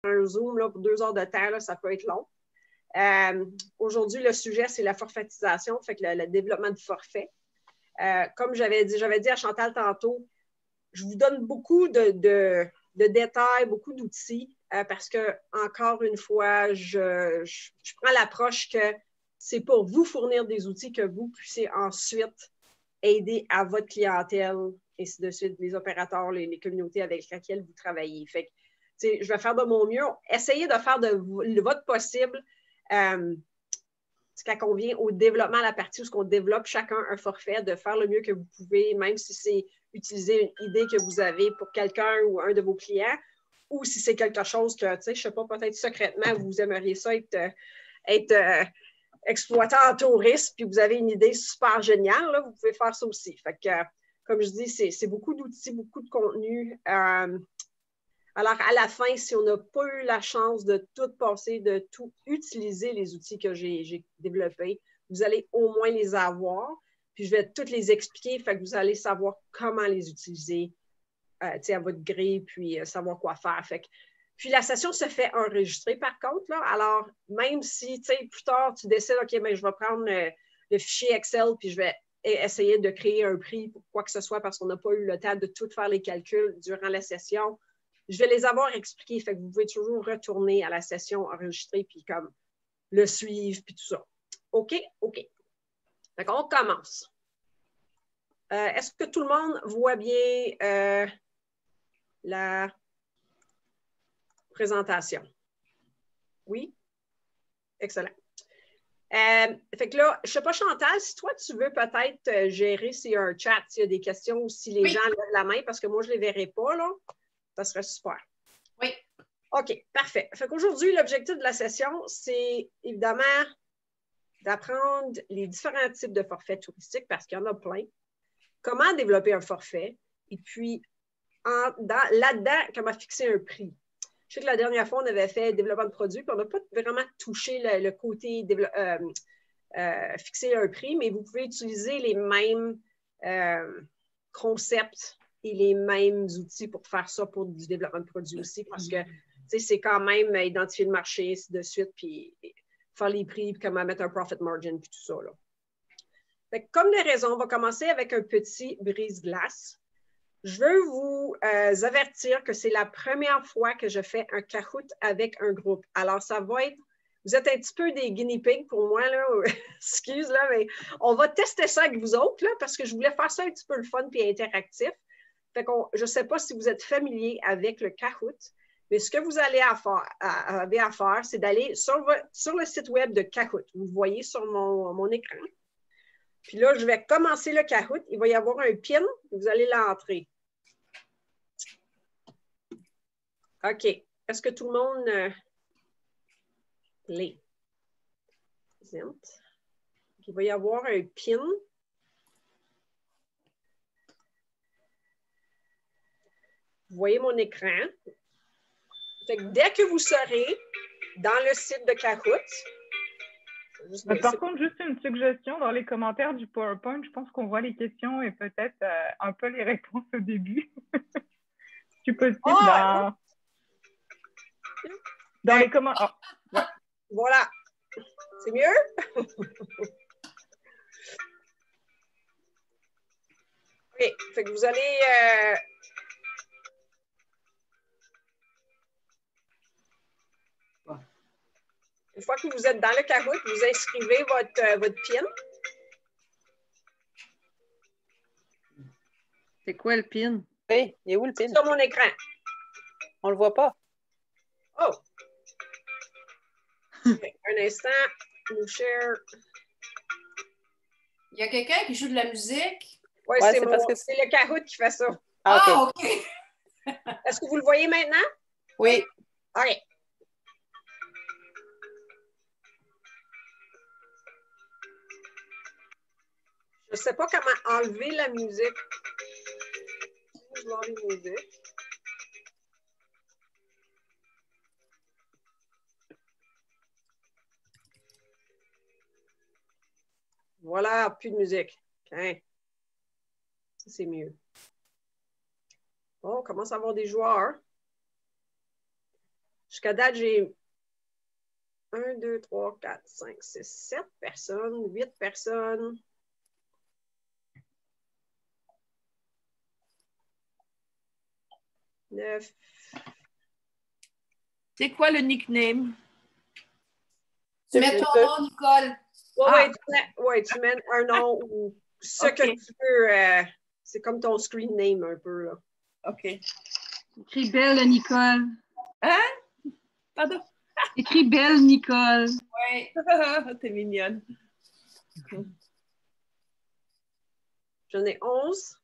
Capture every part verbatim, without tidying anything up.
un Zoom là, pour deux heures de temps, là, ça peut être long. Euh, Aujourd'hui, le sujet, c'est la forfaitisation, fait que le, le développement de forfait. Euh, comme j'avais dit, j'avais dit à Chantal tantôt, je vous donne beaucoup de, de, de détails, beaucoup d'outils, euh, parce que, encore une fois, je, je, je prends l'approche que c'est pour vous fournir des outils que vous puissiez ensuite aider à votre clientèle, et ainsi de suite, les opérateurs, les, les communautés avec lesquelles vous travaillez. Fait que, je vais faire de mon mieux. Essayez de faire de, de votre possible. Euh, quand on vient au développement, à la partie où on développe chacun un forfait, de faire le mieux que vous pouvez, même si c'est utiliser une idée que vous avez pour quelqu'un ou un de vos clients, ou si c'est quelque chose que, tu sais, je ne sais pas, peut-être secrètement, vous aimeriez ça être, être euh, exploitant en tourisme, puis vous avez une idée super géniale, là, vous pouvez faire ça aussi. Fait que, comme je dis, c'est beaucoup d'outils, beaucoup de contenu. Euh, alors, à la fin, si on n'a pas eu la chance de tout passer, de tout utiliser les outils que j'ai développés, vous allez au moins les avoir. Puis, je vais toutes les expliquer, fait que vous allez savoir comment les utiliser euh, à votre grille, puis euh, savoir quoi faire. Fait que, puis, la session se fait enregistrer, par contre. Là. Alors, même si, plus tard, tu décides, OK, mais je vais prendre le, le fichier Excel, puis je vais essayer de créer un prix pour quoi que ce soit parce qu'on n'a pas eu le temps de tout faire les calculs durant la session. Je vais les avoir expliqués, fait que vous pouvez toujours retourner à la session enregistrée puis comme le suivre puis tout ça. OK? OK. Fait qu'on commence. Euh, Est-ce que tout le monde voit bien euh, la présentation? Oui? Excellent. Euh, fait que là, je ne sais pas, Chantal, si toi, tu veux peut-être gérer s'il y a un chat, s'il y a des questions ou si les oui. gens lèvent la main, parce que moi, je ne les verrai pas, là, ça serait super. Oui. OK, parfait. Fait qu'aujourd'hui, l'objectif de la session, c'est évidemment d'apprendre les différents types de forfaits touristiques, parce qu'il y en a plein. Comment développer un forfait, et puis là-dedans, comment fixer un prix. Je sais que la dernière fois, on avait fait développement de produits, puis on n'a pas vraiment touché le, le côté euh, euh, fixer un prix, mais vous pouvez utiliser les mêmes euh, concepts et les mêmes outils pour faire ça pour du développement de produits aussi, parce que c'est quand même identifier le marché, ainsi de suite, puis faire les prix, puis comment mettre un profit margin, puis tout ça. Là. Fait que, comme des raisons, on va commencer avec un petit brise-glace. Je veux vous euh, avertir que c'est la première fois que je fais un Kahoot avec un groupe. Alors, ça va être, vous êtes un petit peu des guinea pigs pour moi, là, excuse, là, mais on va tester ça avec vous autres, là, parce que je voulais faire ça un petit peu le fun puis interactif. Fait qu'on, je ne sais pas si vous êtes familier avec le Kahoot, mais ce que vous allez à faire, à, avez à faire, c'est d'aller sur, sur le site web de Kahoot. Vous voyez sur mon, mon écran. Puis là, je vais commencer le Kahoot. Il va y avoir un pin. Vous allez l'entrer. OK. Est-ce que tout le monde euh, l'est? Il va y avoir un pin. Vous voyez mon écran. Fait que dès que vous serez dans le site de Kahoot, Mais par contre, juste une suggestion, dans les commentaires du PowerPoint, je pense qu'on voit les questions et peut-être euh, un peu les réponses au début. Tu peux aussi oh, dans, oui. dans les commentaires. Oh, ouais. Voilà. C'est mieux? OK. Fait que vous allez... Euh... Une fois que vous êtes dans le Kahoot, vous inscrivez votre, euh, votre pin. C'est quoi le pin? Oui, il est où le pin? Sur mon écran. On le voit pas. Oh! Okay. Un instant. Nous share. Il y a quelqu'un qui joue de la musique? Oui, ouais, c'est le Kahoot qui fait ça. Ah, OK. okay. Est-ce que vous le voyez maintenant? Oui. OK. Je ne sais pas comment enlever la musique. Je vais enlever la musique. Voilà, plus de musique. Okay. Ça, c'est mieux. Bon, on commence à avoir des joueurs. Jusqu'à date, j'ai un, deux, trois, quatre, cinq, six, sept personnes, huit personnes. neuf. C'est quoi le nickname? Tu mets ton nom, Nicole. Oui, Ah. ouais, tu, mets, ouais, tu mets un nom ou ce Ok. que tu veux. Euh, c'est comme ton screen name un peu. Là. OK. Écris Belle Nicole. Hein? Pardon? Écris Belle Nicole. Oui. T'es mignonne. J'en ai onze.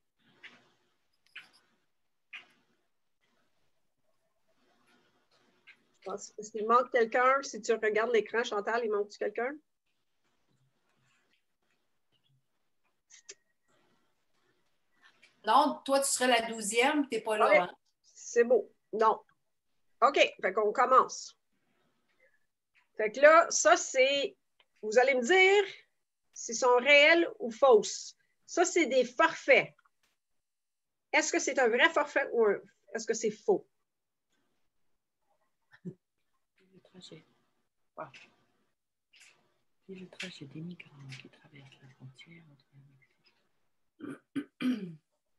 Je pense. Est-ce qu'il manque quelqu'un? Si tu regardes l'écran, Chantal, il manque-tu quelqu'un? Non, toi, tu serais la douzième, tu n'es pas là. Ouais. Hein? C'est beau. Non. OK. Fait qu'on commence. Fait que là, ça, c'est. Vous allez me dire s'ils sont réels ou fausses. Ça, c'est des forfaits. Est-ce que c'est un vrai forfait ou un... est-ce que c'est faux? Le trajet. Wow. Et le trajet des migrants qui traversent la frontière entre le Mexique.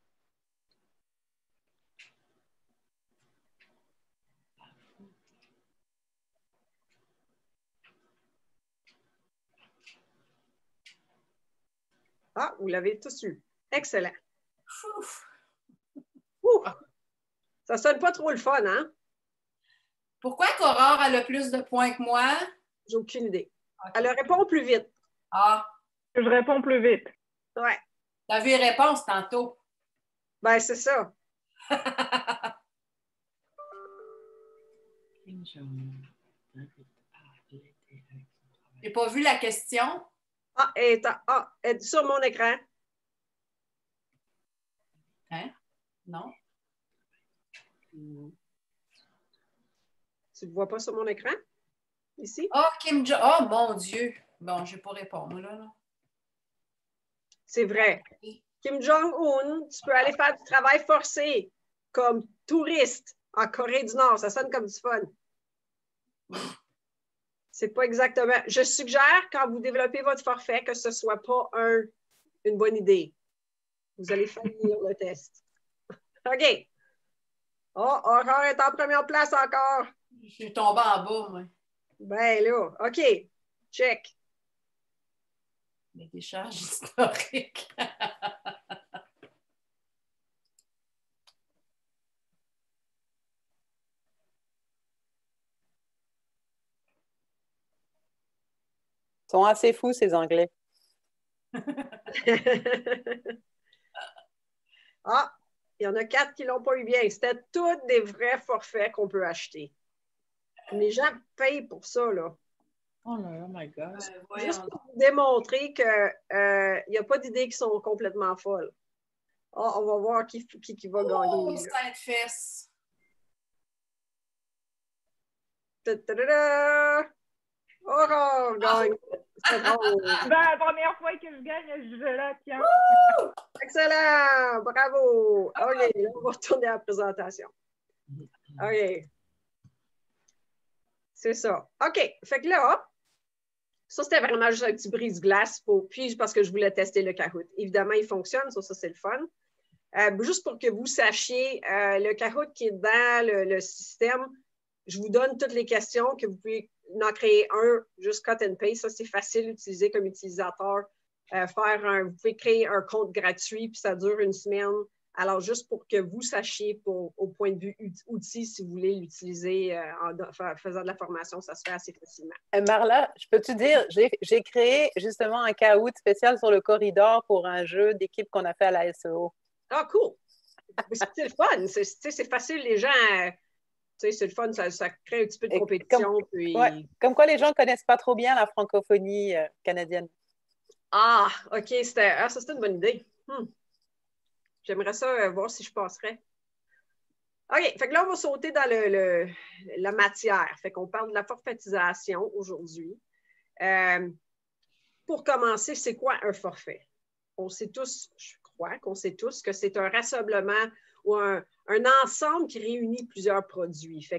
Ah, vous l'avez tous eu. Excellent. Ouf. Ouh. Ça sonne pas trop le fun, hein? Pourquoi qu'Aurore a le plus de points que moi? J'ai aucune idée. Okay. Elle répond plus vite. Ah. Je réponds plus vite. Ouais. T'as vu les réponses tantôt. Ben, c'est ça. J'ai pas vu la question. Ah, elle est, ah, elle est sur mon écran. Hein? Non? Tu ne vois pas sur mon écran? Ici? Oh, Kim Jong. Oh, mon Dieu. Bon, je vais pas répondre, là. là. C'est vrai. Kim Jong-un, tu peux aller faire du travail forcé comme touriste en Corée du Nord. Ça sonne comme du fun. C'est pas exactement. Je suggère, quand vous développez votre forfait, que ce ne soit pas un, une bonne idée. Vous allez faire le test. OK. Oh, Aurore est en première place encore. Je suis tombée en bas, moi. Ben là, OK. Check. Les décharges historiques. Ils sont assez fous, ces Anglais. Ah, il y en a quatre qui ne l'ont pas eu bien. C'était tous des vrais forfaits qu'on peut acheter. Les gens payent pour ça, là. Oh là, oh my God. Euh, Juste voyons. pour vous démontrer qu'il euh, n'y a pas d'idées qui sont complètement folles. Ah, on va voir qui, qui, qui va Oh, gagner. Sainte-Fesse. Ta-ta-da-da! Aurore gagne. C'est drôle. Ben, la première fois que je gagne, je vais là, tiens. Excellent! Bravo! OK, là, on va retourner à la présentation. OK. C'est ça. OK. Fait que là, ça, c'était vraiment juste un petit brise-glace pour, puis parce que je voulais tester le Kahoot. Évidemment, il fonctionne, ça, ça c'est le fun. Euh, juste pour que vous sachiez, euh, le Kahoot qui est dans le, le système, je vous donne toutes les questions que vous pouvez en créer un, juste cut and paste. Ça, c'est facile à utiliser comme utilisateur. Euh, faire un, vous pouvez créer un compte gratuit, puis ça dure une semaine. Alors, juste pour que vous sachiez, pour, au point de vue outil, si vous voulez l'utiliser euh, en, en faisant de la formation, ça se fait assez facilement. Euh, Marla, je peux te dire, j'ai créé justement un Kahoot spécial sur le corridor pour un jeu d'équipe qu'on a fait à la S E O. Ah, cool! C'est le fun. C'est facile, les gens... Euh, c'est le fun, ça, ça crée un petit peu de compétition. Comme, puis... ouais, comme quoi les gens ne connaissent pas trop bien la francophonie euh, canadienne. Ah, OK, c'était ah, ça, c'était une bonne idée. Hmm. J'aimerais ça euh, voir si je passerais. OK, fait que là, on va sauter dans le, le, la matière. Fait qu'on parle de la forfaitisation aujourd'hui. Euh, pour commencer, c'est quoi un forfait? On sait tous, je crois qu'on sait tous que c'est un rassemblement ou un, un ensemble qui réunit plusieurs produits. Fait que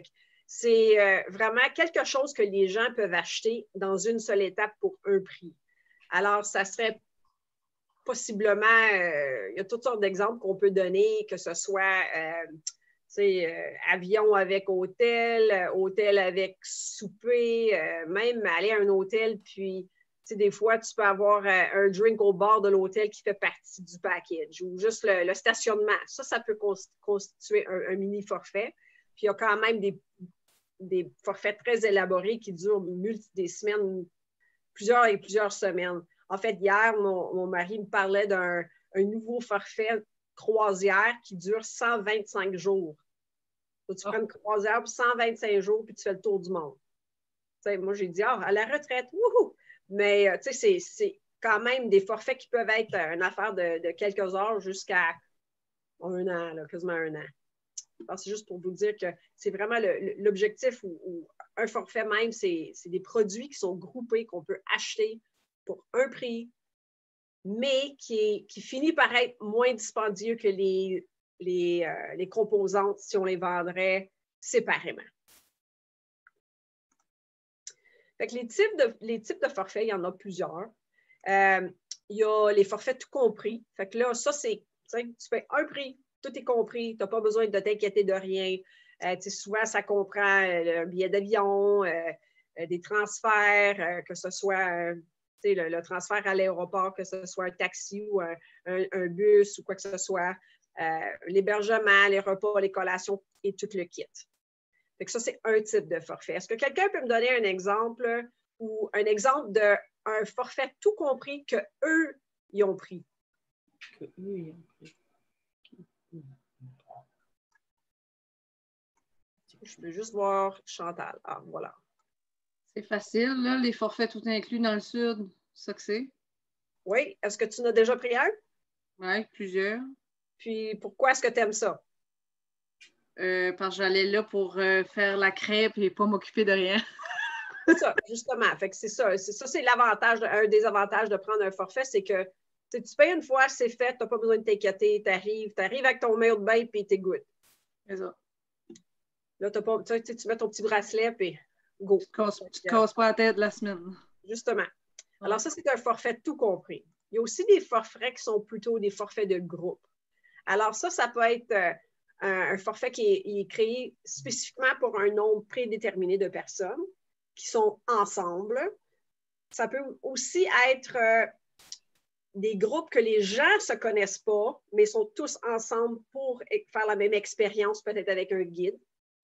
c'est euh, vraiment quelque chose que les gens peuvent acheter dans une seule étape pour un prix. Alors, ça serait possiblement, euh, il y a toutes sortes d'exemples qu'on peut donner, que ce soit euh, euh, avion avec hôtel, hôtel avec souper, euh, même aller à un hôtel, puis des fois, tu peux avoir euh, un drink au bord de l'hôtel qui fait partie du package ou juste le, le stationnement. Ça, ça peut constituer un, un mini forfait. Puis il y a quand même des, des forfaits très élaborés qui durent multi, des semaines, plusieurs et plusieurs semaines. En fait, hier, mon, mon mari me parlait d'un un nouveau forfait croisière qui dure cent vingt-cinq jours. Donc, tu oh. prends une croisière pour cent vingt-cinq jours puis tu fais le tour du monde. T'sais, moi, j'ai dit, ah, à la retraite, wouhou! Mais tu sais, c'est, c'est quand même des forfaits qui peuvent être une affaire de, de quelques heures jusqu'à un an, là, quasiment un an. Alors, c'est juste pour vous dire que c'est vraiment le, l'objectif ou, ou un forfait même, c'est, c'est des produits qui sont groupés, qu'on peut acheter pour un prix, mais qui, est, qui finit par être moins dispendieux que les, les, euh, les composantes si on les vendrait séparément. Fait que les types de, les types de forfaits, il y en a plusieurs. Euh, il y a les forfaits tout compris. Fait que là, ça, c'est, tu fais un prix, tout est compris, tu n'as pas besoin de t'inquiéter de rien. Euh, souvent, ça comprend euh, un billet d'avion, euh, euh, des transferts, euh, que ce soit euh, le, le transfert à l'aéroport, que ce soit un taxi ou un, un, un bus ou quoi que ce soit, euh, l'hébergement, les repas, les collations et tout le kit. Fait que ça, c'est un type de forfait. Est-ce que quelqu'un peut me donner un exemple ou un exemple d'un forfait tout compris qu'eux, ils ont pris? Que eux, ils ont pris. Je peux juste voir Chantal. Ah, voilà. C'est facile, là, les forfaits tout inclus dans le Sud, c'est ça que c'est? Oui. Est-ce que tu en as déjà pris un? Oui, plusieurs. Puis, pourquoi est-ce que tu aimes ça? Euh, parce que j'allais là pour euh, faire la crêpe et pas m'occuper de rien. C'est ça, justement. Fait que c'est ça. C'est ça, c'est l'avantage, un des avantages de prendre un forfait, c'est que tu payes une fois, c'est fait, tu n'as pas besoin de t'inquiéter, tu arrives, tu arrives avec ton maillot de bain puis t'es good. C'est ça. Là, t'as pas, tu, tu mets ton petit bracelet puis go. Tu ne te casses pas la tête la semaine. Justement. Alors, ça, c'est un forfait tout compris. Il y a aussi des forfaits qui sont plutôt des forfaits de groupe. Alors, ça, ça peut être euh, un, un forfait qui est, est créé spécifiquement pour un nombre prédéterminé de personnes qui sont ensemble. Ça peut aussi être euh, des groupes que les gens ne se connaissent pas, mais sont tous ensemble pour faire la même expérience, peut-être avec un guide.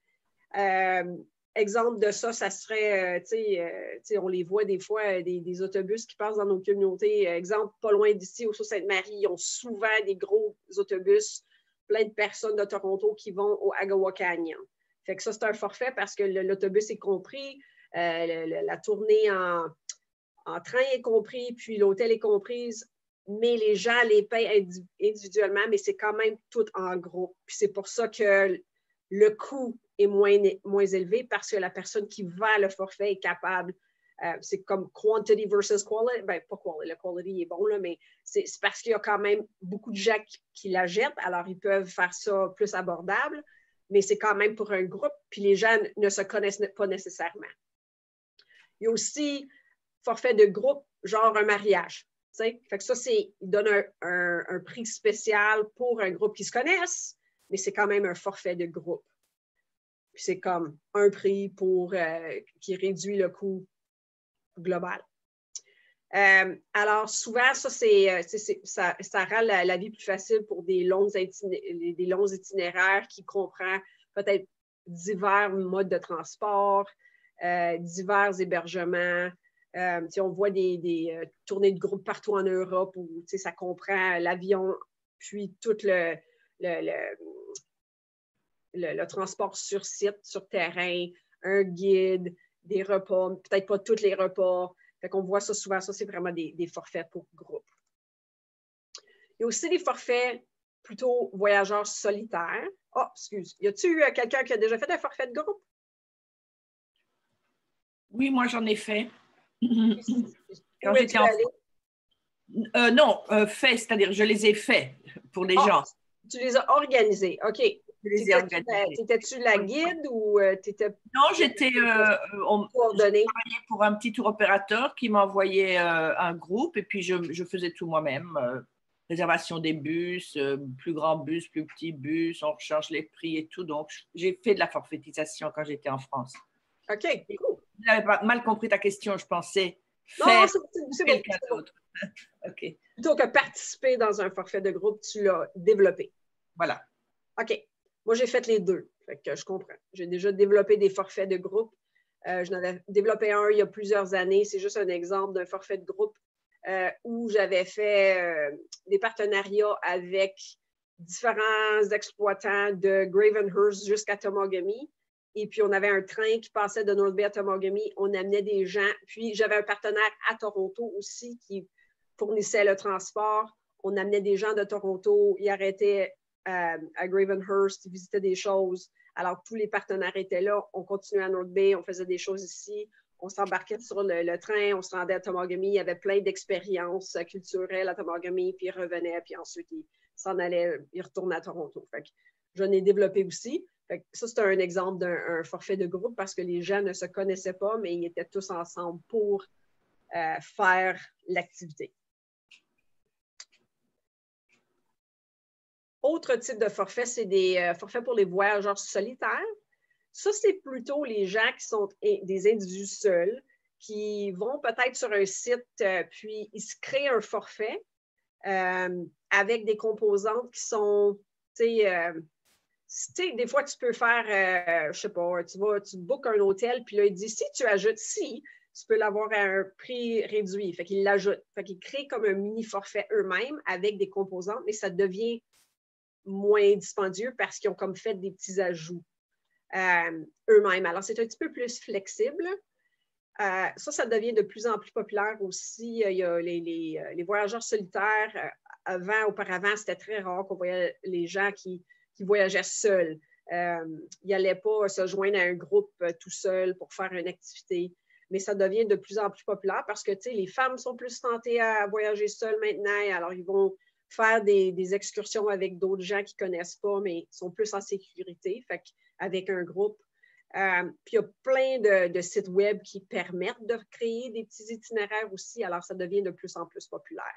Euh, exemple de ça, ça serait, euh, tu sais, euh, on les voit des fois, euh, des, des autobus qui passent dans nos communautés. Exemple, pas loin d'ici, au Sault-Sainte-Marie, ils ont souvent des gros autobus, plein de personnes de Toronto qui vont au Agawa Canyon. Fait que ça, c'est un forfait parce que le, l'autobus est compris, euh, le, le, la tournée en, en train est compris, puis l'hôtel est comprise, mais les gens les payent individuellement, mais c'est quand même tout en groupe. Puis c'est pour ça que le coût est moins, moins élevé parce que la personne qui vend le forfait est capable, euh, c'est comme quantity versus quality, ben pas quality, le quality est bon, là, mais c'est parce qu'il y a quand même beaucoup de gens qui, qui la jettent, alors ils peuvent faire ça plus abordable, mais c'est quand même pour un groupe, puis les gens ne se connaissent pas nécessairement. Il y a aussi forfait de groupe, genre un mariage. T'sais? Fait que ça, c'est, il donne un, un, un prix spécial pour un groupe qui se connaissent, mais c'est quand même un forfait de groupe. Puis c'est comme un prix pour euh, qui réduit le coût global. Euh, alors, souvent, ça, c'est, c'est, c'est, ça, ça rend la, la vie plus facile pour des longs, itinéraires, des longs itinéraires qui comprennent peut-être divers modes de transport, euh, divers hébergements. Euh, on voit des, des euh, tournées de groupe partout en Europe où ça comprend l'avion, puis tout le, le, le, le, le transport sur site, sur terrain, un guide, des repas, peut-être pas tous les repas. Fait qu'on voit ça souvent, ça c'est vraiment des, des forfaits pour groupe. Il y a aussi des forfaits plutôt voyageurs solitaires. Oh, excuse, y a-t-il euh, quelqu'un qui a déjà fait un forfait de groupe? Oui, moi j'en ai fait. Quand j'étais en... euh, non, euh, fait, c'est-à-dire je les ai faits pour les oh, gens. Tu les as organisés, OK. T'étais-tu la guide ou euh, t'étais... Non, j'étais euh, coordonnée pour un petit tour opérateur qui m'envoyait euh, un groupe et puis je, je faisais tout moi-même. Euh, réservation des bus, euh, plus grands bus, plus petits bus, on recharge les prix et tout. Donc, j'ai fait de la forfaitisation quand j'étais en France. OK, cool. J'avais mal compris ta question, je pensais non, faire c'est quelqu'un bon, d'autre. OK. Plutôt que participer dans un forfait de groupe, tu l'as développé. Voilà. OK. Moi, j'ai fait les deux. Fait que je comprends. J'ai déjà développé des forfaits de groupe. Euh, J'en avais développé un il y a plusieurs années. C'est juste un exemple d'un forfait de groupe euh, où j'avais fait euh, des partenariats avec différents exploitants de Gravenhurst jusqu'à Tomogamy. Et puis, on avait un train qui passait de North Bay à Tomogamy. On amenait des gens. Puis, j'avais un partenaire à Toronto aussi qui fournissait le transport. On amenait des gens de Toronto. Ils arrêtaient euh, à Gravenhurst. Ils visitaient des choses. Alors, tous les partenaires étaient là. On continuait à North Bay. On faisait des choses ici. On s'embarquait sur le, le train. On se rendait à Tomogamy. Il y avait plein d'expériences culturelles à Tomogamy. Puis, ils revenaient. Puis ensuite, ils s'en allaient. Ils retournaient à Toronto. Fait que j'en ai développé aussi. Fait que ça, c'est un exemple d'un forfait de groupe parce que les gens ne se connaissaient pas, mais ils étaient tous ensemble pour euh, faire l'activité. Autre type de forfait, c'est des euh, forfaits pour les voyageurs solitaires. Ça, c'est plutôt les gens qui sont des individus seuls, qui vont peut-être sur un site, euh, puis ils se créent un forfait euh, avec des composantes qui sont, tu sais, euh, tu sais, des fois, tu peux faire, euh, je sais pas, tu vas, tu bookes un hôtel, puis là, il dit, si tu ajoutes ci, tu peux l'avoir à un prix réduit. Fait qu'ils l'ajoutent. Fait qu'ils créent comme un mini forfait eux-mêmes avec des composantes, mais ça devient moins dispendieux parce qu'ils ont comme fait des petits ajouts euh, eux-mêmes. Alors, c'est un petit peu plus flexible. Euh, ça, ça devient de plus en plus populaire aussi. Il y a les, les, les voyageurs solitaires. Avant, auparavant, c'était très rare qu'on voyait les gens qui qui voyageaient seuls. Euh, ils n'allaient pas se joindre à un groupe euh, tout seul pour faire une activité. Mais ça devient de plus en plus populaire parce que les femmes sont plus tentées à voyager seules maintenant. Alors, ils vont faire des, des excursions avec d'autres gens qu'ils ne connaissent pas, mais sont plus en sécurité, fait avec un groupe. Euh, puis, il y a plein de, de sites web qui permettent de créer des petits itinéraires aussi. Alors, ça devient de plus en plus populaire.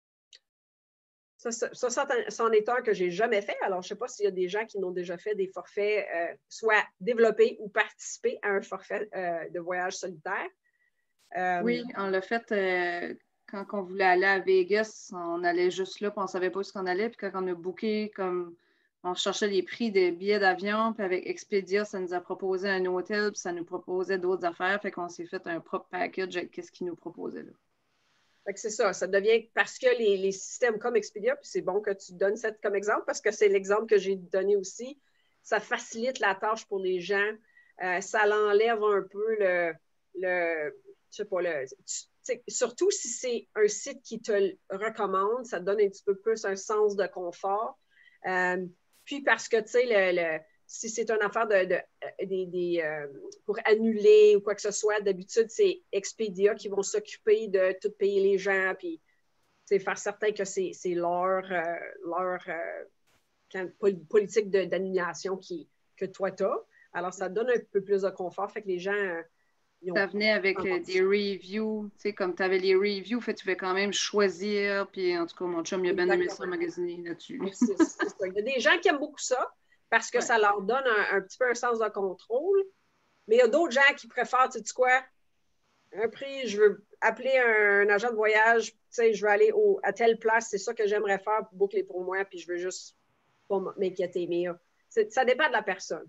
Ça, ça, ça, ça en est un que je n'ai jamais fait. Alors, je ne sais pas s'il y a des gens qui n'ont déjà fait des forfaits, euh, soit développés ou participé à un forfait euh, de voyage solitaire. Euh, oui, on l'a fait euh, quand on voulait aller à Vegas. On allait juste là, puis on ne savait pas où on allait. Puis quand on a booké, comme on cherchait les prix des billets d'avion, puis avec Expedia, ça nous a proposé un hôtel, puis ça nous proposait d'autres affaires. Fait qu'on s'est fait un propre package avec ce qu'ils nous proposaient là. C'est ça, ça devient parce que les, les systèmes comme Expedia, puis c'est bon que tu donnes ça comme exemple parce que c'est l'exemple que j'ai donné aussi, ça facilite la tâche pour les gens, euh, ça l'enlève un peu le, le je sais pas, le, tu, surtout si c'est un site qui te le recommande, ça te donne un petit peu plus un sens de confort. Euh, puis parce que, tu sais, le, le si c'est une affaire de, de, de, de euh, pour annuler ou quoi que ce soit, d'habitude, c'est Expedia qui vont s'occuper de tout payer les gens, puis faire certain que c'est leur, euh, leur euh, politique d'annulation que toi, tu as. Alors, ça donne un peu plus de confort, fait que les gens... Euh, ils ont ça venait avec euh, des reviews, tu sais, comme tu avais les reviews, fait, tu pouvais quand même choisir, puis en tout cas, mon chum, il a bien aimé ça magasiner là-dessus. Il y a des gens qui aiment beaucoup ça, parce que ouais. ça leur donne un, un petit peu un sens de contrôle. Mais il y a d'autres gens qui préfèrent, tu sais quoi, un prix, je veux appeler un, un agent de voyage, tu sais, je veux aller au, à telle place, c'est ça que j'aimerais faire pour boucler pour moi, puis je veux juste pas m'inquiéter. Mais ça dépend de la personne.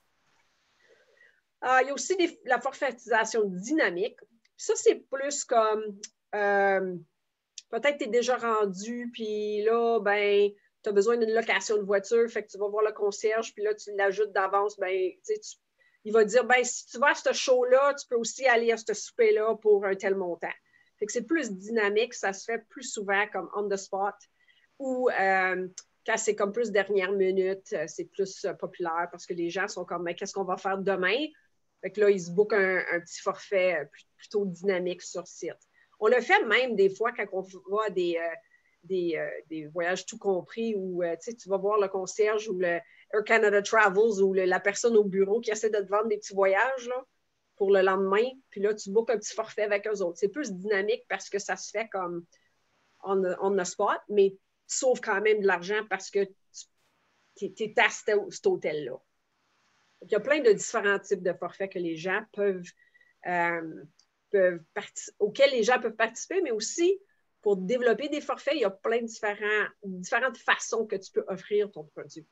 Euh, il y a aussi des, la forfaitisation dynamique. Ça, c'est plus comme, euh, peut-être tu es déjà rendu, puis là, ben, tu as besoin d'une location de voiture, fait que tu vas voir le concierge, puis là, tu l'ajoutes d'avance, ben, tu sais, il va dire, ben, si tu vas à ce show-là, tu peux aussi aller à ce souper-là pour un tel montant. Fait que c'est plus dynamique, ça se fait plus souvent comme on the spot, ou euh, quand c'est comme plus dernière minute, c'est plus euh, populaire parce que les gens sont comme, mais qu'est-ce qu'on va faire demain? Fait que là, ils se bookent un, un petit forfait plutôt dynamique sur site. On le fait même des fois quand on va à des... Euh, Des, euh, des voyages tout compris où euh, tu vas voir le concierge ou le, Air Canada Travels ou le, la personne au bureau qui essaie de te vendre des petits voyages là, pour le lendemain, puis là, tu bookes un petit forfait avec eux autres. C'est plus dynamique parce que ça se fait comme on, on the spot, mais tu sauves quand même de l'argent parce que tu es à cet hôtel-là. Il y a plein de différents types de forfaits que les gens peuvent, euh, peuvent auxquels les gens peuvent participer, mais aussi pour développer des forfaits, il y a plein de différents, différentes façons que tu peux offrir ton produit.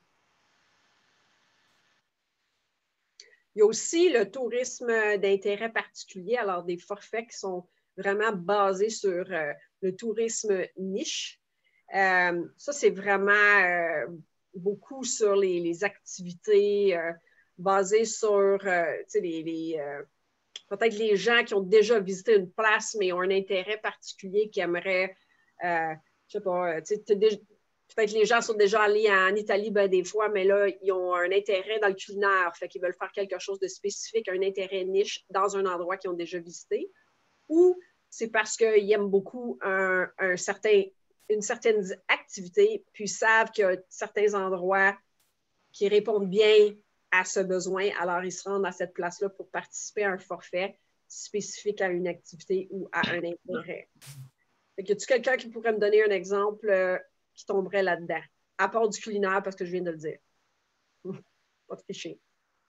Il y a aussi le tourisme d'intérêt particulier, alors des forfaits qui sont vraiment basés sur euh, le tourisme niche. Euh, ça, c'est vraiment euh, beaucoup sur les, les activités euh, basées sur euh, les, les, euh, peut-être les gens qui ont déjà visité une place, mais ont un intérêt particulier, qui aimeraient, euh, je sais pas, peut-être les gens sont déjà allés en Italie ben, des fois, mais là, ils ont un intérêt dans le culinaire, fait qu'ils veulent faire quelque chose de spécifique, un intérêt niche dans un endroit qu'ils ont déjà visité. Ou c'est parce qu'ils aiment beaucoup un, un certain, une certaine activité, puis savent qu'il y a certains endroits qui répondent bien à ce besoin, alors ils se rendent à cette place-là pour participer à un forfait spécifique à une activité ou à un intérêt. Fait que y a-tu quelqu'un qui pourrait me donner un exemple euh, qui tomberait là-dedans, à part du culinaire, parce que je viens de le dire? Pas tricher.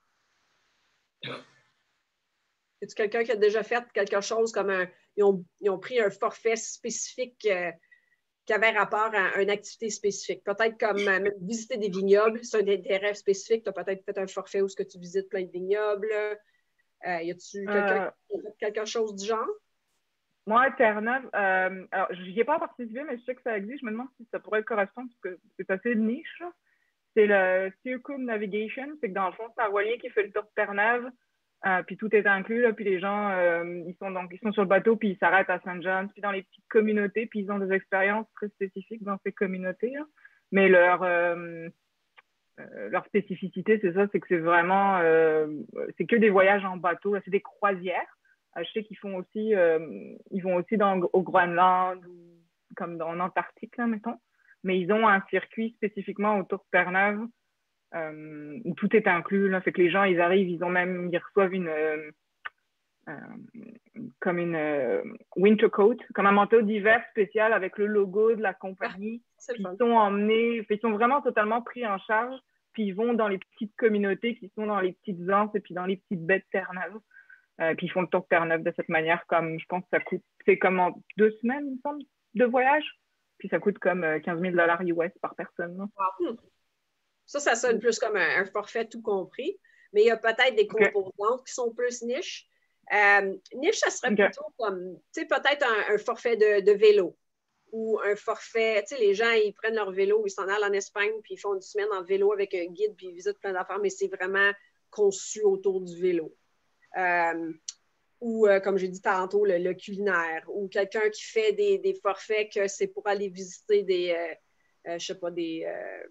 Y a-tu quelqu'un qui a déjà fait quelque chose comme un... Ils ont, ils ont pris un forfait spécifique euh, qui avait rapport à une activité spécifique. Peut-être comme euh, visiter des vignobles, c'est un intérêt spécifique. Tu as peut-être fait un forfait où ce que tu visites plein de vignobles. Euh, y a-tu quelqu'un euh, qui a fait quelque chose du genre? Moi, à Terre-Neuve, euh, alors je n'y ai pas participé, mais je sais que ça existe. Je me demande si ça pourrait correspondre, parce que c'est assez niche. C'est le Circumnavigation. C'est que dans le fond, c'est un voilier qui fait le tour de Terre-Neuve. Euh, puis tout est inclus, là, puis les gens, euh, ils, sont donc, ils sont sur le bateau, puis ils s'arrêtent à Saint John's, puis dans les petites communautés, puis ils ont des expériences très spécifiques dans ces communautés. Là. Mais leur, euh, euh, leur spécificité, c'est ça, c'est que c'est vraiment, euh, c'est que des voyages en bateau, c'est des croisières. Euh, je sais qu'ils font aussi, euh, ils vont aussi dans, au Groenland, ou comme dans, en Antarctique, là, mettons. Mais ils ont un circuit spécifiquement autour de Terre-Neuve, Euh, où tout est inclus, là, fait que les gens, ils arrivent, ils ont même, ils reçoivent une, euh, euh, comme une euh, winter coat, comme un manteau d'hiver spécial avec le logo de la compagnie. Ah, ils sont emmenés, ils sont vraiment totalement pris en charge, puis ils vont dans les petites communautés qui sont dans les petites anses et puis dans les petites baies de Terre-Neuve. Euh, puis ils font le tour de Terre-Neuve de cette manière, comme je pense que ça coûte, c'est comme en deux semaines, il me semble, de voyage. Puis ça coûte comme quinze mille dollars U S par personne. Wow. Ça, ça sonne plus comme un, un forfait tout compris, mais il y a peut-être des okay. composantes qui sont plus niches. Euh, niche, ça serait okay. plutôt comme, tu sais, peut-être un, un forfait de, de vélo ou un forfait, tu sais, les gens, ils prennent leur vélo, ils s'en allent en Espagne, puis ils font une semaine en vélo avec un guide, puis ils visitent plein d'affaires, mais c'est vraiment conçu autour du vélo. Euh, ou, euh, comme j'ai dit tantôt, le, le culinaire, ou quelqu'un qui fait des, des forfaits que c'est pour aller visiter des, euh, euh, je sais pas, des... Euh,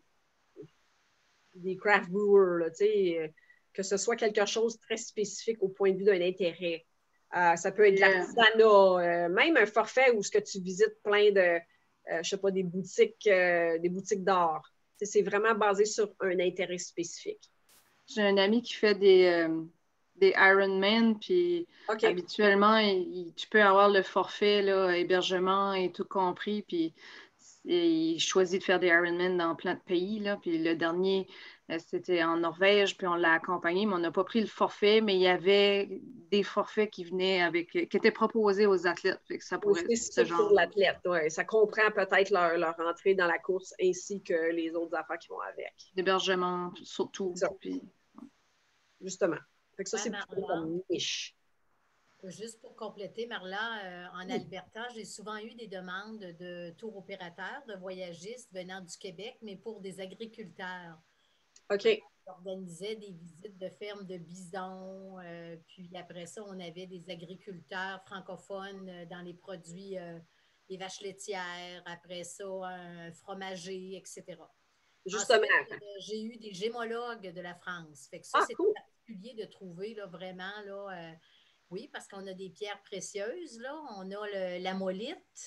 des craft brewers, là, euh, que ce soit quelque chose de très spécifique au point de vue d'un intérêt. Euh, ça peut être de l'artisanat, euh, même un forfait où ce que tu visites plein de, euh, je sais pas, des boutiques, euh, des boutiques d'art. C'est vraiment basé sur un intérêt spécifique. J'ai un ami qui fait des, euh, des Ironman, puis okay. habituellement, il, tu peux avoir le forfait, là, hébergement et tout compris, puis et il choisit de faire des Ironman dans plein de pays. Là. Puis le dernier, c'était en Norvège, puis on l'a accompagné, mais on n'a pas pris le forfait, mais il y avait des forfaits qui venaient avec, qui étaient proposés aux athlètes. Fait que ça pourrait être ce genre. Pour l'athlète, oui. Ça comprend peut-être leur, leur entrée dans la course ainsi que les autres affaires qui vont avec. L'hébergement, surtout. Puis... Justement. Fait que ça, ouais, c'est plutôt comme niche. Juste pour compléter, Marla, euh, en oui. Alberta, j'ai souvent eu des demandes de tour opérateurs, de voyagistes venant du Québec, mais pour des agriculteurs. OK. On organisait des visites de fermes de bisons, euh, puis après ça, on avait des agriculteurs francophones dans les produits, euh, les vaches laitières, après ça, un fromager, et cetera. Justement. Ensuite, euh, j'ai eu des gémologues de la France. Fait que ça, ah, c'est cool. Particulier de trouver là, vraiment là. Euh, Oui, parce qu'on a des pierres précieuses, là. On a le, la molite,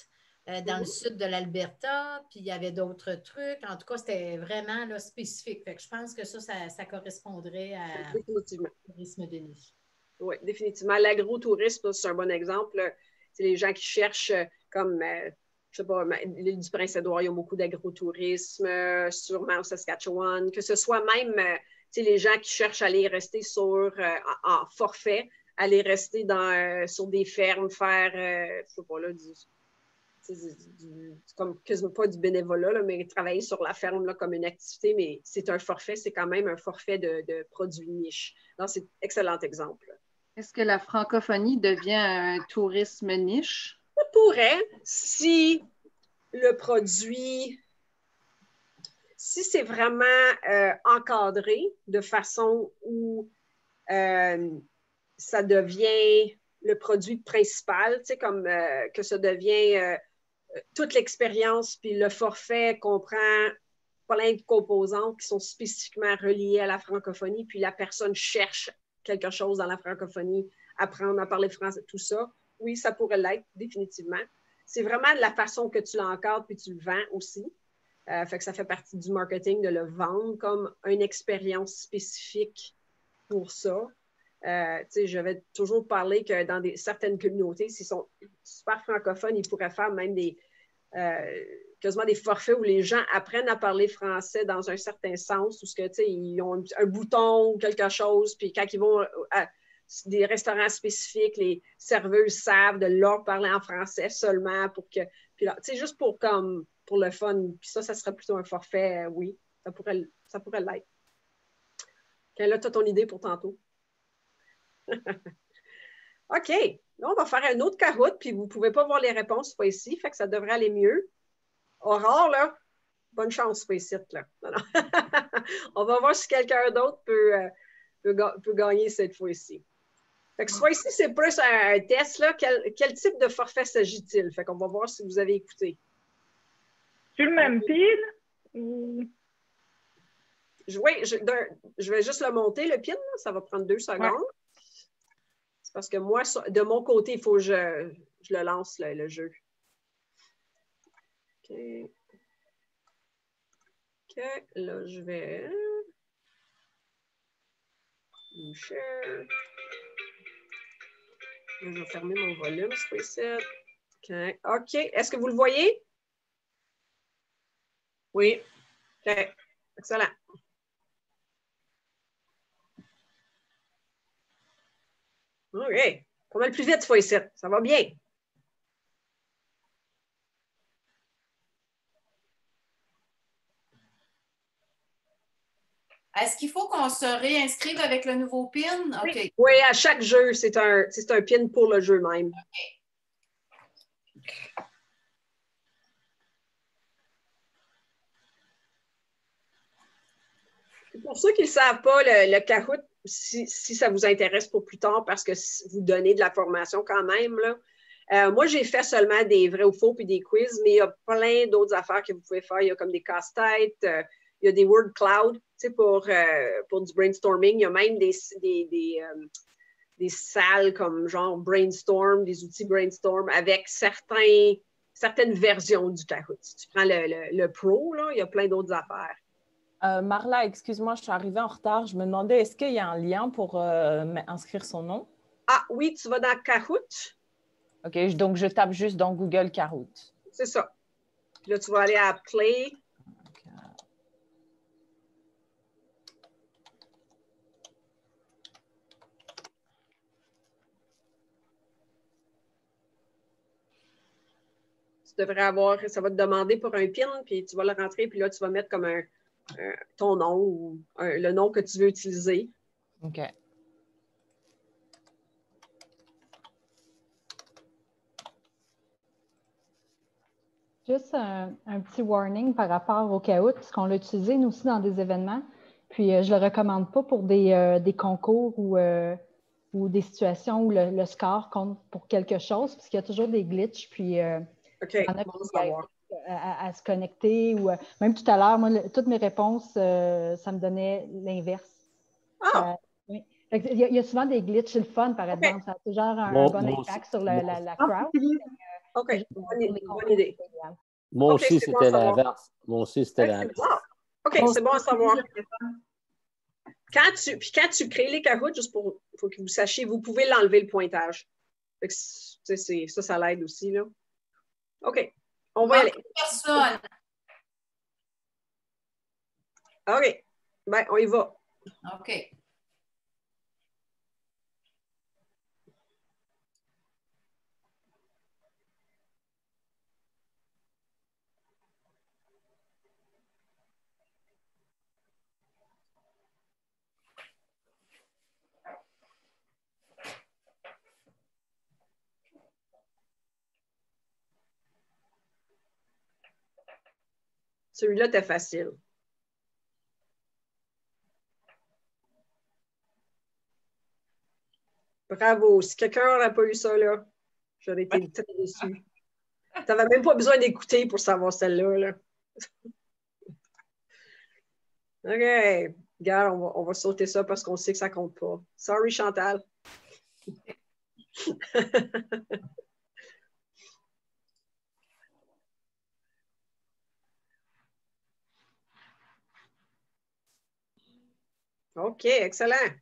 euh, dans le sud de l'Alberta, puis il y avait d'autres trucs. En tout cas, c'était vraiment là, spécifique. Fait que je pense que ça, ça, ça correspondrait à Définitivement. tourisme de niche. Oui, définitivement. L'agro-tourisme, c'est un bon exemple. C'est les gens qui cherchent comme, euh, je sais pas, l'île du Prince-Édouard, il y a beaucoup d'agro-tourisme, euh, sûrement au Saskatchewan, que ce soit même euh, les gens qui cherchent à aller rester sur, euh, en, en forfait, aller rester dans, euh, sur des fermes, faire, euh, je sais pas, là, du, du, du, comme quasiment pas du bénévolat, là, mais travailler sur la ferme là, comme une activité, mais c'est un forfait, c'est quand même un forfait de, de produits niche. Donc, c'est un excellent exemple. Est-ce que la francophonie devient un tourisme niche? Ça pourrait, si le produit, si c'est vraiment euh, encadré de façon où euh, ça devient le produit principal, tu sais, comme euh, que ça devient euh, toute l'expérience, puis le forfait comprend plein de composantes qui sont spécifiquement reliées à la francophonie, puis la personne cherche quelque chose dans la francophonie, apprendre à parler français, tout ça. Oui, ça pourrait l'être, définitivement. C'est vraiment de la façon que tu l'encadres puis tu le vends aussi. Euh, fait que ça fait partie du marketing de le vendre comme une expérience spécifique pour ça. Euh, je vais toujours parler que dans des, certaines communautés, s'ils sont super francophones, ils pourraient faire même des, euh, quasiment des forfaits où les gens apprennent à parler français dans un certain sens, où que, ils ont un, un bouton ou quelque chose, puis quand ils vont à des restaurants spécifiques, les serveuses savent de leur parler en français seulement pour que, puis là, juste pour comme pour le fun, puis ça, ça serait plutôt un forfait, euh, oui, ça pourrait, ça pourrait l'être. Okay, là, tu as ton idée pour tantôt. OK. Là, on va faire un autre Kahoot, puis vous ne pouvez pas voir les réponses cette fois-ci, fait que ça devrait aller mieux. Aurore, là, bonne chance pour ici, là. Non, non. On va voir si quelqu'un d'autre peut, euh, peut, peut gagner cette fois-ci. Fait que cette fois-ci, c'est plus un, un test, là. Quel, quel type de forfait s'agit-il? Fait qu'on va voir si vous avez écouté. Tu le même pin? Ou... Oui, je, je vais juste le monter, le pin, là. Ça va prendre deux secondes. Ouais. C'est parce que moi, de mon côté, il faut que je, je le lance, là, le jeu. OK. OK, là, je vais... Share. Je vais fermer mon volume, c'est OK. OK. Est-ce que vous le voyez? Oui. OK. Excellent. OK. Pas mal plus vite, cette fois-ci. Ça va bien. Est-ce qu'il faut qu'on se réinscrive avec le nouveau pin? OK. Oui, oui, à chaque jeu, c'est un, c'est un pin pour le jeu même. OK. Pour ceux qui ne le savent pas, le, le Kahoot, si, si ça vous intéresse pour plus tard, parce que vous donnez de la formation quand même, là, euh, moi, j'ai fait seulement des vrais ou faux puis des quiz, mais il y a plein d'autres affaires que vous pouvez faire. Il y a comme des casse-têtes, euh, il y a des word cloud, tu sais, pour, euh, pour du brainstorming. Il y a même des, des, des, euh, des salles comme genre brainstorm, des outils brainstorm avec certains, certaines versions du Kahoot. Si tu prends le, le, le Pro, là, il y a plein d'autres affaires. Euh, Marla, excuse-moi, je suis arrivée en retard. Je me demandais, est-ce qu'il y a un lien pour euh, inscrire son nom? Ah oui, tu vas dans Kahoot. OK, donc je tape juste dans Google Kahoot. C'est ça. Puis là, tu vas aller à Play. Okay. Tu devrais avoir, ça va te demander pour un pin, puis tu vas le rentrer, puis là, tu vas mettre comme un, un ton nom ou un, le nom que tu veux utiliser. OK. Juste un, un petit warning par rapport au Kahoot, parce qu'on l'a utilisé nous aussi dans des événements. Puis euh, je ne le recommande pas pour des, euh, des concours ou, euh, ou des situations où le, le score compte pour quelque chose, parce qu'il y a toujours des glitches. Puis euh, OK, il y en a bon qui savoir. À, à, à se connecter. Ou, euh, même tout à l'heure, moi, le, toutes mes réponses, euh, ça me donnait l'inverse. Ah! Euh, oui. il, y a, il y a souvent des glitches, c'est le fun, par okay. exemple. Ça a toujours un, bon, un bon bon, impact sur la, bon. la, la crowd. OK, bonne, bonne idée. Moi okay, aussi, c'était bon l'inverse. Moi aussi, c'était l'inverse. OK, c'est bon à savoir. Quand tu, puis quand tu crées les Kahoots, juste pour, pour que vous sachiez, vous pouvez l'enlever le pointage. Fait que, c'est, ça, ça l'aide aussi. Là. OK, on va y aller. Personne. OK, ben, on y va. OK. Celui-là, t'es facile. Bravo. Si quelqu'un n'aurait pas eu ça, là, j'aurais été très déçue. Tu n'avais même pas besoin d'écouter pour savoir celle-là. Là. OK. Regarde, on va, on va sauter ça parce qu'on sait que ça ne compte pas. Sorry, Chantal. OK, excellent.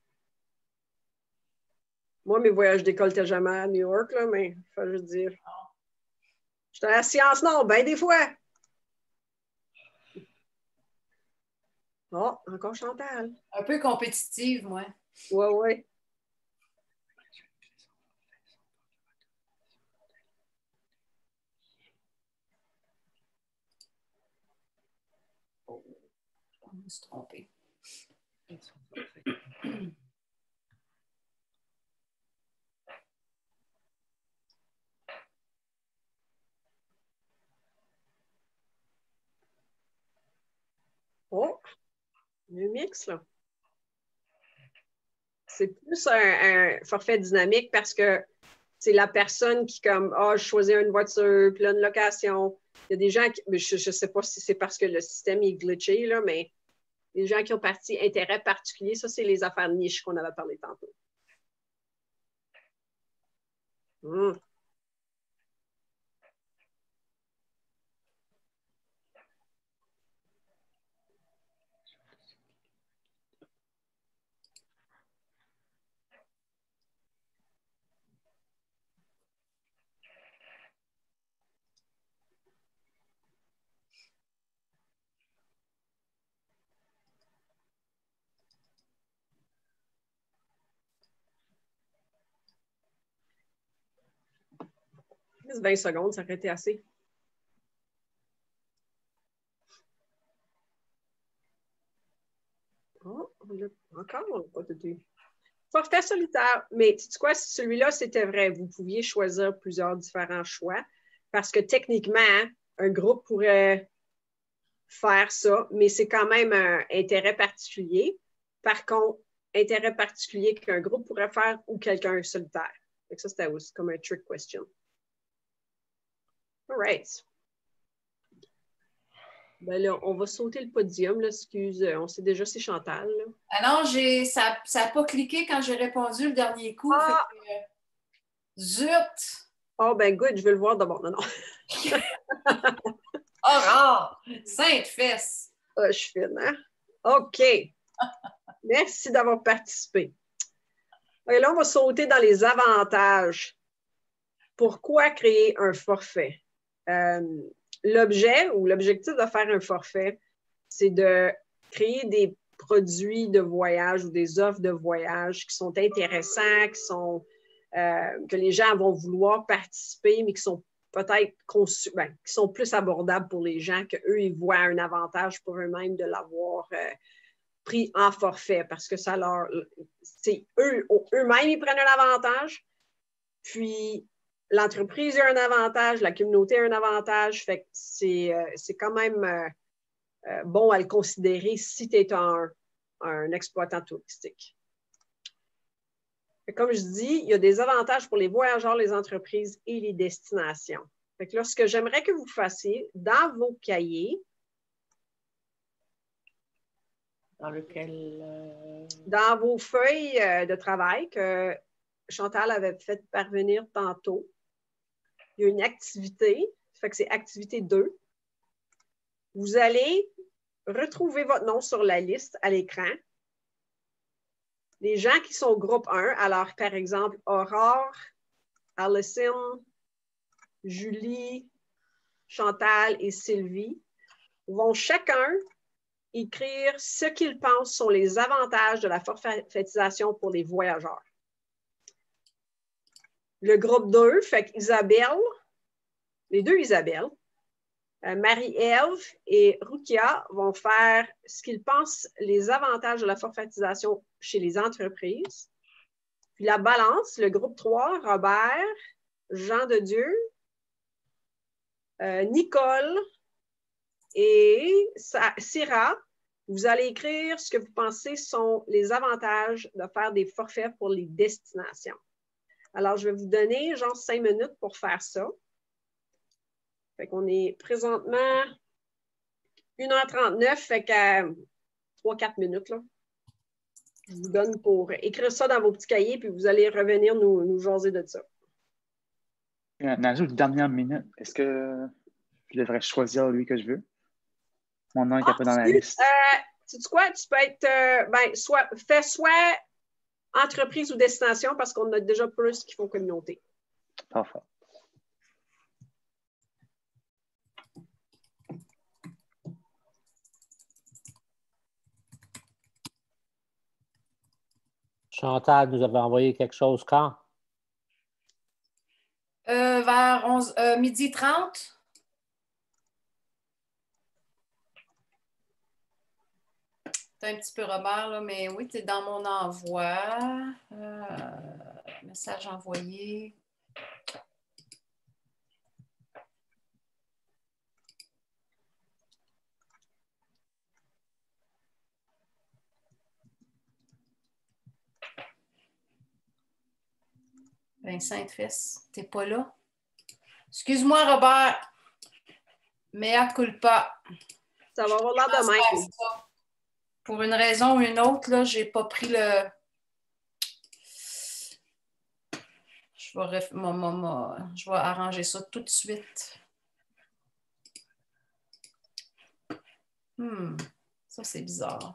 Moi, mes voyages d'école n'étaient jamais à New York, là, mais il faut juste dire. J'étais à la Science Nord, bien des fois. Oh, encore Chantal. Un peu compétitive, moi. Oui, oui. Oh, je me suis trompée. Oh, le mix, là. C'est plus un, un forfait dynamique parce que c'est la personne qui, comme, ah, oh, je choisis une voiture, puis là, une location. Il y a des gens qui, je ne sais pas si c'est parce que le système est glitché, là, mais les gens qui ont parti intérêt particulier, ça, c'est les affaires niches qu'on avait parlé tantôt. Mmh. vingt secondes, ça aurait été assez. Oh, encore, on n'a pas tout eu. Forfait solitaire, mais tu sais quoi, celui-là, c'était vrai. Vous pouviez choisir plusieurs différents choix parce que techniquement, un groupe pourrait faire ça, mais c'est quand même un intérêt particulier. Par contre, intérêt particulier qu'un groupe pourrait faire ou quelqu'un solitaire. Donc ça, c'était aussi comme un trick question. All right. Ben là, on va sauter le podium, là, excuse. On sait déjà c'est Chantal. Là. Ah non, j'ai, ça n'a pas cliqué quand j'ai répondu le dernier coup. Ah! Fait que, zut! Oh, ben good, je veux le voir d'abord. Non, non. Aurore! Sainte fesse! Ah, je suis fine, hein? OK. Merci d'avoir participé. Et là, on va sauter dans les avantages. Pourquoi créer un forfait? Euh, L'objet ou l'objectif de faire un forfait, c'est de créer des produits de voyage ou des offres de voyage qui sont intéressants, qui sont, euh, que les gens vont vouloir participer, mais qui sont peut-être conçus, ben, qui sont plus abordables pour les gens, qu'eux, ils voient un avantage pour eux-mêmes de l'avoir euh, pris en forfait parce que ça leur. C'est eux, eux-mêmes, ils prennent un avantage. Puis l'entreprise a un avantage, la communauté a un avantage. Fait que c'est, euh, c'est quand même euh, euh, bon à le considérer si tu es un, un exploitant touristique. Fait que comme je dis, il y a des avantages pour les voyageurs, les entreprises et les destinations. Fait que là, ce que j'aimerais que vous fassiez dans vos cahiers, dans lequel... Euh... Dans vos feuilles euh, de travail que Chantal avait fait parvenir tantôt, il y a une activité, ça fait que c'est activité deux. Vous allez retrouver votre nom sur la liste à l'écran. Les gens qui sont au groupe un, alors par exemple, Aurore, Allison, Julie, Chantal et Sylvie, vont chacun écrire ce qu'ils pensent sont les avantages de la forfaitisation pour les voyageurs. Le groupe deux, fait qu'Isabelle, les deux Isabelle, euh, Marie-Ève et Rukia vont faire ce qu'ils pensent les avantages de la forfaitisation chez les entreprises. Puis la balance, le groupe trois, Robert, Jean de Dieu, euh, Nicole et Syrah, vous allez écrire ce que vous pensez sont les avantages de faire des forfaits pour les destinations. Alors, je vais vous donner genre cinq minutes pour faire ça. Fait qu'on est présentement une heure trente-neuf, fait qu'à trois quatre minutes, là. Je vous donne pour écrire ça dans vos petits cahiers, puis vous allez revenir nous, nous jaser de ça. Dans une dernière minute, est-ce que je devrais choisir lui que je veux? Mon nom est ah, un peu dans la tu, liste. Euh, tu sais quoi? Tu peux être, euh, ben, soit, fais soit entreprise ou destination parce qu'on a déjà plus qui font communauté. Parfait. Chantal nous avait envoyé quelque chose quand? Euh, vers onze, euh, midi trente. C'est un petit peu Robert, là, mais oui, tu es dans mon envoi. Euh, message envoyé. Vincent Fils, t'es pas là? Excuse-moi, Robert. Mea culpa. Ça va avoir l'air de même. Pour une raison ou une autre, là, j'ai pas pris le. Je vais, ref... ma, ma, ma... Je vais arranger ça tout de suite. Hmm. Ça, c'est bizarre.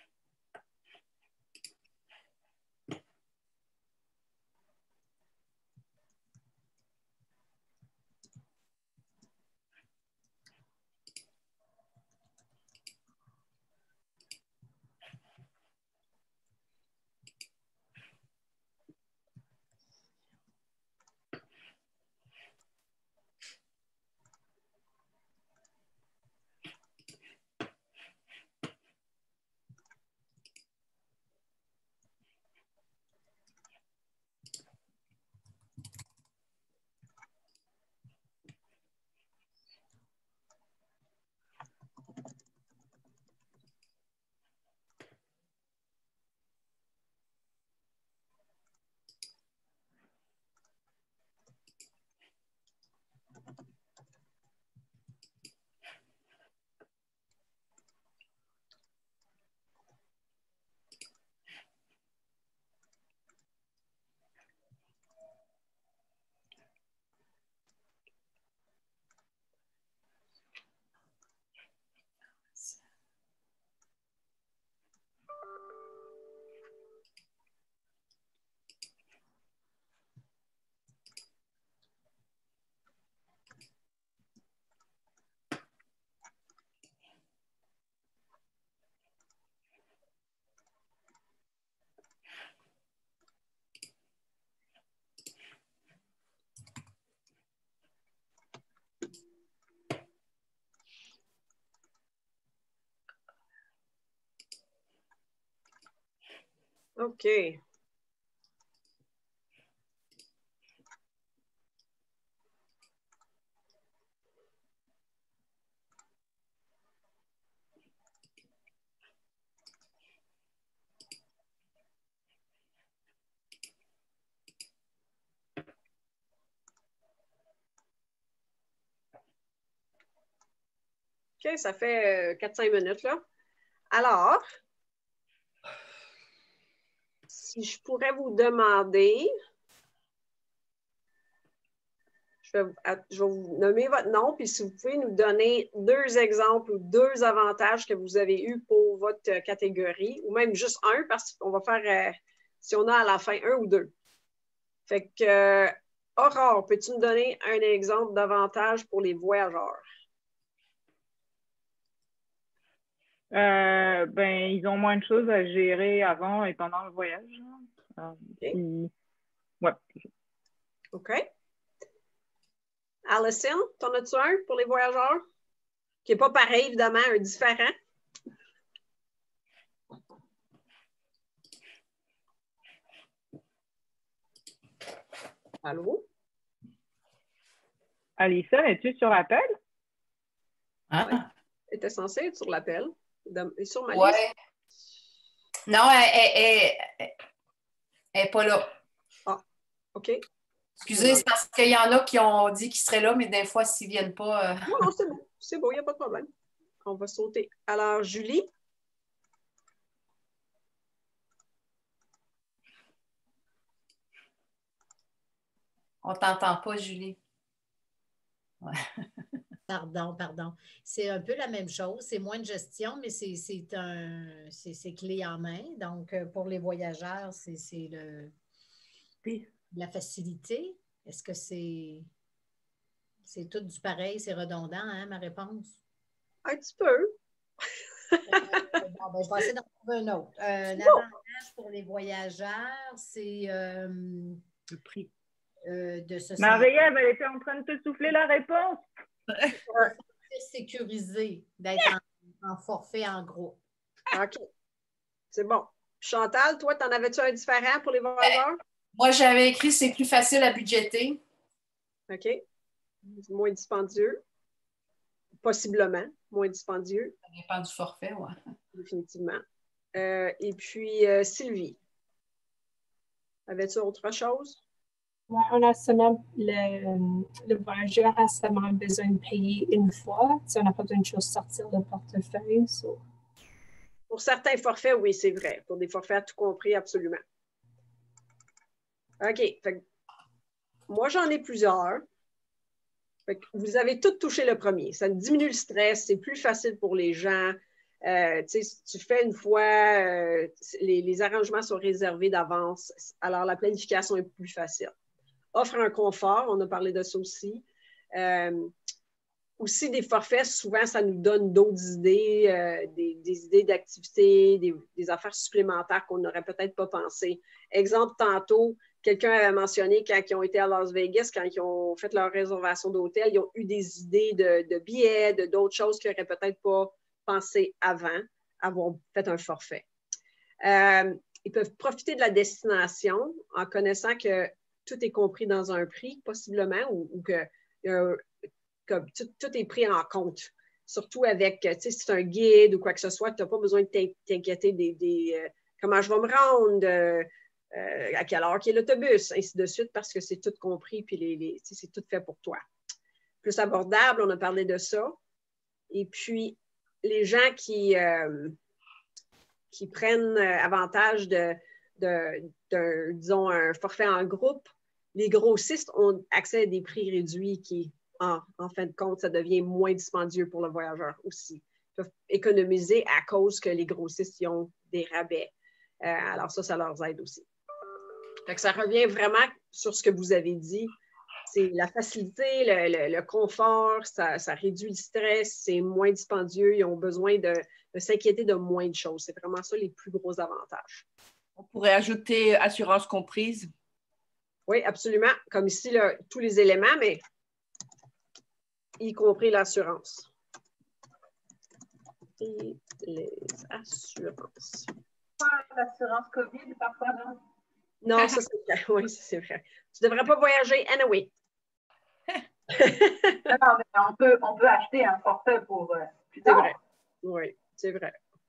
OK. OK, ça fait quatre cinq minutes, là. Alors, si je pourrais vous demander, Je vais, je vais vous nommer votre nom, puis si vous pouvez nous donner deux exemples ou deux avantages que vous avez eus pour votre catégorie, ou même juste un, parce qu'on va faire, euh, si on a à la fin, un ou deux. Fait que, euh, Aurore, peux-tu me donner un exemple d'avantage pour les voyageurs? Euh, ben, ils ont moins de choses à gérer avant et pendant le voyage. Euh, OK. Puis, ouais. OK. Alison, t'en as-tu un pour les voyageurs? Qui n'est pas pareil, évidemment, un différent. Allô? Alison, es-tu sur l'appel? Hein? Ouais. Elle était censée être sur l'appel. Elle est sur ma Ouais. liste. Non, elle n'est pas là. Ah, OK. Excusez, c'est parce qu'il y en a qui ont dit qu'ils seraient là, mais des fois, s'ils ne viennent pas. Euh... Non, non, c'est beau. C'est beau, il n'y a pas de problème. On va sauter. Alors, Julie? On ne t'entend pas, Julie. Ouais. Pardon, pardon. C'est un peu la même chose. C'est moins de gestion, mais c'est un c'est clé en main. Donc, pour les voyageurs, c'est le la facilité. Est-ce que c'est c'est tout du pareil, c'est redondant, hein, ma réponse? Un petit peu. euh, bon, ben, je vais essayer d'en trouver un autre. Euh, L'avantage pour les voyageurs, c'est euh, le prix. Euh, de se Marie-Ève, elle était en train de te souffler la réponse. sécuriser, d'être en, en forfait en groupe. OK. C'est bon. Chantal, toi, t'en avais-tu un différent pour les voyageurs? Moi, j'avais écrit c'est plus facile à budgéter. OK. Moins dispendieux. Possiblement moins dispendieux. Ça dépend du forfait, oui. Définitivement. Euh, et puis, euh, Sylvie, avais-tu autre chose? Ouais, on a seulement le, le voyageur a seulement besoin de payer une fois. Si on n'a pas besoin de choses sortir le portefeuille. So. Pour certains forfaits, oui, c'est vrai. Pour des forfaits à tout compris, absolument. OK. Fait que, moi, j'en ai plusieurs. Fait que vous avez tous touché le premier. Ça diminue le stress, c'est plus facile pour les gens. Euh, tu sais, tu fais une fois, euh, les, les arrangements sont réservés d'avance. Alors, la planification est plus facile. Offre un confort, on a parlé de ça aussi. Euh, aussi, des forfaits, souvent, ça nous donne d'autres idées, euh, des, des idées d'activités, des, des affaires supplémentaires qu'on n'aurait peut-être pas pensé. Exemple, tantôt, quelqu'un avait mentionné quand ils ont été à Las Vegas, quand ils ont fait leur réservation d'hôtel, ils ont eu des idées de, de billets, de d'autres choses qu'ils n'auraient peut-être pas pensé avant avoir fait un forfait. Euh, ils peuvent profiter de la destination en connaissant que tout est compris dans un prix, possiblement, ou, ou que, euh, que tout, tout est pris en compte. Surtout avec, tu sais, si c'est un guide ou quoi que ce soit, tu n'as pas besoin de t'inquiéter des, des euh, comment je vais me rendre, euh, euh, à quelle heure est l'autobus, ainsi de suite, parce que c'est tout compris, puis les, les, c'est tout fait pour toi. Plus abordable, on a parlé de ça. Et puis, les gens qui, euh, qui prennent avantage de, de, de, disons, un forfait en groupe, les grossistes ont accès à des prix réduits qui, en, en fin de compte, ça devient moins dispendieux pour le voyageur aussi. Ils peuvent économiser à cause que les grossistes y ont des rabais. Euh, alors ça, ça leur aide aussi. Fait que ça revient vraiment sur ce que vous avez dit. C'est la facilité, le, le, le confort, ça, ça réduit le stress, c'est moins dispendieux, ils ont besoin de, de s'inquiéter de moins de choses. C'est vraiment ça les plus gros avantages. On pourrait ajouter assurance comprise. Oui, absolument. Comme ici, là, tous les éléments, mais y compris l'assurance. Et les assurances. L'assurance COVID, parfois, non? Non, ça c'est vrai. Oui, c'est vrai. Tu ne devrais pas voyager anyway. Non, mais on peut, on peut acheter un forfait pour euh, plus tard. C'est vrai. Oui, c'est vrai.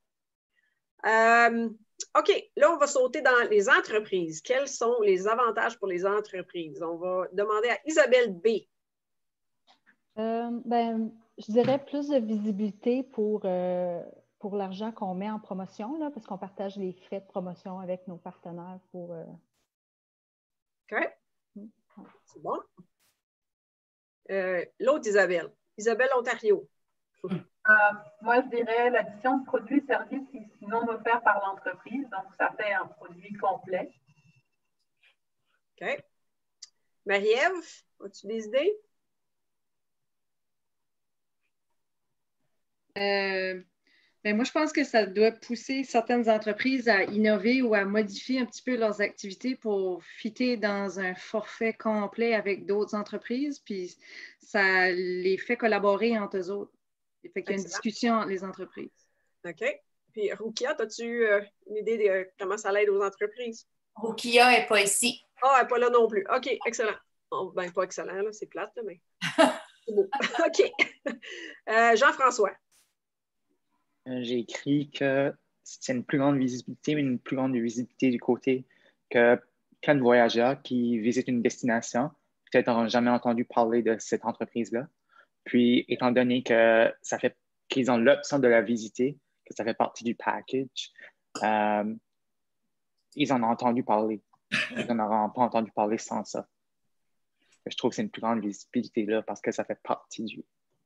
Euh, OK, là, on va sauter dans les entreprises. Quels sont les avantages pour les entreprises? On va demander à Isabelle B. Euh, ben, je dirais plus de visibilité pour, euh, pour l'argent qu'on met en promotion, là, parce qu'on partage les frais de promotion avec nos partenaires pour... Euh... OK. C'est bon. Euh, L'autre, Isabelle. Isabelle Ontario. Euh, moi, je dirais l'addition de produits et services qui sinon offerts par l'entreprise. Donc, ça fait un produit complet. OK. Marie-Ève, as-tu des idées? Euh, ben moi, je pense que ça doit pousser certaines entreprises à innover ou à modifier un petit peu leurs activités pour fitter dans un forfait complet avec d'autres entreprises, puis ça les fait collaborer entre eux autres. Fait qu'il y a une discussion entre les entreprises. OK. Puis, Rukia, as-tu euh, une idée de euh, comment ça l'aide aux entreprises? Rukia n'est pas ici. Ah, elle n'est pas là non plus. OK, excellent. Oh, ben, pas excellent, là, c'est plate, là, mais c'est beau. OK. Euh, Jean-François. Euh, J'ai écrit que c'est une plus grande visibilité, mais une plus grande visibilité du côté que plein de voyageurs qui visitent une destination, peut-être n'ont jamais entendu parler de cette entreprise-là. Puis, étant donné que ça fait qu'ils ont l'option de la visiter, que ça fait partie du package, euh, ils en ont entendu parler. Ils n'en auront pas entendu parler sans ça. Je trouve que c'est une plus grande visibilité là parce que ça fait partie du.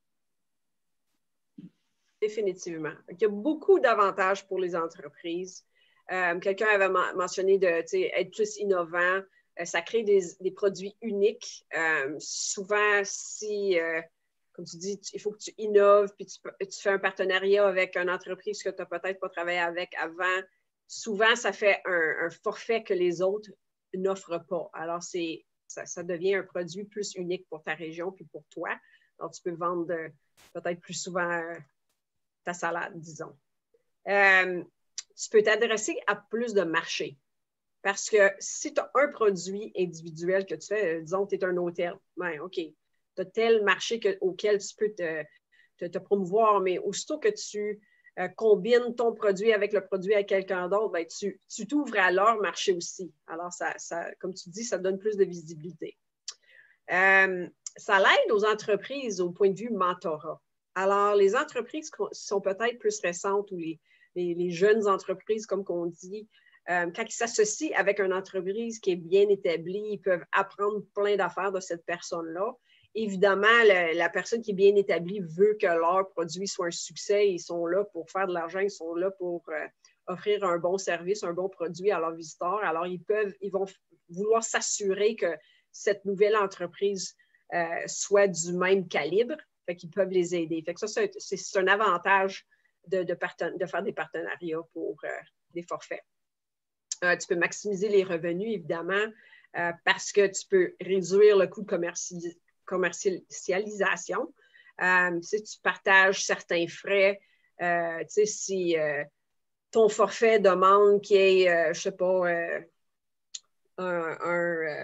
Définitivement. Il y a beaucoup d'avantages pour les entreprises. Euh, Quelqu'un avait mentionné de être plus innovant. Euh, ça crée des, des produits uniques. Euh, souvent, si, euh, comme tu dis, tu, il faut que tu innoves, puis tu, tu fais un partenariat avec une entreprise que tu n'as peut-être pas travaillé avec avant, souvent, ça fait un, un forfait que les autres n'offrent pas. Alors, c'est, ça, ça devient un produit plus unique pour ta région puis pour toi. Alors, tu peux vendre euh, peut-être plus souvent euh, ta salade, disons. Euh, tu peux t'adresser à plus de marchés. Parce que si tu as un produit individuel que tu fais, euh, disons que tu es un hôtel, ben, OK, tu as tel marché que, auquel tu peux te, te, te promouvoir, mais aussitôt que tu euh, combines ton produit avec le produit à quelqu'un d'autre, ben, tu, tu t'ouvres à leur marché aussi. Alors, ça, ça, comme tu dis, ça donne plus de visibilité. Euh, ça l'aide aux entreprises au point de vue mentorat. Alors, les entreprises qui sont peut-être plus récentes ou les, les, les jeunes entreprises, comme on dit, euh, quand ils s'associent avec une entreprise qui est bien établie, ils peuvent apprendre plein d'affaires de cette personne-là. Évidemment, le, la personne qui est bien établie veut que leur produit soit un succès. Ils sont là pour faire de l'argent, ils sont là pour euh, offrir un bon service, un bon produit à leurs visiteurs. Alors, ils peuvent, ils vont vouloir s'assurer que cette nouvelle entreprise euh, soit du même calibre. Fait qu'ils peuvent les aider. Fait que ça, c'est, c'est un avantage de, de, parten- de faire des partenariats pour euh, des forfaits. Euh, tu peux maximiser les revenus, évidemment, euh, parce que tu peux réduire le coût de commerci- commercialisation. Euh, si tu partages certains frais, euh, tu sais, si euh, ton forfait demande qu'il y ait, euh, je ne sais pas, euh, un... un euh,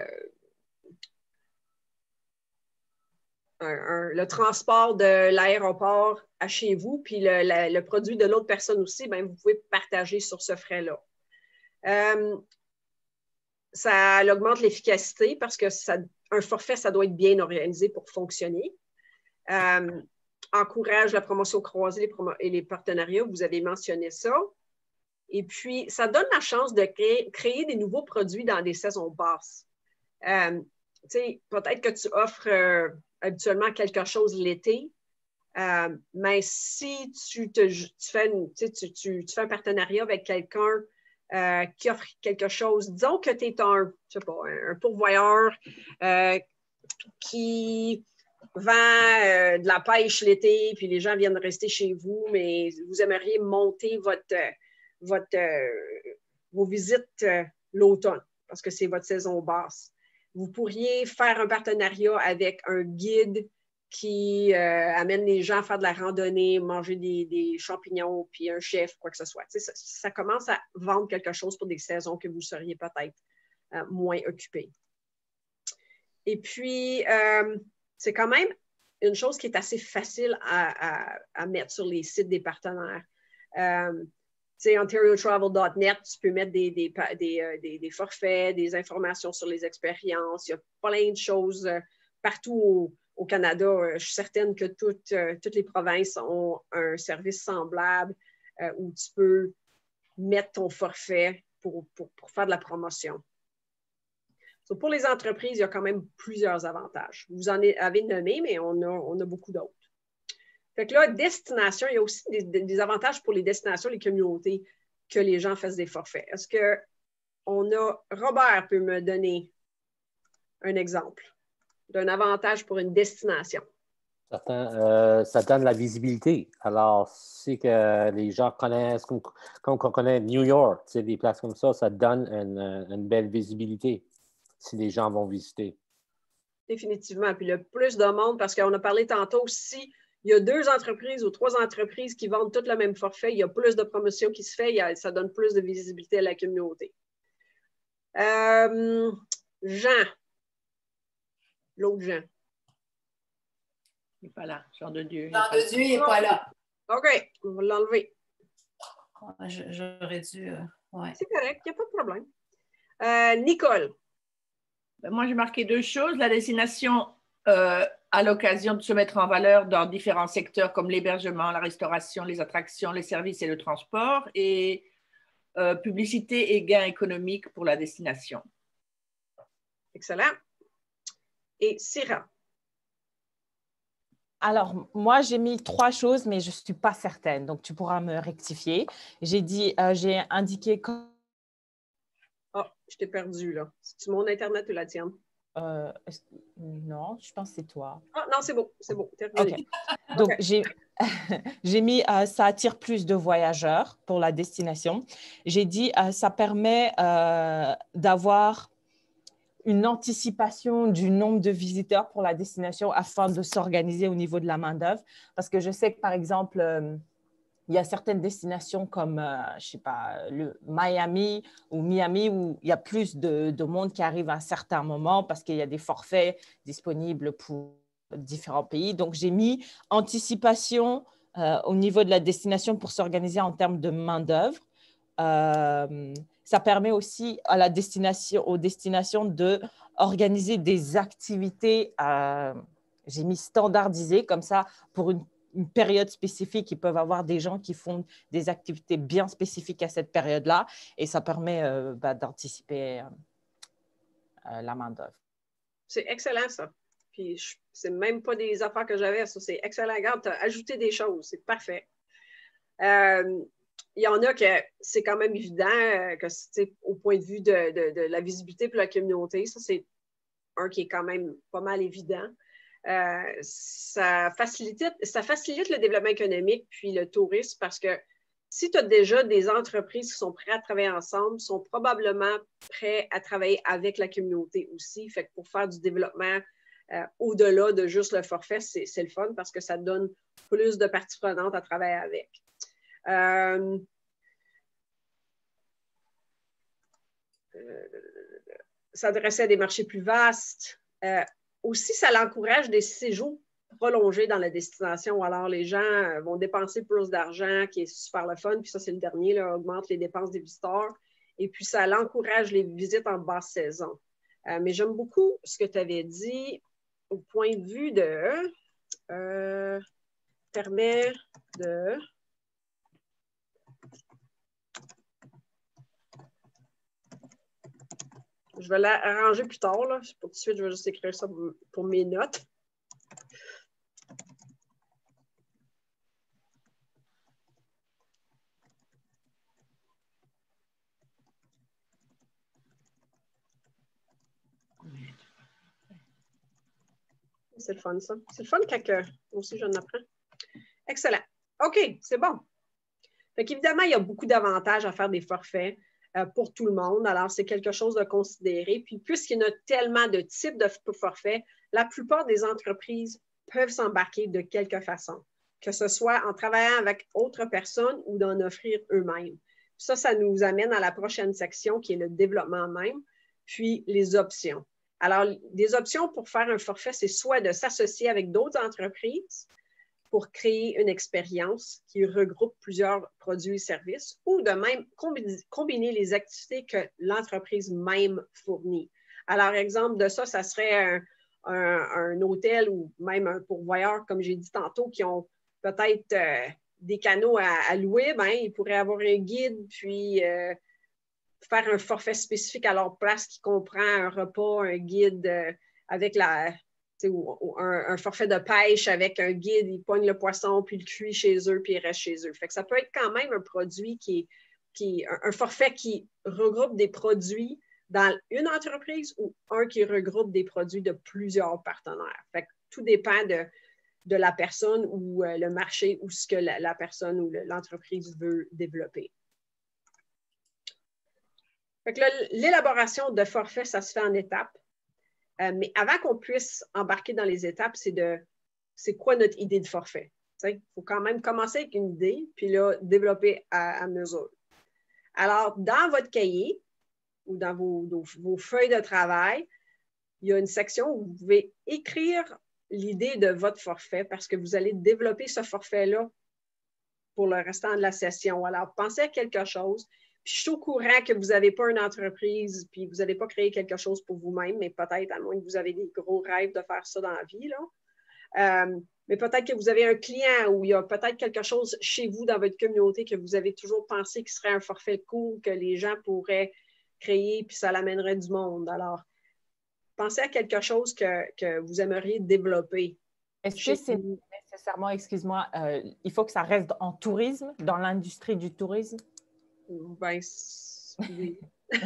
Un, un, le transport de l'aéroport à chez vous, puis le, la, le produit de l'autre personne aussi, bien, vous pouvez partager sur ce frais-là. Euh, ça augmente l'efficacité parce que ça, un forfait, ça doit être bien organisé pour fonctionner. Euh, encourage la promotion croisée les promo- et les partenariats, vous avez mentionné ça. Et puis, ça donne la chance de créer, créer des nouveaux produits dans des saisons basses. Euh, tu sais, peut-être que tu offres... Euh, habituellement quelque chose l'été, euh, mais si tu, te, tu, fais une, tu, tu, tu fais un partenariat avec quelqu'un euh, qui offre quelque chose, disons que tu es un, je sais pas, un pourvoyeur euh, qui vend euh, de la pêche l'été, puis les gens viennent rester chez vous, mais vous aimeriez monter votre, votre, euh, vos visites euh, l'automne, parce que c'est votre saison basse. Vous pourriez faire un partenariat avec un guide qui euh, amène les gens à faire de la randonnée, manger des, des champignons, puis un chef, quoi que ce soit. Ça, ça commence à vendre quelque chose pour des saisons que vous seriez peut-être euh, moins occupés. Et puis, euh, c'est quand même une chose qui est assez facile à, à, à mettre sur les sites des partenaires. Euh, Tu sais, ontario travel dot net, tu peux mettre des, des, des, des, des forfaits, des informations sur les expériences. Il y a plein de choses partout au, au Canada. Je suis certaine que toutes, toutes les provinces ont un service semblable euh, où tu peux mettre ton forfait pour, pour, pour faire de la promotion. So, pour les entreprises, il y a quand même plusieurs avantages. Vous en avez nommé, mais on a, on a beaucoup d'autres. Fait que là, destination, il y a aussi des, des avantages pour les destinations, les communautés, que les gens fassent des forfaits. Est-ce que on a, Robert peut me donner un exemple d'un avantage pour une destination? Certain, euh, ça donne la visibilité. Alors, c'est que les gens connaissent, comme, comme on connaît New York, des places comme ça, ça donne une, une belle visibilité si les gens vont visiter. Définitivement. Puis le plus de monde, parce qu'on a parlé tantôt, si il y a deux entreprises ou trois entreprises qui vendent tout le même forfait, il y a plus de promotion qui se fait, il y a, ça donne plus de visibilité à la communauté. Euh, Jean. L'autre Jean. Il n'est pas là. Jean de Dieu. Jean de Dieu, il n'est pas là. OK, on va l'enlever. J'aurais dû. Euh, ouais. C'est correct, il n'y a pas de problème. Euh, Nicole. Ben, moi, j'ai marqué deux choses. La destination euh, a l'occasion de se mettre en valeur dans différents secteurs comme l'hébergement, la restauration, les attractions, les services et le transport. Et euh, publicité et gains économiques pour la destination. Excellent. Et Syrah. Alors, moi, j'ai mis trois choses, mais je ne suis pas certaine. Donc, tu pourras me rectifier. J'ai dit, euh, j'ai indiqué... Oh, je t'ai perdu, là. C'est-tu mon Internet ou la tienne? Euh, non, je pense que c'est toi. Ah, non, c'est bon, c'est bon. Okay. Donc, okay. j'ai mis euh, ça attire plus de voyageurs pour la destination. J'ai dit, euh, ça permet euh, d'avoir une anticipation du nombre de visiteurs pour la destination afin de s'organiser au niveau de la main-d'œuvre. Parce que je sais que, par exemple, euh, il y a certaines destinations comme, euh, je ne sais pas, le Miami ou Miami où il y a plus de, de monde qui arrive à un certain moment parce qu'il y a des forfaits disponibles pour différents pays. Donc, j'ai mis anticipation euh, au niveau de la destination pour s'organiser en termes de main-d'œuvre. Euh, ça permet aussi à la destination, aux destinations d'organiser des activités, euh, j'ai mis standardisées comme ça, pour une, une période spécifique. Ils peuvent avoir des gens qui font des activités bien spécifiques à cette période-là et ça permet euh, bah, d'anticiper euh, la main-d'œuvre. C'est excellent, ça. Puis, c'est même pas des affaires que j'avais, ça. C'est excellent. Regarde, tu as ajouté des choses. C'est parfait. Euh, Il y en a que c'est quand même évident que c'est au point de vue de, de, de la visibilité pour la communauté. Ça, c'est un qui est quand même pas mal évident. Euh, ça, facilite, ça facilite le développement économique puis le tourisme parce que si tu as déjà des entreprises qui sont prêtes à travailler ensemble, sont probablement prêts à travailler avec la communauté aussi. Fait que pour faire du développement euh, au-delà de juste le forfait, c'est, c'est le fun parce que ça donne plus de parties prenantes à travailler avec. Euh, euh, s'adresser à des marchés plus vastes. Euh, aussi, ça l'encourage des séjours prolongés dans la destination. Alors, les gens vont dépenser plus d'argent, qui est super le fun. Puis ça, c'est le dernier, là, augmente les dépenses des visiteurs. Et puis, ça l'encourage les visites en basse saison. Euh, mais j'aime beaucoup ce que tu avais dit au point de vue de... Euh, permet de... Je vais l'arranger plus tard. Là. Pour tout de suite, je vais juste écrire ça pour, pour mes notes. C'est le fun, ça. C'est le fun quand euh, aussi j'en apprends. Excellent. OK, c'est bon. Fait qu'évidemment, il y a beaucoup d'avantages à faire des forfaits pour tout le monde. Alors, c'est quelque chose de considérer. Puis, puisqu'il y a tellement de types de forfaits, la plupart des entreprises peuvent s'embarquer de quelque façon, que ce soit en travaillant avec autres personnes ou d'en offrir eux-mêmes. Ça, ça nous amène à la prochaine section qui est le développement même, puis les options. Alors, des options pour faire un forfait, c'est soit de s'associer avec d'autres entreprises pour créer une expérience qui regroupe plusieurs produits et services ou de même combiner les activités que l'entreprise même fournit. Alors, exemple de ça, ça serait un, un, un hôtel ou même un pourvoyeur, comme j'ai dit tantôt, qui ont peut-être euh, des canaux à, à louer, bien, ils pourraient avoir un guide, puis euh, faire un forfait spécifique à leur place qui comprend un repas, un guide euh, avec la, ou, ou un, un forfait de pêche avec un guide, ils poignent le poisson, puis le cuit chez eux, puis ils restent chez eux. Fait que ça peut être quand même un produit qui est, qui, un, un forfait qui regroupe des produits dans une entreprise ou un qui regroupe des produits de plusieurs partenaires. Fait que tout dépend de, de la personne ou euh, le marché ou ce que la, la personne ou l'entreprise veut développer. Fait que l'élaboration de forfait, ça se fait en étapes. Euh, mais avant qu'on puisse embarquer dans les étapes, c'est de c'est quoi notre idée de forfait? Il faut quand même commencer avec une idée, puis là, développer à, à mesure. Alors, dans votre cahier ou dans vos, vos, vos feuilles de travail, il y a une section où vous pouvez écrire l'idée de votre forfait parce que vous allez développer ce forfait-là pour le restant de la session. Alors, pensez à quelque chose. Puis, je suis au courant que vous n'avez pas une entreprise, puis vous n'allez pas créer quelque chose pour vous-même, mais peut-être, à moins que vous avez des gros rêves de faire ça dans la vie, là. Euh, mais peut-être que vous avez un client ou il y a peut-être quelque chose chez vous dans votre communauté que vous avez toujours pensé qui serait un forfait cool que les gens pourraient créer, puis ça l'amènerait du monde. Alors, pensez à quelque chose que, que vous aimeriez développer. Est-ce que c'est nécessairement, excuse-moi, euh, il faut que ça reste en tourisme, dans l'industrie du tourisme? Ben, oui.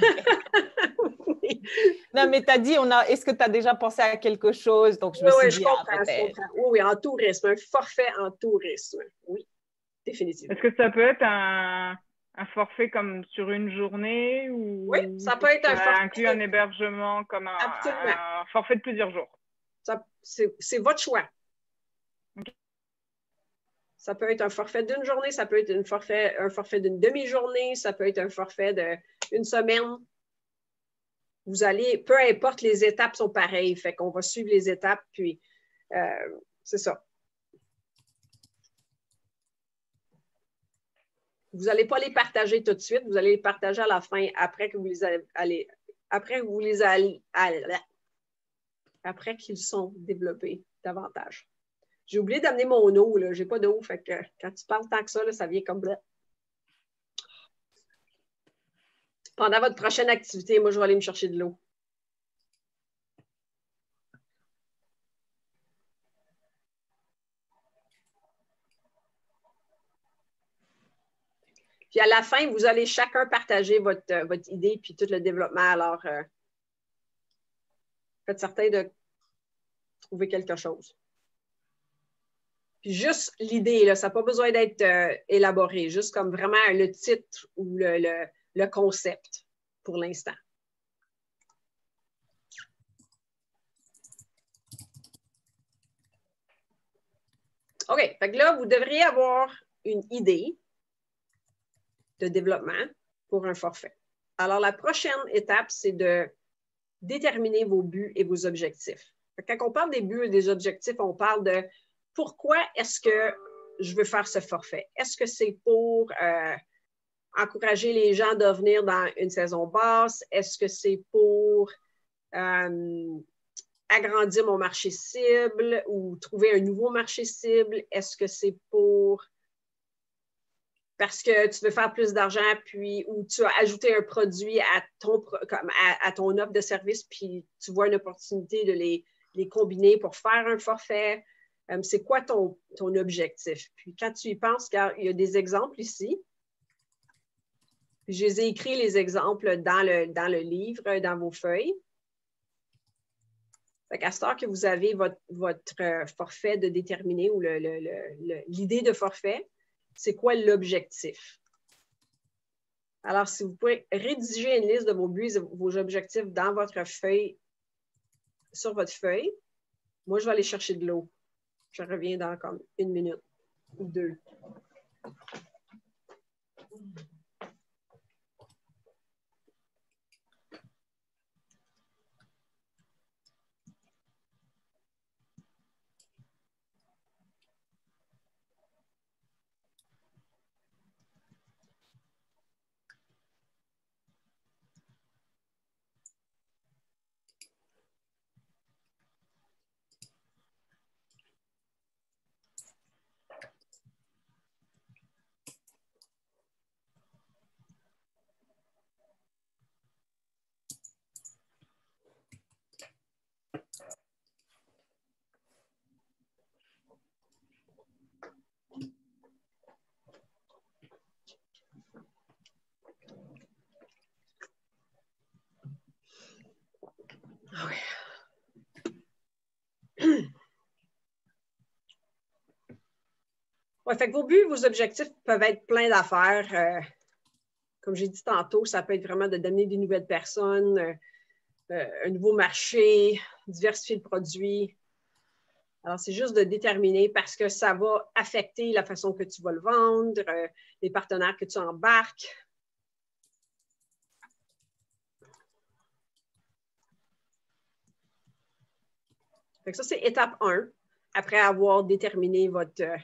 Oui. Non, mais tu as dit, on a... est-ce que tu as déjà pensé à quelque chose? Donc, je me oui, suis oui, dit, je comprends, ah, je comprends. Oui, oui, en tourisme, un forfait en tourisme. Oui, définitivement. Est-ce que ça peut être un, un forfait comme sur une journée ou oui, ça peut être un ça forfait. inclut un hébergement comme un, un forfait de plusieurs jours? C'est votre choix. Okay. Ça peut être un forfait d'une journée, ça peut être une forfait, un forfait d'une demi-journée, ça peut être un forfait d'une semaine. Vous allez, peu importe, les étapes sont pareilles. Fait qu'on va suivre les étapes, puis euh, c'est ça. Vous n'allez pas les partager tout de suite, vous allez les partager à la fin, après que vous les allez, après que vous les allez, après qu'ils sont développés davantage. J'ai oublié d'amener mon eau, là. J'ai pas d'eau, fait que quand tu parles tant que ça, là, ça vient comme bleu. Pendant votre prochaine activité, moi, je vais aller me chercher de l'eau. Puis à la fin, vous allez chacun partager votre, votre idée puis tout le développement. Alors, euh, faites certain de trouver quelque chose. Puis juste l'idée, là, ça n'a pas besoin d'être euh, élaboré, juste comme vraiment le titre ou le, le, le concept pour l'instant. OK, fait que là, vous devriez avoir une idée de développement pour un forfait. Alors, la prochaine étape, c'est de déterminer vos buts et vos objectifs. Quand on parle des buts et des objectifs, on parle de pourquoi est-ce que je veux faire ce forfait? Est-ce que c'est pour euh, encourager les gens à venir dans une saison basse? Est-ce que c'est pour euh, agrandir mon marché cible ou trouver un nouveau marché cible? Est-ce que c'est pour parce que tu veux faire plus d'argent, puis ou tu as ajouté un produit à ton, comme à, à ton offre de service, puis tu vois une opportunité de les, les combiner pour faire un forfait. Um, c'est quoi ton, ton objectif? Puis quand tu y penses, car il y a des exemples ici. Puis je les ai écrits, les exemples, dans le, dans le livre, dans vos feuilles. Fait qu'à ce temps que vous avez votre, votre forfait de déterminer ou le, le, le, l'idée de forfait, c'est quoi l'objectif? Alors, si vous pouvez rédiger une liste de vos buts et vos objectifs dans votre feuille, sur votre feuille, moi, je vais aller chercher de l'eau. Je reviens dans comme une minute ou deux. Ouais, fait que vos buts, vos objectifs peuvent être plein d'affaires. Euh, comme j'ai dit tantôt, ça peut être vraiment de donner des nouvelles personnes, euh, euh, un nouveau marché, diversifier le produit. Alors, c'est juste de déterminer parce que ça va affecter la façon que tu vas le vendre, euh, les partenaires que tu embarques. Fait que ça, c'est étape un, après avoir déterminé votre, euh,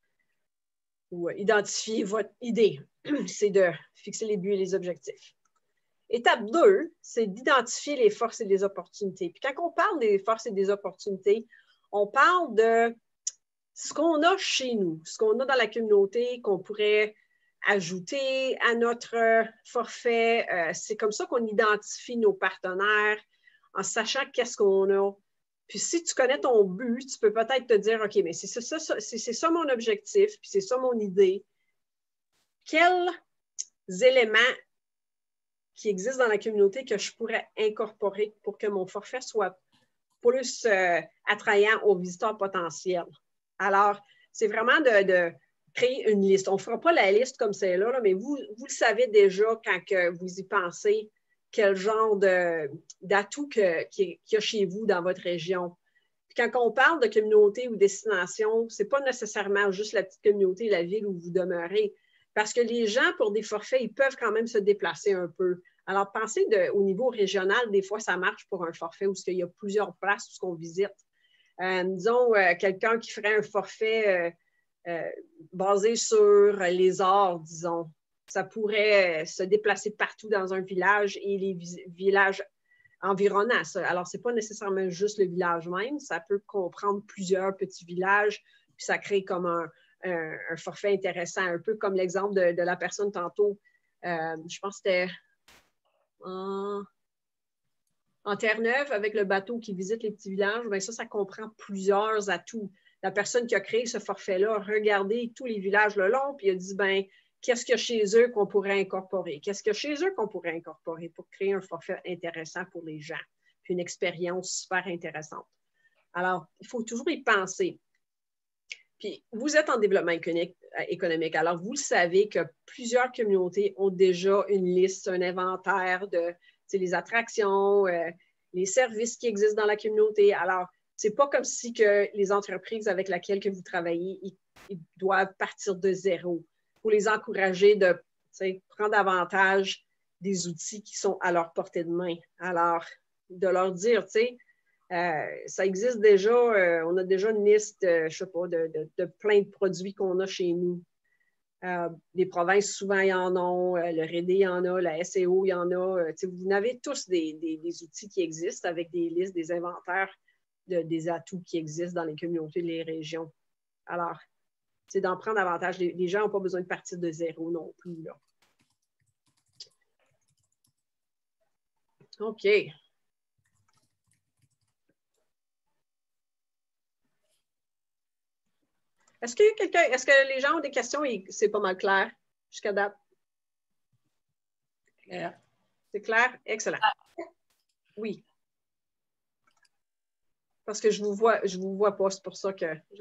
ou identifié votre idée. C'est de fixer les buts et les objectifs. Étape deux, c'est d'identifier les forces et les opportunités. Puis quand on parle des forces et des opportunités, on parle de ce qu'on a chez nous, ce qu'on a dans la communauté, qu'on pourrait ajouter à notre forfait. Euh, c'est comme ça qu'on identifie nos partenaires en sachant qu'est-ce qu'on a. Puis si tu connais ton but, tu peux peut-être te dire, OK, mais c'est ça, ça, c'est, c'est ça mon objectif, puis c'est ça mon idée. Quels éléments qui existent dans la communauté que je pourrais incorporer pour que mon forfait soit plus euh, attrayant aux visiteurs potentiels? Alors, c'est vraiment de, de créer une liste. On ne fera pas la liste comme celle-là, là, mais vous, vous le savez déjà quand que vous y pensez, quel genre de, d'atout que, qu'il y a chez vous dans votre région. Puis quand on parle de communauté ou destination, ce n'est pas nécessairement juste la petite communauté, la ville où vous demeurez, parce que les gens, pour des forfaits, ils peuvent quand même se déplacer un peu. Alors, pensez de, au niveau régional, des fois, ça marche pour un forfait où il y a plusieurs places où on visite. Euh, disons, euh, quelqu'un qui ferait un forfait euh, euh, basé sur les arts, disons. Ça pourrait euh, se déplacer partout dans un village et les villages environnants. Alors, ce n'est pas nécessairement juste le village même. Ça peut comprendre plusieurs petits villages, puis ça crée comme un, un, un forfait intéressant, un peu comme l'exemple de, de la personne tantôt. Euh, je pense que c'était en... En Terre-Neuve, avec le bateau qui visite les petits villages, bien ça, ça comprend plusieurs atouts. La personne qui a créé ce forfait-là a regardé tous les villages le long, puis a dit, bien, qu'est-ce qu'il y a chez eux qu'on pourrait incorporer? Qu'est-ce qu'il y a chez eux qu'on pourrait incorporer pour créer un forfait intéressant pour les gens, puis une expérience super intéressante? Alors, il faut toujours y penser. Puis, vous êtes en développement économique, alors vous le savez que plusieurs communautés ont déjà une liste, un inventaire de les attractions, euh, les services qui existent dans la communauté. Alors, ce n'est pas comme si que les entreprises avec lesquelles que vous travaillez, ils, ils doivent partir de zéro. Il faut les encourager de prendre avantage des outils qui sont à leur portée de main. Alors, de leur dire, tu sais, euh, ça existe déjà, euh, on a déjà une liste, euh, je ne sais pas, de, de, de plein de produits qu'on a chez nous. Euh, les provinces, souvent, il y en a. Euh, le R E D, il y en a. La S E O, il y en a. Euh, vous avez tous des, des, des outils qui existent avec des listes, des inventaires de, des atouts qui existent dans les communautés, les régions. Alors, c'est d'en prendre avantage. Les, les gens n'ont pas besoin de partir de zéro non plus, là. OK. Est-ce qu'il y a quelqu'un, est-ce que les gens ont des questions et c'est pas mal clair jusqu'à date? Claire. C'est clair? Excellent. Oui. Parce que je vous vois, je vous vois pas, c'est pour ça que je...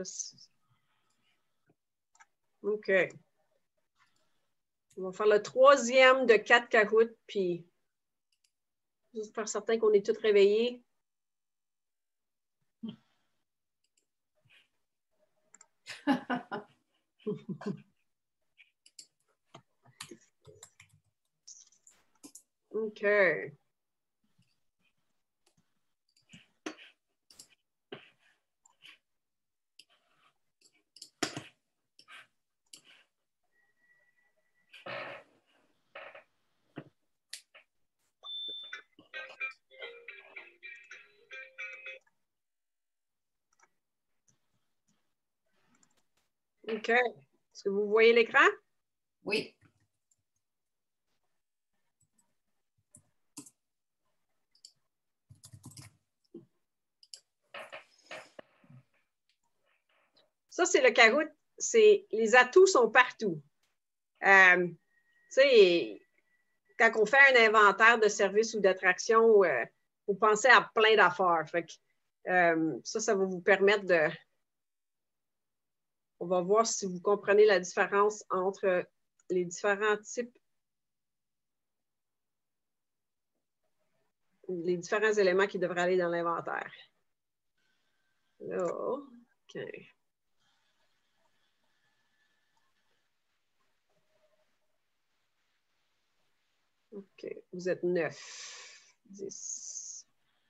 OK. On va faire le troisième de quatre caroutes, puis juste faire certain qu'on est tous réveillés. OK. OK. Est-ce que vous voyez l'écran? Oui. Ça, c'est le caroute. C'est, les atouts sont partout. Euh, tu sais, quand on fait un inventaire de services ou d'attractions, il euh, faut penser à plein d'affaires. Fait que, euh, ça, ça va vous permettre de... On va voir si vous comprenez la différence entre les différents types, les différents éléments qui devraient aller dans l'inventaire. Là, OK. OK, vous êtes neuf, dix.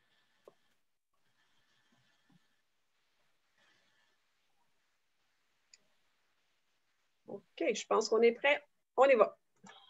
OK, je pense qu'on est prêt. On y va.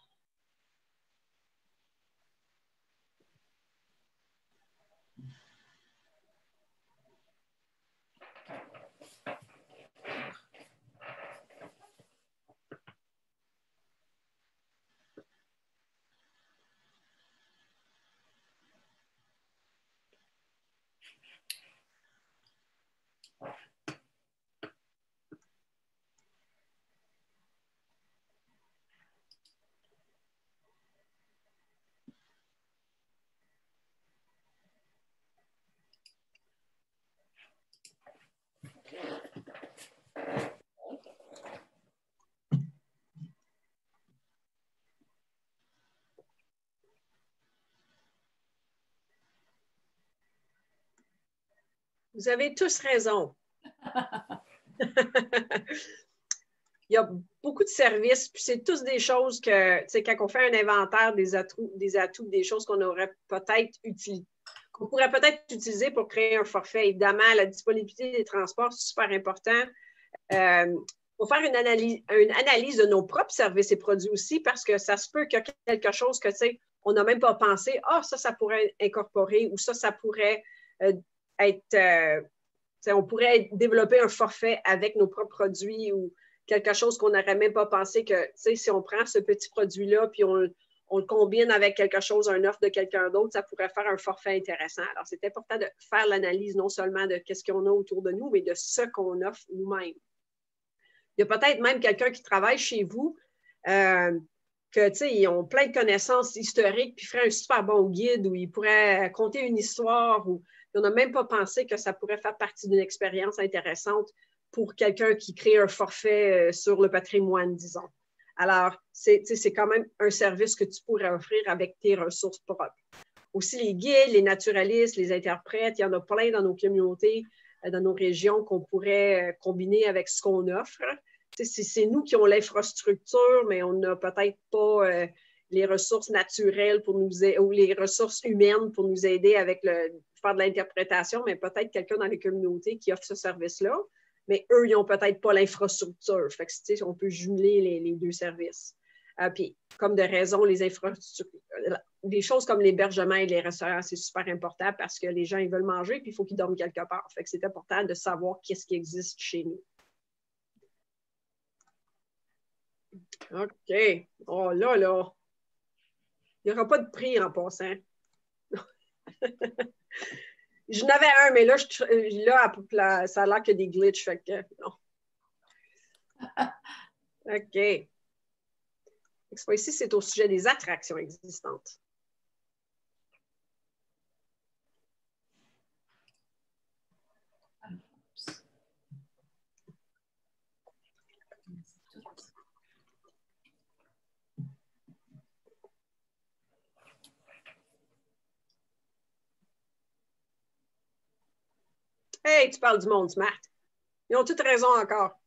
Vous avez tous raison. Il y a beaucoup de services, puis c'est tous des choses que, tu sais, quand on fait un inventaire des atouts, des atouts, des choses qu'on aurait peut-être utilisées, qu'on pourrait peut-être utiliser pour créer un forfait. Évidemment, la disponibilité des transports, c'est super important. Euh, Il faut faire une analyse, une analyse de nos propres services et produits aussi, parce que ça se peut qu'il y a quelque chose que, tu sais, on n'a même pas pensé, ah, ça, ça pourrait incorporer, ou ça, ça pourrait euh, être, euh, on pourrait développer un forfait avec nos propres produits ou quelque chose qu'on n'aurait même pas pensé que, si on prend ce petit produit-là puis on, on le combine avec quelque chose, un offre de quelqu'un d'autre, ça pourrait faire un forfait intéressant. Alors, c'est important de faire l'analyse non seulement de ce qu'on a autour de nous, mais de ce qu'on offre nous-mêmes. Il y a peut-être même quelqu'un qui travaille chez vous, euh, que, tu sais, ils ont plein de connaissances historiques, puis ferait un super bon guide où ils pourraient conter une histoire, ou on n'a même pas pensé que ça pourrait faire partie d'une expérience intéressante pour quelqu'un qui crée un forfait sur le patrimoine, disons. Alors, c'est quand même un service que tu pourrais offrir avec tes ressources propres. Aussi, les guides, les naturalistes, les interprètes, il y en a plein dans nos communautés, dans nos régions qu'on pourrait combiner avec ce qu'on offre. C'est nous qui avons l'infrastructure, mais on n'a peut-être pas euh, les ressources naturelles pour nous aider, ou les ressources humaines pour nous aider avec le faire de l'interprétation, mais peut-être quelqu'un dans les communautés qui offre ce service-là, mais eux, ils n'ont peut-être pas l'infrastructure. Fait que, on peut jumeler les, les deux services. Euh, puis, comme de raison, les infrastructures, des choses comme l'hébergement et les restaurants, c'est super important parce que les gens, ils veulent manger, puis il faut qu'ils dorment quelque part. Fait que c'est important de savoir qu'est-ce qui existe chez nous. OK. Oh là, là. Il n'y aura pas de prix en passant. Je n'avais un, mais là, je, là ça a l'air qu'il y a des glitches. Fait que non. OK. Cette fois-ci, c'est au sujet des attractions existantes. Hey, tu parles du monde smart. Ils ont toutes raison encore.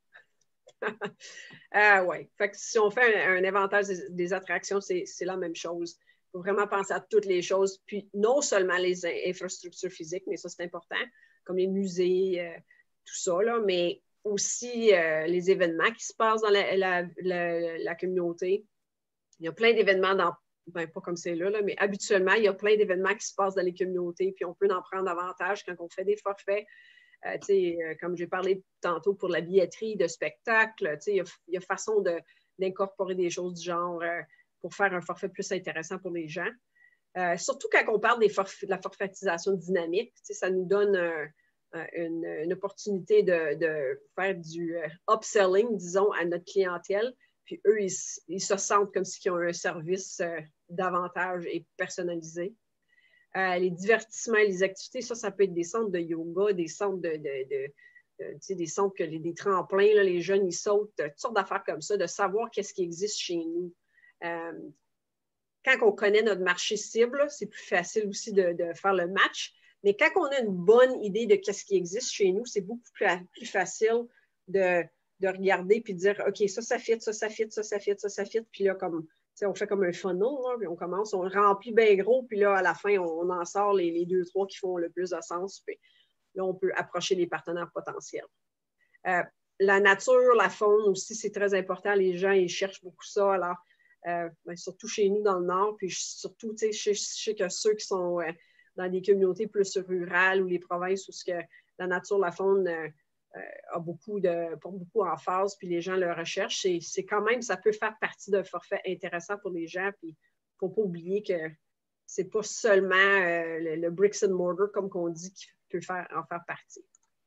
euh, oui. Fait que si on fait un, un inventaire des, des attractions, c'est la même chose. Il faut vraiment penser à toutes les choses, puis non seulement les infrastructures physiques, mais ça, c'est important, comme les musées, euh, tout ça, là, mais aussi euh, les événements qui se passent dans la, la, la, la communauté. Il y a plein d'événements dans, ben, pas comme c'est là, là, mais habituellement, il y a plein d'événements qui se passent dans les communautés, puis on peut en prendre davantage quand on fait des forfaits. Euh, euh, comme j'ai parlé tantôt pour la billetterie de spectacle, il y, y a façon d'incorporer de, des choses du genre euh, pour faire un forfait plus intéressant pour les gens. Euh, surtout quand on parle des forf de la forfaitisation dynamique, ça nous donne euh, une, une opportunité de, de faire du euh, upselling, disons, à notre clientèle. Puis eux, ils, ils se sentent comme s'ils ont un service euh, davantage et personnalisé. Euh, les divertissements et les activités, ça, ça peut être des centres de yoga, des centres de, de, de, euh, des centres, que les, des tremplins, là, les jeunes, ils sautent, toutes sortes d'affaires comme ça, de savoir qu'est-ce qui existe chez nous. Euh, quand on connaît notre marché cible, c'est plus facile aussi de, de faire le match. Mais quand on a une bonne idée de qu'est-ce qui existe chez nous, c'est beaucoup plus, plus facile de, de regarder puis de dire, OK, ça, ça fit, ça, ça fit, ça, ça fit, ça, ça fit. Puis là, comme, on fait comme un funnel, là, puis on commence, on remplit bien gros, puis là, à la fin, on, on en sort les, les deux, trois qui font le plus de sens. Puis là, on peut approcher les partenaires potentiels. Euh, la nature, la faune aussi, c'est très important. Les gens, ils cherchent beaucoup ça. Alors, euh, ben, surtout chez nous dans le Nord, puis surtout, tu sais, je, je sais que ceux qui sont euh, dans des communautés plus rurales ou les provinces où ce que la nature, la faune euh, euh, a beaucoup de, porte beaucoup en phase, puis les gens le recherchent, c'est, c'est quand même, ça peut faire partie d'un forfait intéressant pour les gens, puis il ne faut pas oublier que c'est pas seulement euh, le, le bricks and mortar, comme qu'on dit, qui peut faire, en faire partie.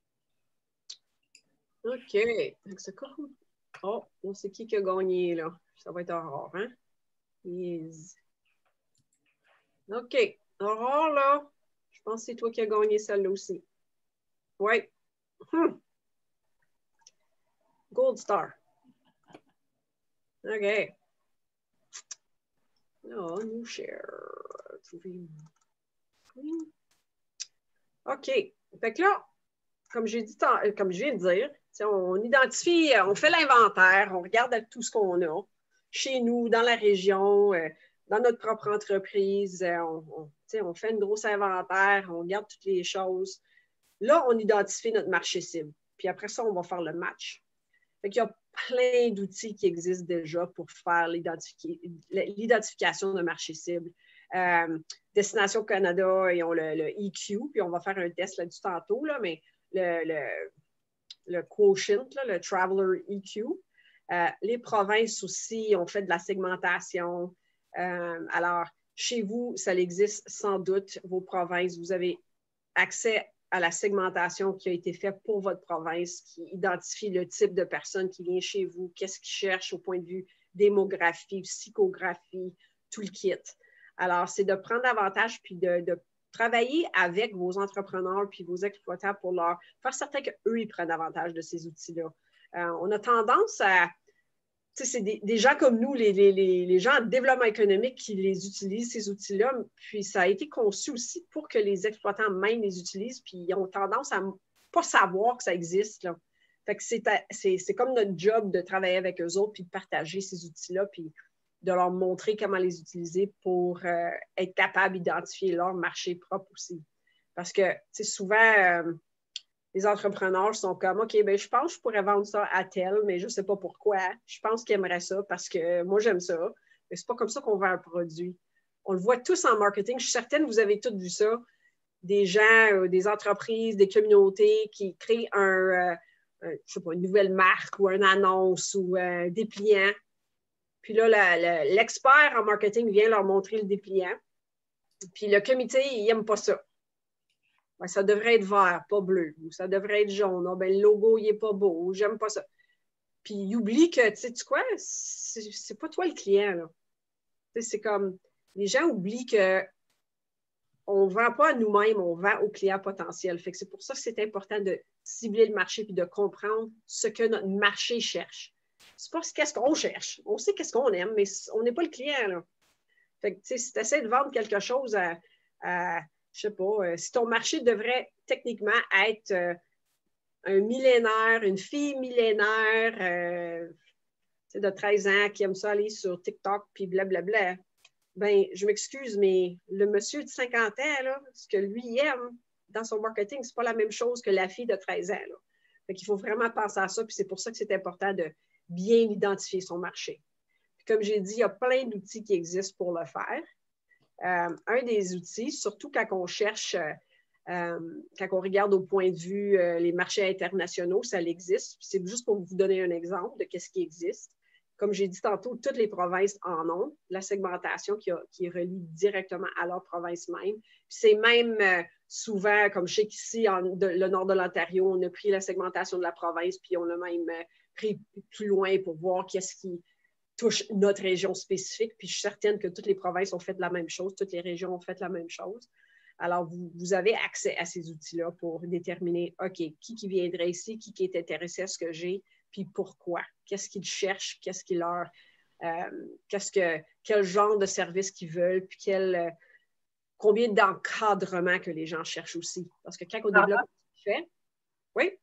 OK. C'est cool. Oh, on sait qui qui a gagné, là. Ça va être Aurore, hein? Yes. OK. Aurore, là, je pense que c'est toi qui as gagné celle-là aussi. Oui. Hmm. Gold Star. OK. Oh, new share. OK. Fait que là, comme j'ai dit, comme je viens de dire, on identifie, on fait l'inventaire, on regarde tout ce qu'on a chez nous, dans la région, dans notre propre entreprise. On, on, on fait une grosse inventaire, on regarde toutes les choses. Là, on identifie notre marché cible. Puis après ça, on va faire le match. Fait qu'il y a plein d'outils qui existent déjà pour faire l'identification de marché cible. Euh, Destination Canada, ils ont le, le E Q, puis on va faire un test là-dessus tantôt, là, mais le, le, le quotient, là, le Traveler E Q. Euh, les provinces aussi ont fait de la segmentation. Euh, alors, chez vous, ça existe sans doute, vos provinces. Vous avez accès à la segmentation qui a été faite pour votre province, qui identifie le type de personne qui vient chez vous, qu'est-ce qu'ils cherchent au point de vue démographie, psychographie, tout le kit. Alors, c'est de prendre avantage puis de, de travailler avec vos entrepreneurs puis vos exploitants pour leur faire certain qu'eux, ils prennent avantage de ces outils-là. Euh, on a tendance à... Tu sais, c'est des, des gens comme nous, les, les, les gens en développement économique qui les utilisent, ces outils-là, puis ça a été conçu aussi pour que les exploitants même les utilisent, puis ils ont tendance à ne pas savoir que ça existe, là. Fait que c'est, c'est, c'est comme notre job de travailler avec eux autres, puis de partager ces outils-là, puis de leur montrer comment les utiliser pour euh, être capable d'identifier leur marché propre aussi. Parce que, tu sais, souvent... Euh, les entrepreneurs sont comme, OK, ben je pense que je pourrais vendre ça à tel, mais je ne sais pas pourquoi. Je pense qu'ils aimeraient ça parce que moi, j'aime ça. Mais ce n'est pas comme ça qu'on vend un produit. On le voit tous en marketing. Je suis certaine que vous avez tous vu ça. Des gens, euh, des entreprises, des communautés qui créent un, euh, un, je sais pas, une nouvelle marque ou une annonce ou un euh, dépliant. Puis là, la, la, l'expert en marketing vient leur montrer le dépliant. Puis le comité, il n'aime pas ça. Ben, ça devrait être vert, pas bleu. Ou ça devrait être jaune. Ah, ben, le logo, il n'est pas beau. J'aime pas ça. Puis, il oublie que, tu sais, tu quoi, c'est, c'est pas toi le client, là. Tu sais, c'est comme, les gens oublient qu'on ne vend pas à nous-mêmes, on vend aux clients potentiels. Fait que c'est pour ça que c'est important de cibler le marché puis de comprendre ce que notre marché cherche. C'est pas qu'est-ce qu'on cherche. On sait qu'est-ce qu'on aime, mais on n'est pas le client, là. Fait que, tu sais, si tu essaies de vendre quelque chose à... à je ne sais pas, euh, si ton marché devrait techniquement être euh, un millénaire, une fille millénaire euh, de treize ans qui aime ça aller sur TikTok puis blablabla, ben je m'excuse, mais le monsieur de cinquante ans, là, ce que lui aime dans son marketing, ce n'est pas la même chose que la fille de treize ans. Là. Fait qu'il faut vraiment penser à ça, puis c'est pour ça que c'est important de bien identifier son marché. Puis comme j'ai dit, il y a plein d'outils qui existent pour le faire. Euh, un des outils, surtout quand on cherche, euh, euh, quand on regarde au point de vue euh, les marchés internationaux, ça existe. C'est juste pour vous donner un exemple de ce qui existe. Comme j'ai dit tantôt, toutes les provinces en ont la segmentation qui, a, qui est reliée directement à leur province même. Puis c'est même euh, souvent, comme je sais qu'ici, en, de, le nord de l'Ontario, on a pris la segmentation de la province, puis on l'a même euh, pris plus loin pour voir qu'est-ce qui touche notre région spécifique, puis je suis certaine que toutes les provinces ont fait la même chose, toutes les régions ont fait la même chose. Alors, vous, vous avez accès à ces outils-là pour déterminer, OK, qui, qui viendrait ici, qui, qui est intéressé à ce que j'ai, puis pourquoi, qu'est-ce qu'ils cherchent, qu'est-ce qu'ils leur, euh, qu'est-ce que, quel genre de service qu'ils veulent, puis quel, euh, combien d'encadrement que les gens cherchent aussi. Parce que quand on développe ce qu'on fait, oui?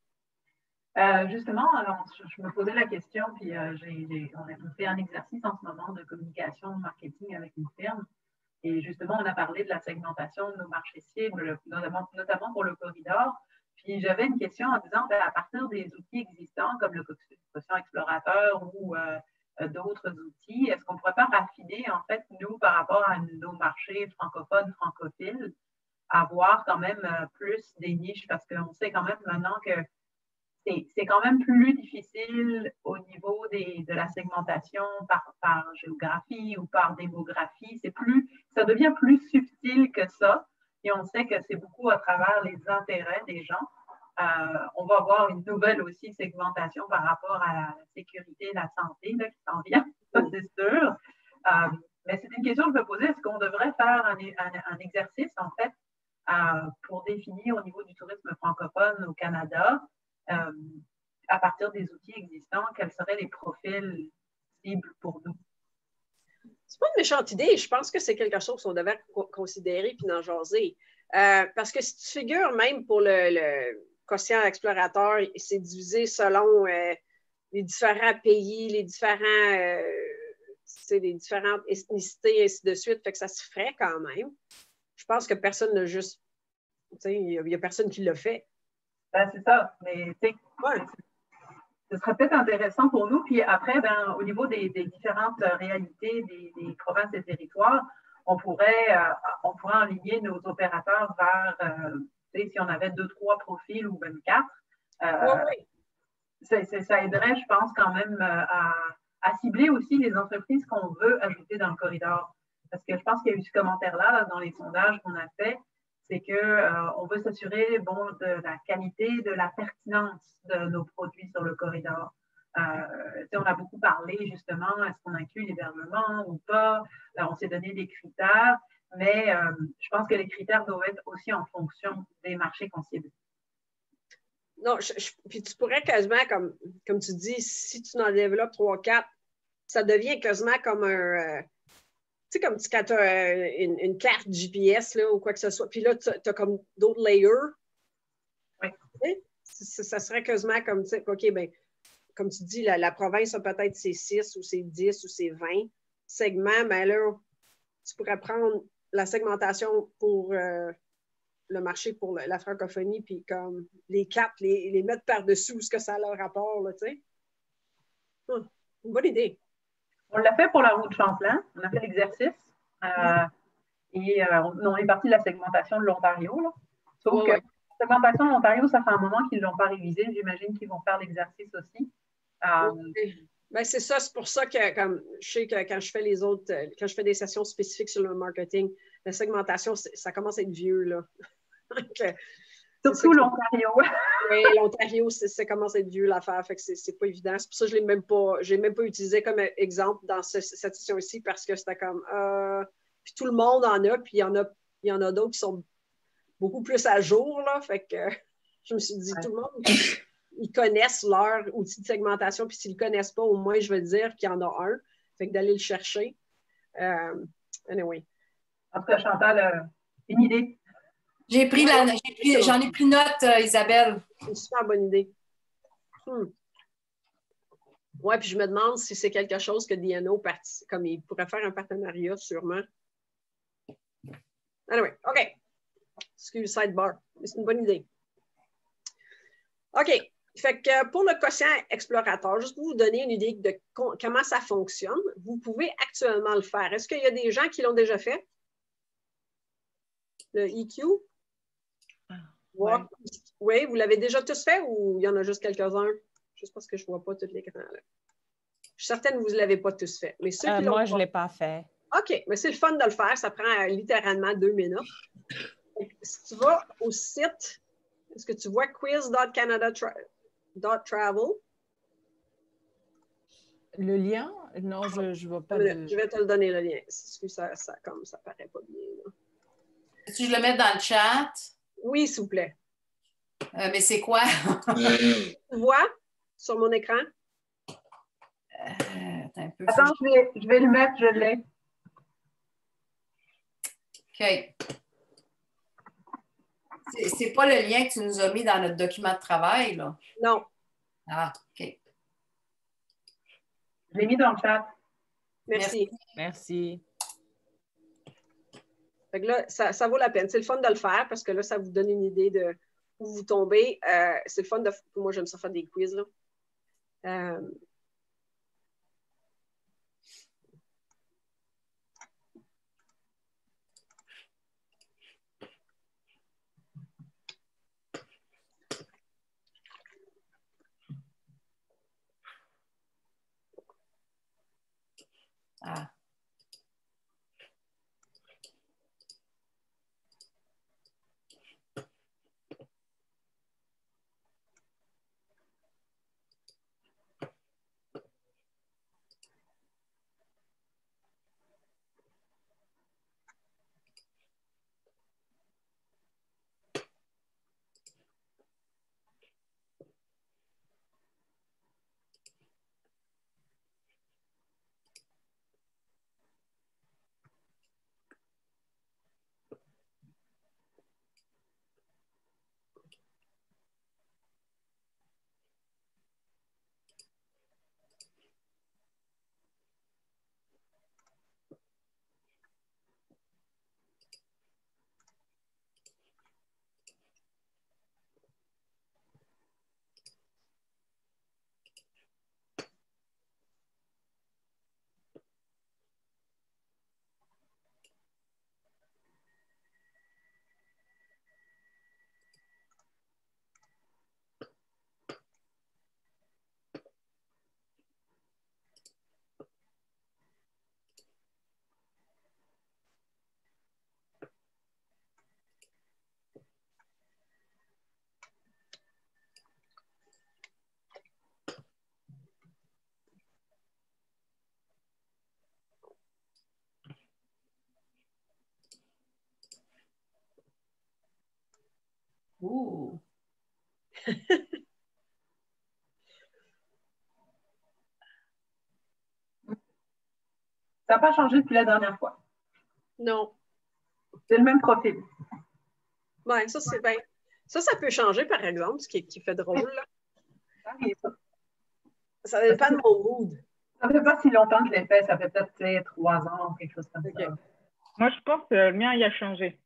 Euh, justement, alors, je, je me posais la question, puis euh, j'ai, j'ai, on a fait un exercice en ce moment de communication, de marketing avec une firme. Et justement, on a parlé de la segmentation de nos marchés cibles, notamment, notamment pour le corridor. Puis j'avais une question en disant, ben, à partir des outils existants, comme le quotient explorateur ou euh, d'autres outils, est-ce qu'on ne pourrait pas raffiner, en fait, nous, par rapport à nos marchés francophones, francophiles, avoir quand même euh, plus des niches? Parce qu'on sait quand même maintenant que c'est quand même plus difficile au niveau des, de la segmentation par, par géographie ou par démographie. C'est plus, ça devient plus subtil que ça. Et on sait que c'est beaucoup à travers les intérêts des gens. Euh, on va avoir une nouvelle aussi segmentation par rapport à la sécurité et la santé là, qui s'en vient, ça c'est sûr. Euh, mais c'est une question que je me posais, est-ce qu'on devrait faire un, un, un exercice en fait euh, pour définir au niveau du tourisme francophone au Canada, Euh, à partir des outils existants, quels seraient les profils cibles pour nous? C'est pas une méchante idée. Je pense que c'est quelque chose qu'on devrait considérer puis en jaser. Euh, parce que si tu figures même pour le, le quotient explorateur, c'est divisé selon euh, les différents pays, les différents, euh, les différentes ethnicités, et ainsi de suite. Fait que ça se ferait quand même. Je pense que personne n'a juste. Il n'y a, a personne qui l'a fait. Ben, c'est ça. Mais tu sais, ouais, ce serait peut-être intéressant pour nous. Puis après, ben, au niveau des, des différentes réalités des, des provinces et territoires, on pourrait, euh, on pourrait aligner nos opérateurs vers, euh, tu sais, si on avait deux, trois profils ou même quatre. Euh, oui, oui. C'est, c'est, ça aiderait, je pense, quand même à, à cibler aussi les entreprises qu'on veut ajouter dans le corridor. Parce que je pense qu'il y a eu ce commentaire-là là, dans les sondages qu'on a fait. C'est qu'on euh, veut s'assurer bon, de la qualité, de la pertinence de nos produits sur le corridor. Euh, on a beaucoup parlé justement, est-ce qu'on inclut l'hébergement ou pas? Euh, on s'est donné des critères, mais euh, je pense que les critères doivent être aussi en fonction des marchés qu'on cible. Non, je, je, puis tu pourrais quasiment, comme, comme tu dis, si tu en développes trois, quatre, ça devient quasiment comme un... Euh, tu sais, comme quand tu as une, une carte G P S là, ou quoi que ce soit, puis là, tu as comme d'autres layers. Oui. Ça, ça serait quasiment comme, tu sais, OK, bien, comme tu dis, la, la province a peut-être ses six ou ses dix ou ses vingt segments, mais là, tu pourrais prendre la segmentation pour euh, le marché pour le, la francophonie, puis comme les quatre, les, les mettre par-dessus où ce que ça a leur rapport, là, tu sais. Hum, une bonne idée. On l'a fait pour la route Champlain. On a fait l'exercice. Euh, et euh, on est parti de la segmentation de l'Ontario. Là. Sauf oh, que ouais. La segmentation de l'Ontario, ça fait un moment qu'ils ne l'ont pas révisée. J'imagine qu'ils vont faire l'exercice aussi. Euh, okay. Ben, c'est ça. C'est pour ça que comme, je sais que quand je fais les autres, quand je fais des sessions spécifiques sur le marketing, la segmentation, ça commence à être vieux. Là. Donc, surtout l'Ontario. Oui, l'Ontario, ça commence à être vieux l'affaire, fait que c'est pas évident. C'est pour ça que je ne l'ai même pas, j'ai même pas utilisé comme exemple dans ce, cette session-ci parce que c'était comme euh, puis tout le monde en a, puis il y en a, il y en a d'autres qui sont beaucoup plus à jour, là. Fait que je me suis dit, ouais. Tout le monde, ils connaissent leur outil de segmentation, puis s'ils ne le connaissent pas, au moins je veux dire qu'il y en a un. Fait que d'aller le chercher. Euh, anyway. En tout cas, Chantal, euh, une idée. J'ai pris la, j'ai pris, j'en ai pris note, euh, Isabelle. C'est une super bonne idée. Hmm. Oui, puis je me demande si c'est quelque chose que D N O, comme il pourrait faire un partenariat, sûrement. Anyway, OK. Excuse le sidebar. C'est une bonne idée. OK. Fait que pour le quotient explorateur, juste pour vous donner une idée de comment ça fonctionne, vous pouvez actuellement le faire. Est-ce qu'il y a des gens qui l'ont déjà fait? Le E Q? Ouais. Oui, vous l'avez déjà tous fait ou il y en a juste quelques-uns? Juste parce que je ne vois pas tout l'écran. Je suis certaine que vous ne l'avez pas tous fait. Mais ceux euh, qui moi, pas... je ne l'ai pas fait. OK, mais c'est le fun de le faire. Ça prend euh, littéralement deux minutes. Donc, si tu vas au site, est-ce que tu vois quiz dot canada dot travel? Le lien? Non, je ne vois pas. De... De... Je vais te le donner, le lien. Excuse, ça, ça, comme ça paraît pas bien. Là. Si je le mets dans le chat? Oui, s'il vous plaît. Euh, mais c'est quoi? Tu vois sur mon écran? Euh, attends un peu. Attends, je vais, je vais le mettre, je l'ai. OK. C'est, c'est pas le lien que tu nous as mis dans notre document de travail, là? Non. Ah, OK. Je l'ai mis dans le chat. Merci. Merci. Fait que là, ça, ça vaut la peine. C'est le fun de le faire parce que là, ça vous donne une idée de où vous tombez. Euh, c'est le fun de... Moi, j'aime ça faire des quiz, là. Euh... Ah. Ouh. Ça n'a pas changé depuis la dernière fois. Non. C'est le même profil. Oui, ça, c'est bien. Ça, ça peut changer, par exemple, ce qui, qui fait drôle. Là. Ça dépend de mon mood. Ça ne fait pas si longtemps que je l'ai fait. Ça fait peut-être trois ans ou quelque chose comme okay. ça. Moi, je pense que le mien, il a changé.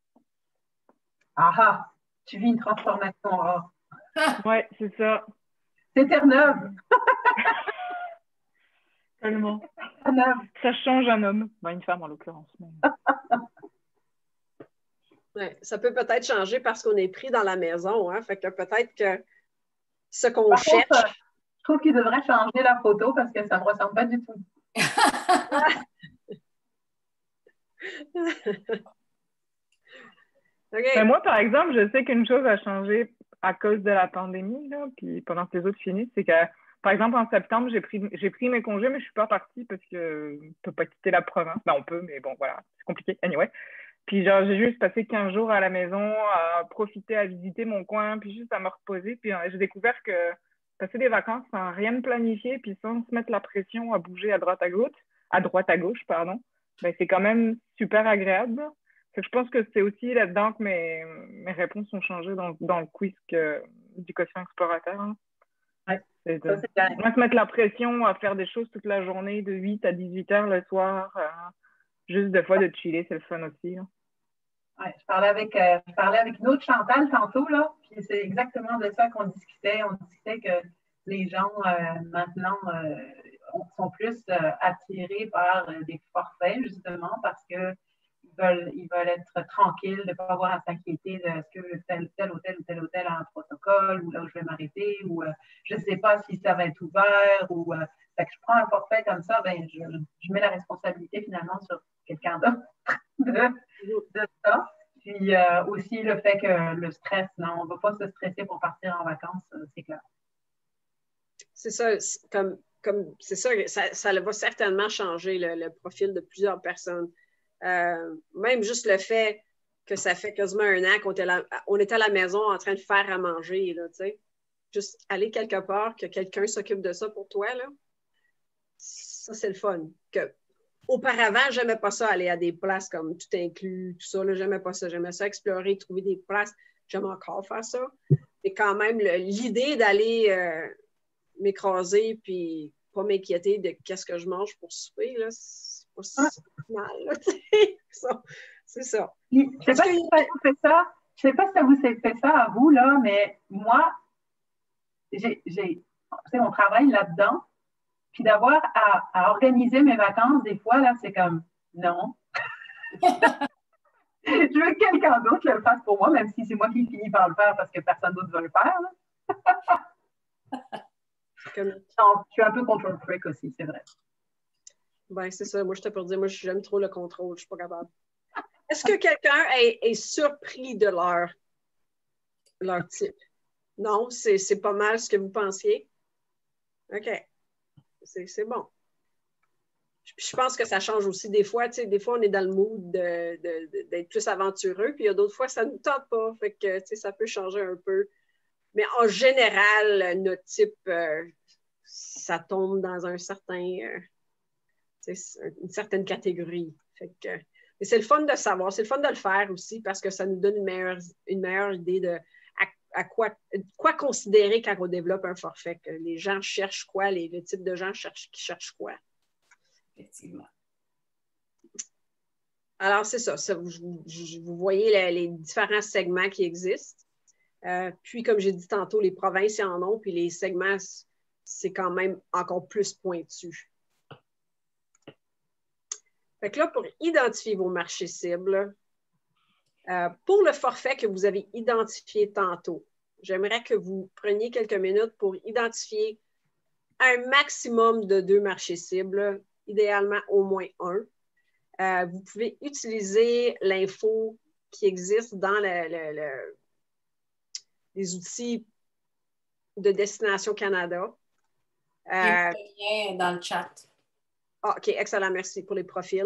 Ah ah! Tu vis une transformation rare. Oui, c'est ça. C'est Terre-Neuve. Tellement. Ça change un homme. Ben, une femme, en l'occurrence. Mais... ouais, ça peut peut-être changer parce qu'on est pris dans la maison. Hein? Fait que peut-être que ce qu'on Par cherche... contre, je trouve qu'il devrait changer la photo parce que ça ne me ressemble pas du tout. Okay. Mais moi, par exemple, je sais qu'une chose a changé à cause de la pandémie, là, puis pendant que les autres finissent, c'est que, par exemple, en septembre, j'ai pris, j'ai pris mes congés, mais je ne suis pas partie parce qu'on ne peut pas quitter la province. Ben, on peut, mais bon, voilà, c'est compliqué. Anyway. Puis, genre, j'ai juste passé quinze jours à la maison, à profiter, à visiter mon coin, puis juste à me reposer. Puis, j'ai découvert que passer des vacances sans rien planifier, puis sans se mettre la pression à bouger à droite à gauche, à droite à gauche, pardon, ben, c'est quand même super agréable. Je pense que c'est aussi là-dedans que mes, mes réponses ont changé dans, dans le quiz que, du quotient explorateur. Hein. Ouais, c'est de, ça, moi, se mettre la pression à faire des choses toute la journée, de huit à dix-huit heures le soir, euh, juste des fois de chiller, c'est le fun aussi. Hein. Ouais, je parlais avec euh, je parlais avec une autre Chantal tantôt, là, puis c'est exactement de ça qu'on discutait. On discutait que les gens euh, maintenant euh, sont plus euh, attirés par euh, des forfaits, justement, parce que Ils veulent, ils veulent être tranquilles, de ne pas avoir à s'inquiéter de est-ce que tel, tel hôtel ou tel hôtel a un protocole ou là où je vais m'arrêter ou euh, je ne sais pas si ça va être ouvert ou euh, fait que je prends un forfait comme ça, ben, je, je mets la responsabilité finalement sur quelqu'un d'autre de, de ça. Puis euh, aussi le fait que le stress, non, on ne va pas se stresser pour partir en vacances, c'est clair. C'est ça, c'est comme, comme c'est ça, ça, ça va certainement changer le, le profil de plusieurs personnes. Euh, même juste le fait, que ça fait quasiment un an qu'on était, la, on était à la maison en train de faire à manger, là, tu sais. Juste aller quelque part, que quelqu'un s'occupe de ça pour toi, là. Ça, c'est le fun. Que, auparavant, j'aimais pas ça, aller à des places comme tout inclus, tout ça, là, j'aimais pas ça. J'aimais ça explorer, trouver des places. J'aime encore faire ça. Mais quand même, le, l'idée d'aller euh, m'écraser puis pas m'inquiéter de qu'est-ce que je mange pour souper, là, c'est pas si mal, là, tu sais. Ça, c'est ça. Je ne sais pas si ça vous fait ça. Je sais pas si ça vous fait ça à vous, là, mais moi, j'ai, j'ai, on travaille là-dedans. Puis d'avoir à, à organiser mes vacances, des fois, là, c'est comme non. Je veux que quelqu'un d'autre le fasse pour moi, même si c'est moi qui finis par le faire parce que personne d'autre veut le faire. Non, je suis un peu control freak aussi, c'est vrai. Ben, c'est ça. Moi, je te peux dire, moi, j'aime trop le contrôle. Je ne suis pas capable. Est-ce que quelqu'un est, est surpris de leur, leur type? Non, c'est, c'est pas mal ce que vous pensiez. OK. C'est, c'est bon. Je, je pense que ça change aussi. Des fois, tu sais, des fois, on est dans le mood de, de, de, d'être plus aventureux, puis il y a d'autres fois, ça ne nous tente pas. Fait que, tu sais, ça peut changer un peu. Mais en général, notre type, euh, ça tombe dans un certain, euh, une certaine catégorie. Fait que, mais c'est le fun de savoir, c'est le fun de le faire aussi parce que ça nous donne une meilleure, une meilleure idée de à, à quoi, quoi considérer quand on développe un forfait. Que les gens cherchent quoi, les, le type de gens cherchent, qui cherchent quoi. Effectivement. Alors, c'est ça. ça vous, vous voyez les, les différents segments qui existent. Euh, puis, comme j'ai dit tantôt, les provinces en ont, puis les segments, c'est quand même encore plus pointu. Fait que là, pour identifier vos marchés cibles, euh, pour le forfait que vous avez identifié tantôt, j'aimerais que vous preniez quelques minutes pour identifier un maximum de deux marchés cibles, idéalement au moins un. Euh, vous pouvez utiliser l'info qui existe dans le, le, le, les outils de Destination Canada. Euh, Il y a dans le chat. Ah, OK, excellent, merci pour les profils.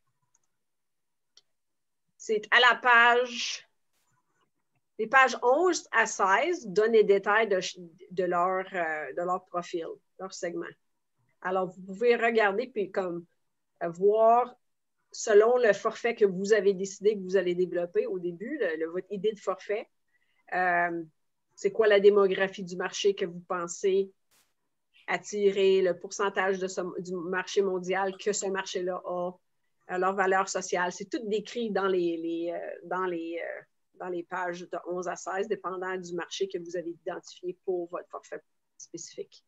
C'est à la page, les pages onze à seize donnent les détails de, de, leur, euh, de leur profil, leur segment. Alors, vous pouvez regarder puis comme euh, voir selon le forfait que vous avez décidé que vous allez développer au début, le, le, votre idée de forfait, euh, c'est quoi la démographie du marché que vous pensez attirer, le pourcentage de ce, du marché mondial que ce marché-là a, euh, leur valeur sociale. C'est tout décrit dans les, les, euh, dans, les, euh, dans les pages de onze à seize, dépendant du marché que vous avez identifié pour votre forfait spécifique.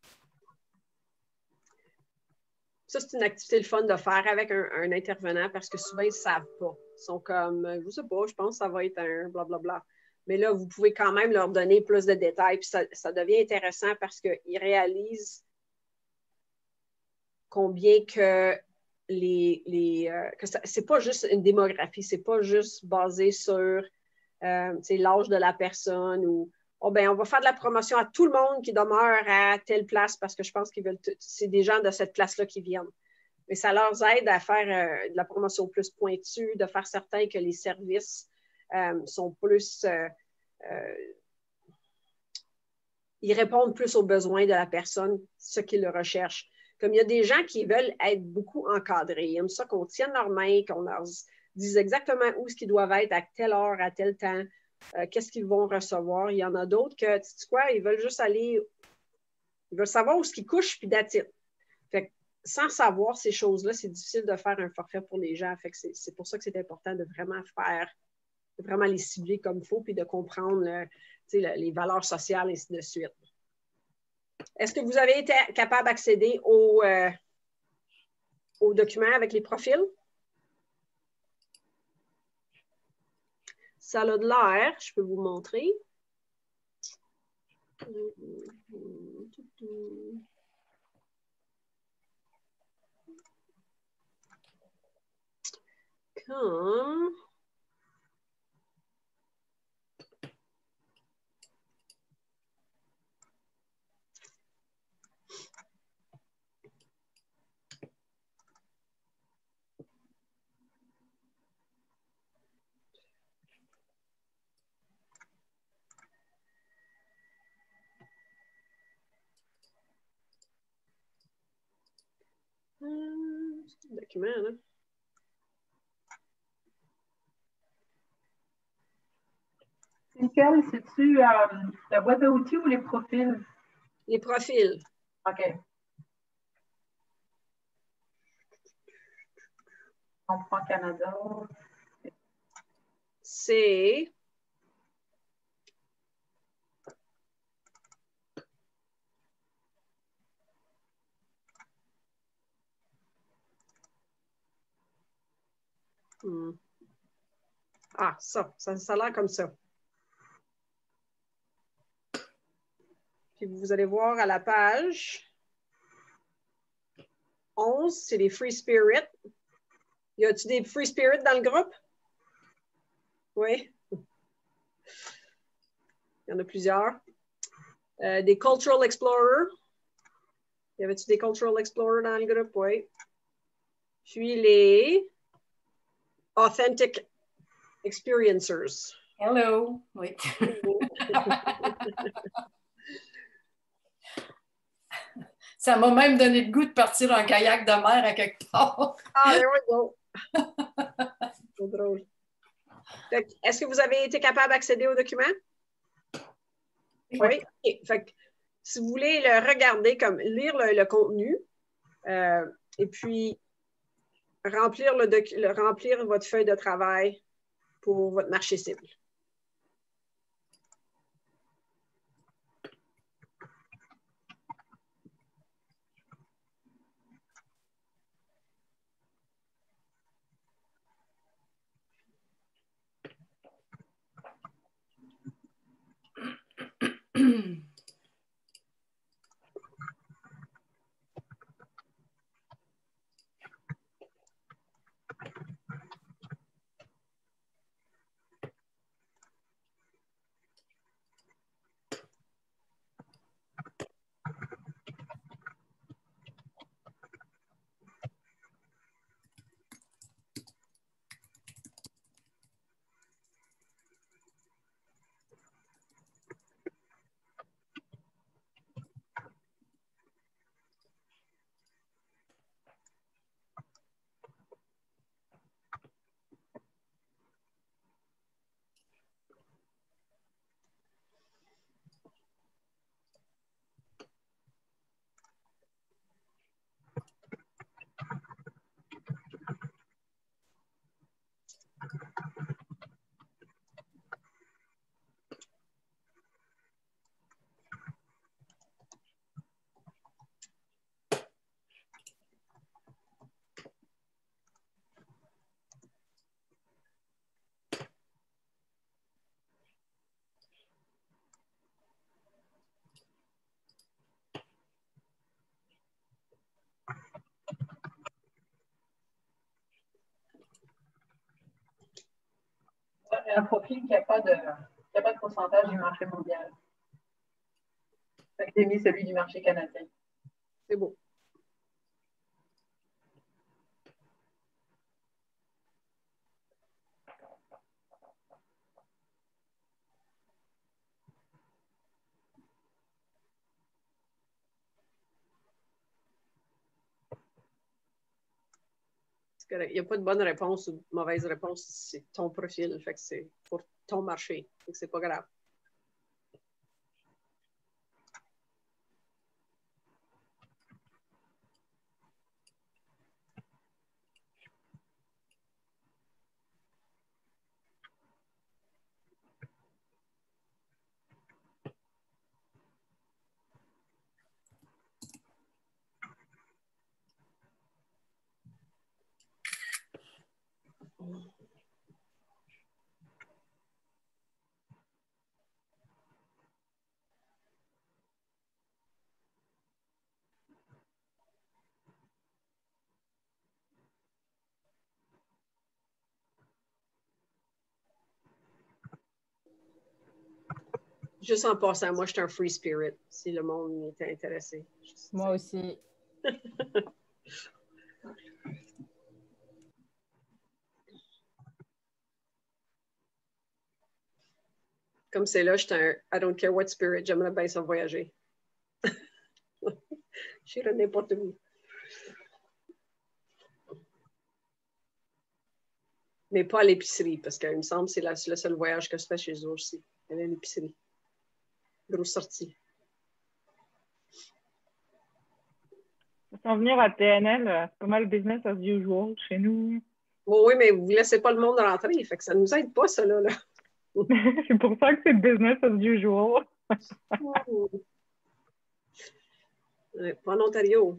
Ça, c'est une activité le fun de faire avec un, un intervenant parce que souvent, ils ne savent pas. Ils sont comme, je ne sais pas, je pense que ça va être un blablabla. Mais là, vous pouvez quand même leur donner plus de détails. Puis ça, ça devient intéressant parce qu'ils réalisent combien que les, les euh, que ça, c'est pas juste une démographie, c'est pas juste basé sur euh, l'âge de la personne ou oh, ben, on va faire de la promotion à tout le monde qui demeure à telle place parce que je pense qu'ils veulent t- c'est des gens de cette place-là qui viennent. Mais ça leur aide à faire euh, de la promotion plus pointue, de faire certain que les services euh, sont plus euh, euh, ils répondent plus aux besoins de la personne, ce qu'ils recherchent. Comme il y a des gens qui veulent être beaucoup encadrés, ils aiment ça qu'on tienne leurs mains, qu'on leur dise exactement où est-ce qu'ils doivent être, à telle heure, à tel temps, euh, qu'est-ce qu'ils vont recevoir. Il y en a d'autres que, tu sais quoi, ils veulent juste aller, ils veulent savoir où est-ce qu'ils couchent, puis that's it. Fait que, sans savoir ces choses-là, c'est difficile de faire un forfait pour les gens. Fait que c'est, c'est pour ça que c'est important de vraiment faire, de vraiment les cibler comme il faut, puis de comprendre le, le, les valeurs sociales, et ainsi de suite. Est-ce que vous avez été capable d'accéder au, euh, au document avec les profils? Ça a de l'air, je peux vous montrer. Comme... document, là. Nickel, c'est-tu euh, la boîte à outils ou les profils? Les profils. OK. On prend Canada. C'est... Hmm. Ah, ça, ça, ça a l'air comme ça. Puis vous allez voir à la page onze, c'est les Free Spirit. Y a-t-il des Free Spirit dans le groupe? Oui. Il y en a plusieurs. Euh, des Cultural Explorers. Y avait-tu des Cultural Explorers dans le groupe? Oui. Puis les Authentic Experiencers. Hello. Oui. Ça m'a même donné le goût de partir en kayak de mer à quelque part. Ah, there we go. C'est drôle. Est-ce que vous avez été capable d'accéder au document? Oui. Oui. Okay. Fait que, si vous voulez le regarder, comme lire le, le contenu, euh, et puis remplir, le doc, le, remplir votre feuille de travail pour votre marché cible. Un profil qui n'a pas, pas de pourcentage du marché mondial. J'ai mis celui du marché canadien. C'est beau. Il n'y a pas de bonne réponse ou de mauvaise réponse, c'est ton profil, fait que c'est pour ton marché, fait que c'est pas grave. Juste en passant, moi, je suis un free spirit, si le monde était intéressé. Moi aussi. Comme c'est là, je suis un I don't care what spirit, j'aimerais bien ça voyager. Je suis n'importe où. Mais pas à l'épicerie, parce qu'il me semble que c'est la- le seul voyage que je fais chez eux aussi. Aller à l'épicerie. Grosse sortie. Sans venir à T N L, euh, c'est pas mal business as usual chez nous. Bon, oui, mais vous ne laissez pas le monde rentrer, fait que ça ne nous aide pas, ça, là. là. C'est pour ça que c'est business as usual. Ouais, pas en Ontario.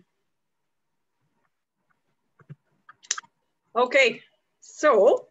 OK. So,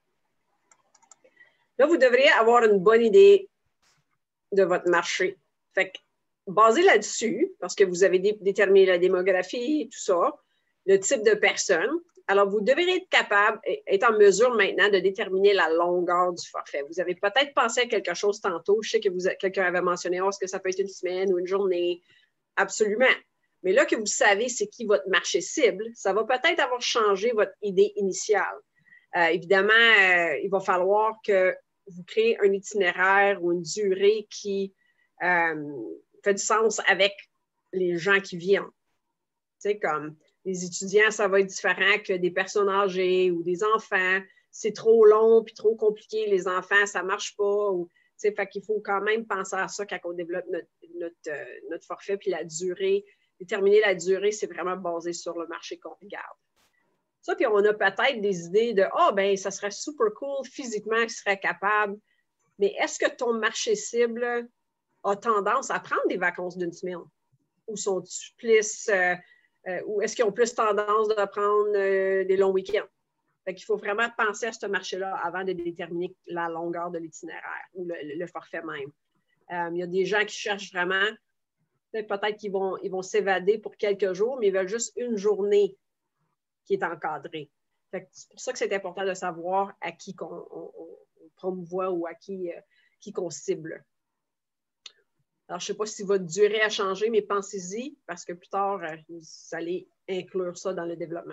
là, vous devriez avoir une bonne idée de votre marché. Fait que, basé là-dessus, parce que vous avez dé- déterminé la démographie, tout ça, le type de personne, alors vous devriez être capable, et- être en mesure maintenant de déterminer la longueur du forfait. Vous avez peut-être pensé à quelque chose tantôt. Je sais que vous a- quelqu'un avait mentionné, oh, est-ce que ça peut être une semaine ou une journée? Absolument. Mais là que vous savez c'est qui votre marché cible, ça va peut-être avoir changé votre idée initiale. Euh, évidemment, euh, il va falloir que vous créez un itinéraire ou une durée qui euh, fait du sens avec les gens qui viennent. Tu sais, comme les étudiants, ça va être différent que des personnes âgées ou des enfants. C'est trop long puis trop compliqué, les enfants, ça ne marche pas. Ou, tu sais, fait qu'il faut quand même penser à ça quand on développe notre, notre, euh, notre forfait puis la durée. Déterminer la durée, c'est vraiment basé sur le marché qu'on regarde. Ça, puis on a peut-être des idées de « Ah, oh, ben ça serait super cool, physiquement, il serait capable. » Mais est-ce que ton marché cible a tendance à prendre des vacances d'une semaine? Ou sont-ils plus... Euh, euh, ou est-ce qu'ils ont plus tendance à prendre euh, des longs week-ends? Fait qu'il faut vraiment penser à ce marché-là avant de déterminer la longueur de l'itinéraire ou le, le forfait même. Euh, il y a des gens qui cherchent vraiment, peut-être qu'ils vont, ils vont s'évader pour quelques jours, mais ils veulent juste une journée qui est encadrée. Fait que c'est pour ça que c'est important de savoir à qui qu'on, on, on promouvoit ou à qui, euh, qui qu'on cible. Alors, je ne sais pas si votre durée a changé, mais pensez-y parce que plus tard, vous allez inclure ça dans le développement.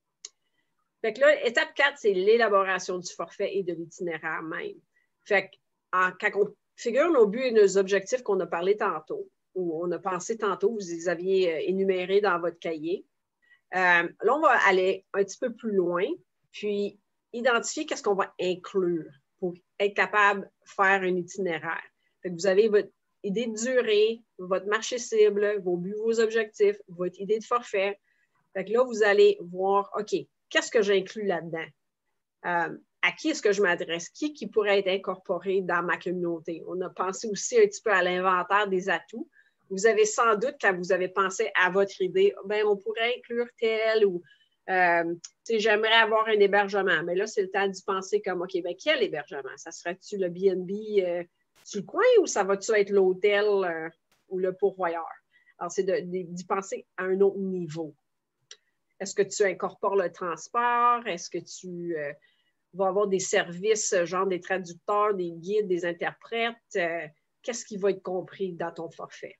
Fait que là, étape quatre, c'est l'élaboration du forfait et de l'itinéraire même. Fait que en, quand on figure nos buts et nos objectifs qu'on a parlé tantôt, ou on a pensé tantôt, vous les aviez énumérés dans votre cahier, euh, là, on va aller un petit peu plus loin, puis identifier qu'est-ce qu'on va inclure pour être capable de faire un itinéraire. Fait que vous avez votre idée de durée, votre marché cible, vos buts, vos objectifs, votre idée de forfait. Fait que là, vous allez voir, OK, qu'est-ce que j'inclus là-dedans? Euh, à qui est-ce que je m'adresse? Qui, qui pourrait être incorporé dans ma communauté? On a pensé aussi un petit peu à l'inventaire des atouts. Vous avez sans doute, quand vous avez pensé à votre idée, ben, on pourrait inclure tel ou euh, j'aimerais avoir un hébergement. Mais là, c'est le temps d'y penser comme, OK, ben, quel hébergement? Ça serait-tu le B and B euh, sur le coin ou ça va-tu être l'hôtel euh, ou le pourvoyeur? Alors, c'est d'y penser à un autre niveau. Est-ce que tu incorpores le transport? Est-ce que tu euh, vas avoir des services, genre des traducteurs, des guides, des interprètes? Euh, Qu'est-ce qui va être compris dans ton forfait?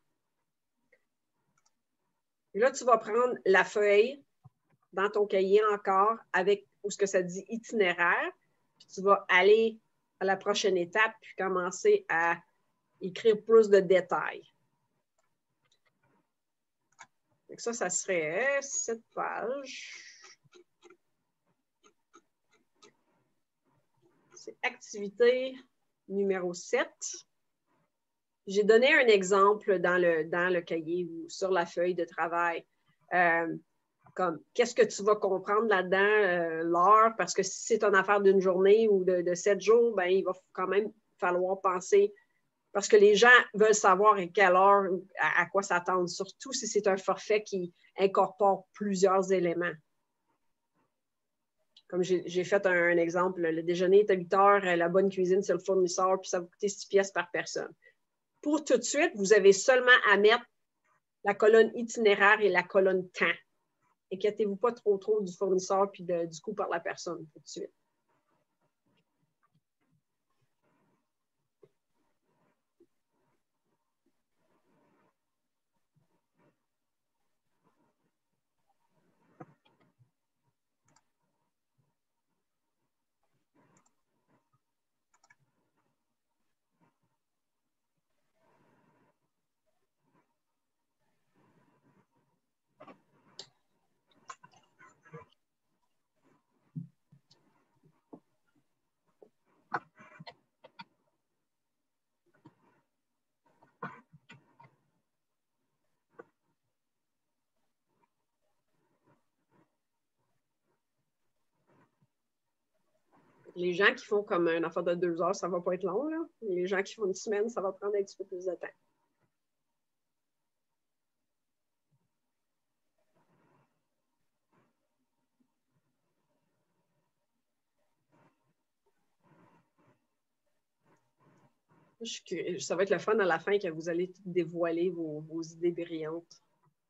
Et là, tu vas prendre la feuille dans ton cahier encore avec où ce que ça dit itinéraire, puis tu vas aller à la prochaine étape puis commencer à écrire plus de détails. Donc ça, ça serait sept pages. C'est activité numéro sept. J'ai donné un exemple dans le, dans le cahier ou sur la feuille de travail. Euh, comme qu'est-ce que tu vas comprendre là-dedans, euh, l'heure, parce que si c'est une affaire d'une journée ou de, de sept jours, ben, il va quand même falloir penser, parce que les gens veulent savoir à quelle heure, à, à quoi s'attendre, surtout si c'est un forfait qui incorpore plusieurs éléments. Comme j'ai fait un, un exemple, le déjeuner est à huit heures, la bonne cuisine, c'est le fournisseur, puis ça va coûter six pièces par personne. Pour tout de suite, vous avez seulement à mettre la colonne itinéraire et la colonne temps. Inquiétez-vous pas trop trop du fournisseur puis de, du coût par la personne tout de suite. Les gens qui font comme un affaire de deux heures, ça ne va pas être long. Là. Les gens qui font une semaine, ça va prendre un petit peu plus de temps. Je, ça va être le fun à la fin que vous allez dévoiler vos, vos idées brillantes.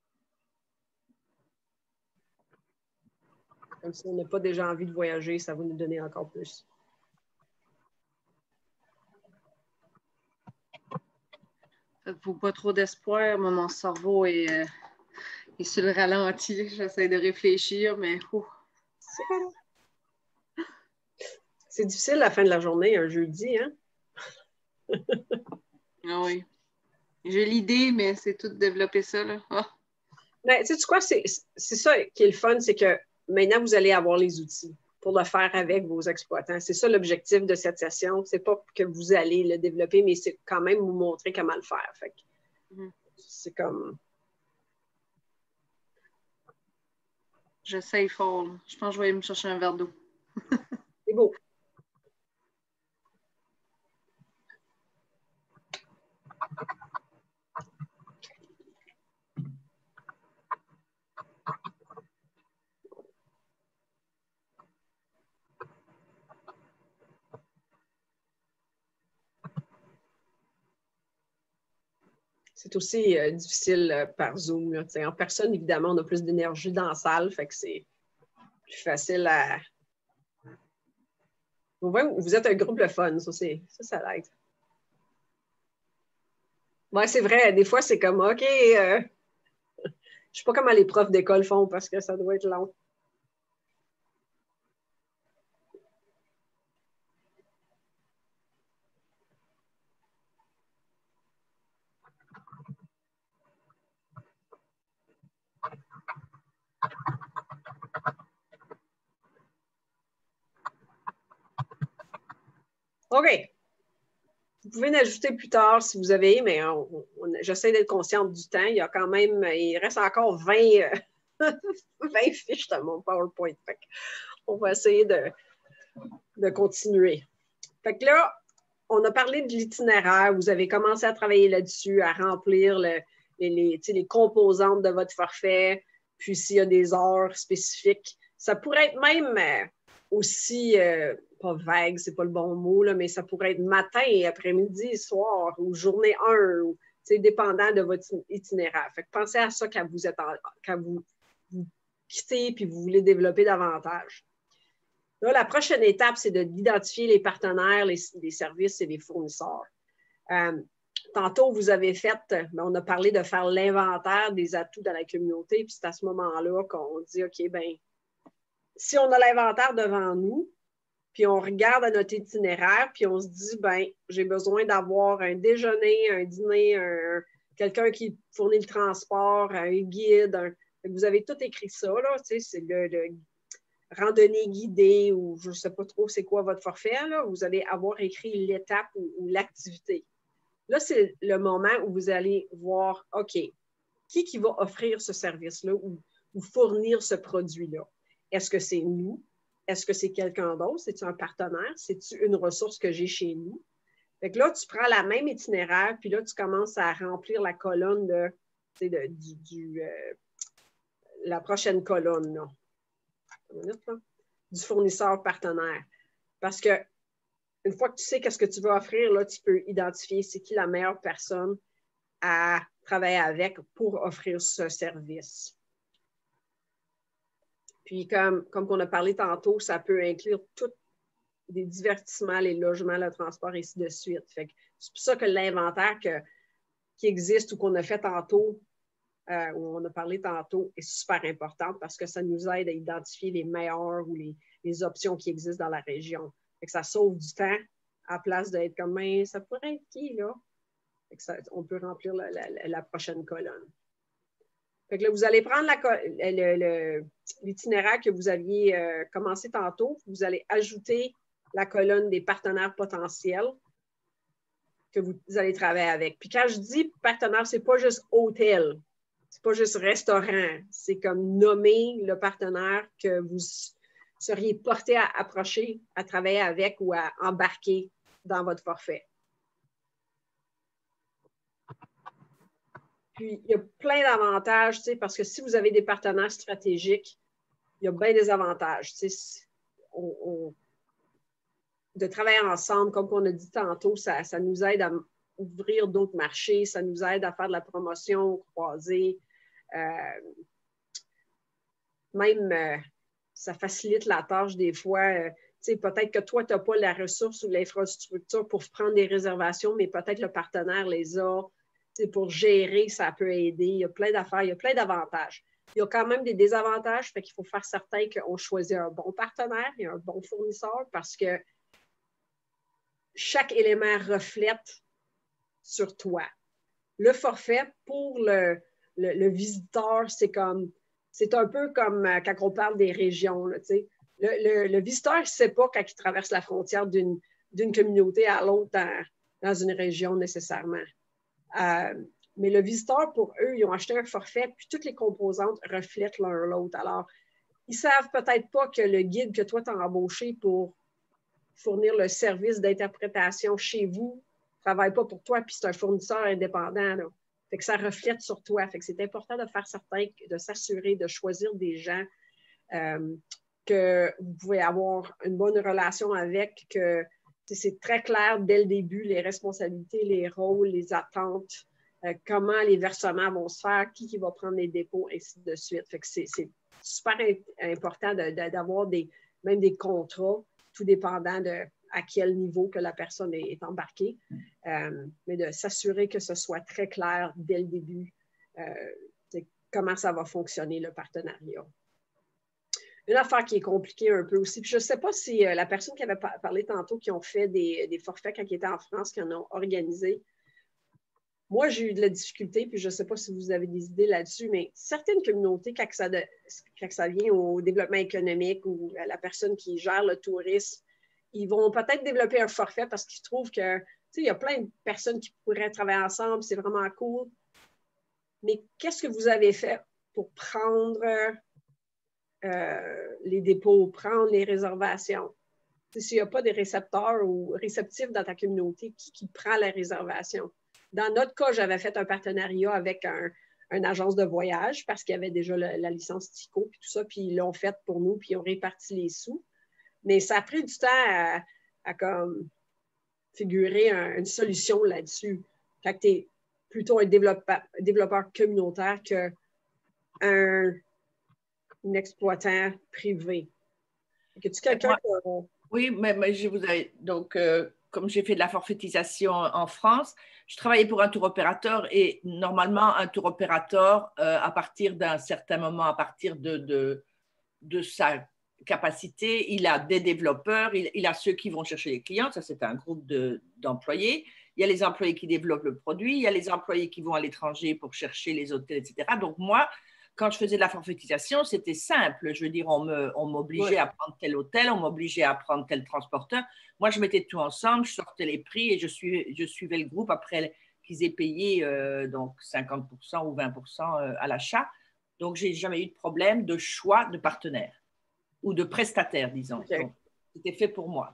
Comme si on n'a pas déjà envie de voyager, ça va nous donner encore plus. Faites-vous pas trop d'espoir, moi, mon cerveau est, euh, est sur le ralenti. J'essaie de réfléchir, mais... C'est difficile la fin de la journée, un jeudi, hein? Ah oui. J'ai l'idée, mais c'est tout développer ça, là. Oh. Mais tu sais quoi, c'est ça qui est le fun, c'est que maintenant, vous allez avoir les outils pour le faire avec vos exploitants. C'est ça l'objectif de cette session. C'est pas que vous allez le développer, mais c'est quand même vous montrer comment le faire. Fait que mm-hmm. C'est comme... J'essaye fort. Là. Je pense que je vais aller me chercher un verre d'eau. C'est beau. C'est aussi euh, difficile euh, par Zoom. Là. En personne, évidemment, on a plus d'énergie dans la salle, fait que c'est plus facile à... Vous voyez, vous êtes un groupe le fun, ça, ça, ça l'aide. Ouais, c'est vrai, des fois, c'est comme, OK, euh... je ne sais pas comment les profs d'école font parce que ça doit être long. OK. Vous pouvez l'ajouter plus tard si vous avez, mais j'essaie d'être consciente du temps. Il y a quand même, il reste encore vingt, euh, vingt fiches dans mon PowerPoint. Fait que on va essayer de, de continuer. Fait que là, on a parlé de l'itinéraire. Vous avez commencé à travailler là-dessus, à remplir le, les, les, les composantes de votre forfait, puis s'il y a des heures spécifiques. Ça pourrait être même euh, aussi... Euh, pas vague, c'est pas le bon mot, là, mais ça pourrait être matin, après-midi, soir, ou journée un, ou, dépendant de votre itinéraire. Fait que pensez à ça quand vous êtes en, quand vous, vous quittez puis vous voulez développer davantage. Là, la prochaine étape, c'est d'identifier les partenaires, les, les services et les fournisseurs. Euh, tantôt, vous avez fait, ben, on a parlé de faire l'inventaire des atouts dans la communauté, puis c'est à ce moment-là qu'on dit, OK, bien, si on a l'inventaire devant nous, puis on regarde à notre itinéraire, puis on se dit, ben, j'ai besoin d'avoir un déjeuner, un dîner, un, quelqu'un qui fournit le transport, un guide. Un... Vous avez tout écrit ça, là, tu sais, c'est le, le randonnée guidée ou je ne sais pas trop c'est quoi votre forfait, là. Vous allez avoir écrit l'étape ou, ou l'activité. Là, c'est le moment où vous allez voir, OK, qui qui va offrir ce service-là ou, ou fournir ce produit-là? Est-ce que c'est nous? Est-ce que c'est quelqu'un d'autre? C'est-tu un partenaire? C'est-tu une ressource que j'ai chez nous? Fait que là, tu prends la même itinéraire, puis là, tu commences à remplir la colonne de, de du, du euh, la prochaine colonne, là. Du fournisseur partenaire. Parce que une fois que tu sais qu'est-ce que tu veux offrir, là, tu peux identifier c'est qui la meilleure personne à travailler avec pour offrir ce service. Puis, comme, comme on a parlé tantôt, ça peut inclure tous les divertissements, les logements, le transport, et ainsi de suite. Fait que c'est pour ça que l'inventaire qui existe ou qu'on a fait tantôt, euh, ou on a parlé tantôt, est super important parce que ça nous aide à identifier les meilleures ou les, les options qui existent dans la région. Fait que ça sauve du temps à la place d'être comme, mais ça pourrait être qui, là? Fait que ça, on peut remplir la, la, la prochaine colonne. Fait que là, vous allez prendre l'itinéraire que vous aviez euh, commencé tantôt, vous allez ajouter la colonne des partenaires potentiels que vous, vous allez travailler avec. Puis quand je dis partenaire, ce n'est pas juste hôtel, ce n'est pas juste restaurant, c'est comme nommer le partenaire que vous, seriez porté à approcher, à travailler avec ou à embarquer dans votre forfait. Puis, il y a plein d'avantages, tu sais, parce que si vous avez des partenaires stratégiques, il y a bien des avantages. Tu sais, on, on, de travailler ensemble, comme on a dit tantôt, ça, ça nous aide à ouvrir d'autres marchés, ça nous aide à faire de la promotion croisée. Euh, même, euh, ça facilite la tâche des fois. Euh, tu sais, peut-être que toi, tu n'as pas la ressource ou l'infrastructure pour prendre des réservations, mais peut-être le partenaire les a. Pour gérer, ça peut aider. Il y a plein d'affaires, il y a plein d'avantages. Il y a quand même des désavantages, fait qu'il faut faire certain qu'on choisit un bon partenaire et un bon fournisseur parce que chaque élément reflète sur toi. Le forfait, pour le, le, le visiteur, c'est comme c'est un peu comme quand on parle des régions. Là, le, le, le visiteur ne sait pas quand il traverse la frontière d'une d'une communauté à l'autre dans, dans une région nécessairement. Euh, mais le visiteur, pour eux, ils ont acheté un forfait, puis toutes les composantes reflètent l'un l'autre. Alors, ils ne savent peut-être pas que le guide que toi, tu as embauché pour fournir le service d'interprétation chez vous ne travaille pas pour toi, puis c'est un fournisseur indépendant. Là. Fait que ça reflète sur toi. Fait que c'est important de faire certain, de s'assurer, de choisir des gens euh, que vous pouvez avoir une bonne relation avec, que c'est très clair dès le début, les responsabilités, les rôles, les attentes, euh, comment les versements vont se faire, qui, qui va prendre les dépôts, ainsi de suite. Fait que c'est super important de, de, d'avoir des, même des contrats, tout dépendant de à quel niveau que la personne est, est embarquée, euh, mais de s'assurer que ce soit très clair dès le début euh, comment ça va fonctionner, le partenariat. Une affaire qui est compliquée un peu aussi, puis je ne sais pas si euh, la personne qui avait parlé tantôt, qui ont fait des, des forfaits quand ils étaient en France, qui en ont organisé, moi, j'ai eu de la difficulté, puis je ne sais pas si vous avez des idées là-dessus, mais certaines communautés, quand ça, de, quand ça vient au développement économique ou à la personne qui gère le tourisme, ils vont peut-être développer un forfait parce qu'ils trouvent que, tu sais, il y a plein de personnes qui pourraient travailler ensemble, c'est vraiment cool. Mais qu'est-ce que vous avez fait pour prendre euh, les dépôts, prendre les réservations? S'il n'y a pas de récepteurs ou réceptifs dans ta communauté, qui, qui prend la réservation? Dans notre cas, j'avais fait un partenariat avec un, une agence de voyage parce qu'il y avait déjà la, la licence TICO et tout ça, puis ils l'ont fait pour nous, puis ils ont réparti les sous. Mais ça a pris du temps à, à comme figurer un, une solution là-dessus. Quand tu es plutôt un développeur, développeur communautaire qu'un un exploitant privé. Es-tu quelqu'un que... Oui, mais, mais je vous ai... Donc, euh, comme j'ai fait de la forfaitisation en France, je travaillais pour un tour opérateur et normalement, un tour opérateur, euh, à partir d'un certain moment, à partir de, de, de sa capacité, il a des développeurs, il, il a ceux qui vont chercher les clients, ça c'est un groupe d'employés. De, il y a les employés qui développent le produit, il y a les employés qui vont à l'étranger pour chercher les hôtels, et cetera. Donc moi, quand je faisais de la forfaitisation, c'était simple. Je veux dire, on m'obligeait ouais. à prendre tel hôtel, on m'obligeait à prendre tel transporteur. Moi, je mettais tout ensemble, je sortais les prix et je suivais, je suivais le groupe après qu'ils aient payé euh, donc cinquante pour cent ou vingt pour cent à l'achat. Donc, je n'ai jamais eu de problème de choix de partenaire ou de prestataire, disons. Okay. C'était fait pour moi.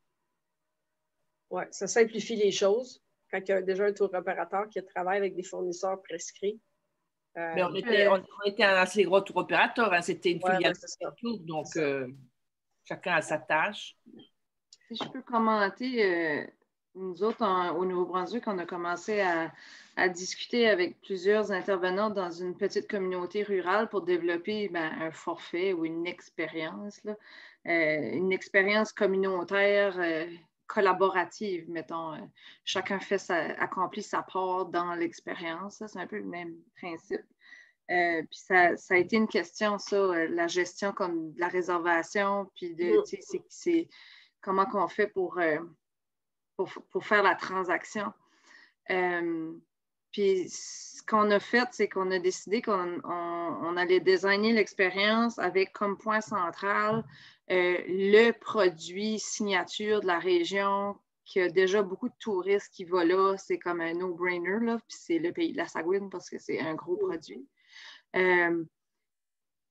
Oui, ça simplifie les choses. Quand il y a déjà un tour opérateur qui travaille avec des fournisseurs prescrits. Euh, Mais on était, on, on était un assez gros tour opérateur, hein. C'était une filiale ouais, tour, donc euh, chacun a sa tâche. Si je peux commenter, euh, nous autres, en, au Nouveau-Brunswick, on a commencé à, à discuter avec plusieurs intervenants dans une petite communauté rurale pour développer ben, un forfait ou une expérience, là, euh, une expérience communautaire euh, collaborative, mettons. Euh, chacun fait sa, accomplit sa part dans l'expérience. C'est un peu le même principe. Euh, puis ça, ça a été une question, ça, euh, la gestion comme de la réservation, puis de, tu sais, c'est comment qu'on fait pour, euh, pour, pour faire la transaction. Euh, puis ce qu'on a fait, c'est qu'on a décidé qu'on on, on allait designer l'expérience avec comme point central euh, le produit signature de la région, qui a déjà beaucoup de touristes qui vont là. C'est comme un no-brainer, là, puis c'est le pays de la Sagouine parce que c'est un gros produit. Euh,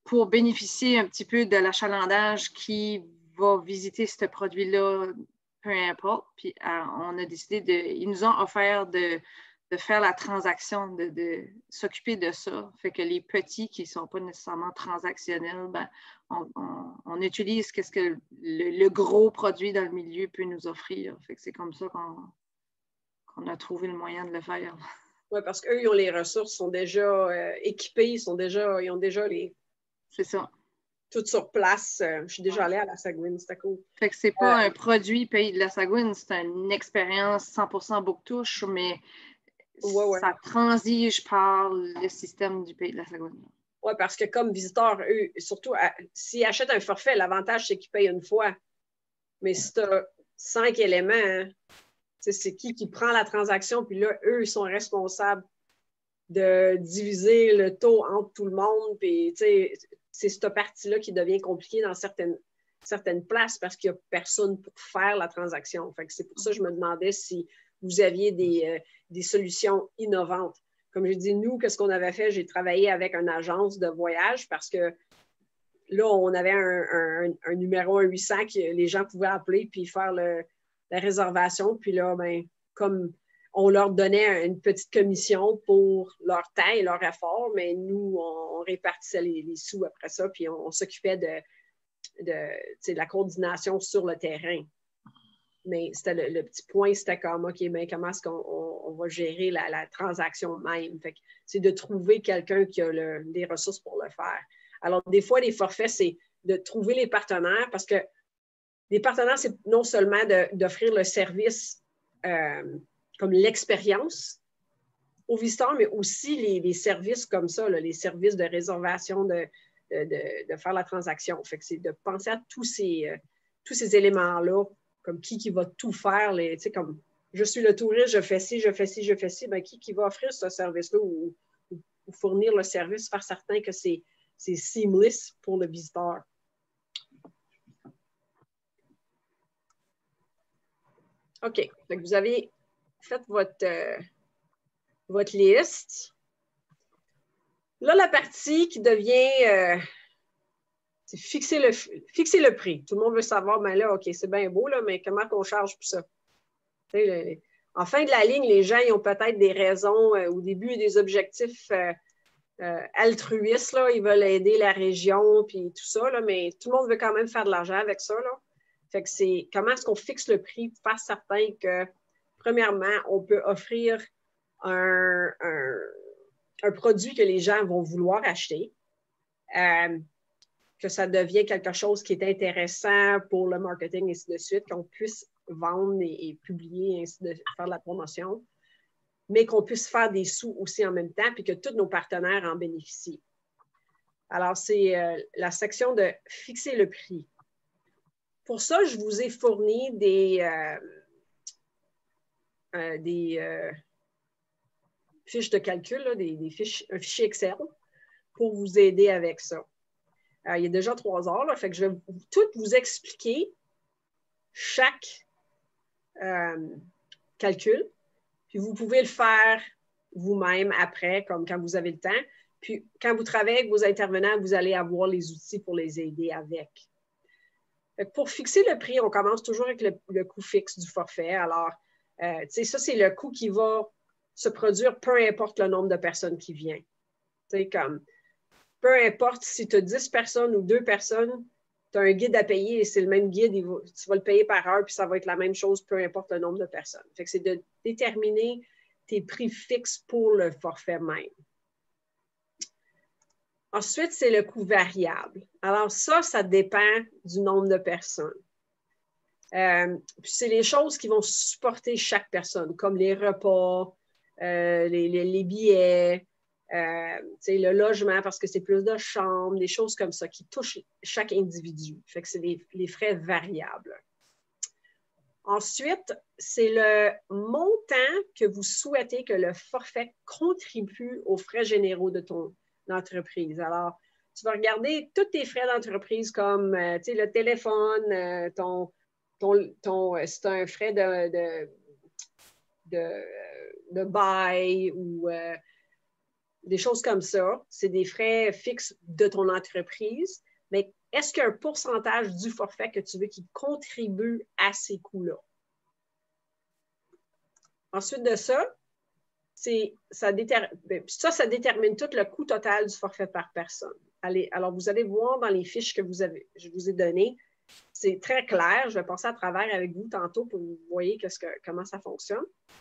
pour bénéficier un petit peu de l'achalandage qui va visiter ce produit-là, peu importe. Puis euh, on a décidé de. Ils nous ont offert de, de faire la transaction, de, de s'occuper de ça. Fait que les petits qui ne sont pas nécessairement transactionnels, ben, on, on, on utilise qu'est-ce que le, le gros produit dans le milieu peut nous offrir. Fait que c'est comme ça qu'on qu'on a trouvé le moyen de le faire. Oui, parce qu'eux, ils ont les ressources, sont déjà euh, équipés, ils, sont déjà, ils ont déjà les. C'est ça. Tout sur place. Euh, je suis déjà allée à la Sagouine, c'était cool. Fait que c'est pas euh, un produit Pays de la Sagouine, c'est une expérience cent pour cent boucle-touche, mais ouais, ouais. ça transige par le système du Pays de la Sagouine. Oui, parce que comme visiteurs, eux, surtout, s'ils achètent un forfait, l'avantage, c'est qu'ils payent une fois. Mais si tu as cinq éléments, hein, c'est qui qui prend la transaction, puis là, eux, ils sont responsables de diviser le taux entre tout le monde, puis c'est cette partie-là qui devient compliquée dans certaines, certaines places parce qu'il n'y a personne pour faire la transaction. Fait que c'est pour ça que je me demandais si vous aviez des, euh, des solutions innovantes. Comme je dis, nous, qu'est-ce qu'on avait fait? J'ai travaillé avec une agence de voyage parce que là, on avait un, un, un numéro un huit cents que les gens pouvaient appeler puis faire le, la réservation. Puis là, ben, comme on leur donnait une petite commission pour leur temps et leur effort, mais nous, on, on répartissait les, les sous après ça, puis on, on s'occupait de, de, de la coordination sur le terrain. Mais c'était le, le petit point, c'était comme, OK, bien, comment est-ce qu'on on, on va gérer la, la transaction même? Fait que c'est de trouver quelqu'un qui a le, les ressources pour le faire. Alors, des fois, les forfaits, c'est de trouver les partenaires, parce que les partenaires, c'est non seulement d'offrir le service euh, comme l'expérience aux visiteurs, mais aussi les, les services comme ça, là, les services de réservation, de, de, de, de faire la transaction. Fait que c'est de penser à tous ces, euh, tous ces éléments-là, comme qui, qui va tout faire, les, comme je suis le touriste, je fais ci, je fais ci, je fais ci, bien, qui, qui va offrir ce service-là ou, ou, ou fournir le service, faire certain que c'est seamless pour le visiteur. OK. Donc, vous avez fait votre, euh, votre liste. Là, la partie qui devient, euh, c'est fixer le, fixer le prix. Tout le monde veut savoir, mais là, OK, c'est bien beau, là, mais comment on charge pour ça? Le, en fin de la ligne, les gens ils ont peut-être des raisons, euh, au début, des objectifs euh, euh, altruistes, là. Ils veulent aider la région, puis tout ça, là, mais tout le monde veut quand même faire de l'argent avec ça, là. Fait que c'est comment est-ce qu'on fixe le prix pour faire certain que, premièrement, on peut offrir un, un, un produit que les gens vont vouloir acheter, euh, que ça devient quelque chose qui est intéressant pour le marketing, et ainsi de suite, qu'on puisse vendre et, et publier, et ainsi de faire de la promotion, mais qu'on puisse faire des sous aussi en même temps, puis que tous nos partenaires en bénéficient. Alors, c'est euh, la section de fixer le prix. Pour ça, je vous ai fourni des, euh, euh, des euh, fiches de calcul, là, des, des fiches, un fichier Excel pour vous aider avec ça. Euh, il y a déjà trois heures, là, fait que je vais tout vous expliquer chaque euh, calcul, puis vous pouvez le faire vous-même après, comme quand vous avez le temps. Puis quand vous travaillez avec vos intervenants, vous allez avoir les outils pour les aider avec. Pour fixer le prix, on commence toujours avec le, le coût fixe du forfait. Alors, euh, tu sais, ça, c'est le coût qui va se produire peu importe le nombre de personnes qui viennent. Tu sais, comme, peu importe si tu as dix personnes ou deux personnes, tu as un guide à payer et c'est le même guide, il va, tu vas le payer par heure, puis ça va être la même chose, peu importe le nombre de personnes. Fait que c'est de déterminer tes prix fixes pour le forfait même. Ensuite, c'est le coût variable. Alors ça, ça dépend du nombre de personnes. Euh, puis c'est les choses qui vont supporter chaque personne, comme les repas, euh, les, les, les billets, euh, le logement parce que c'est plus de chambres, des choses comme ça qui touchent chaque individu. Fait que c'est les, les frais variables. Ensuite, c'est le montant que vous souhaitez que le forfait contribue aux frais généraux de ton d'entreprise. Alors, tu vas regarder tous tes frais d'entreprise comme euh, le téléphone, euh, ton, ton, ton, euh, c'est un frais de, de, de, de bail ou euh, des choses comme ça. C'est des frais fixes de ton entreprise. Mais est-ce qu'il y a un pourcentage du forfait que tu veux qui contribue à ces coûts-là? Ensuite de ça, ça, déter... ça, ça détermine tout le coût total du forfait par personne. Allez, alors, vous allez voir dans les fiches que vous avez, je vous ai données, c'est très clair. Je vais passer à travers avec vous tantôt pour que vous voyez que, comment ça fonctionne.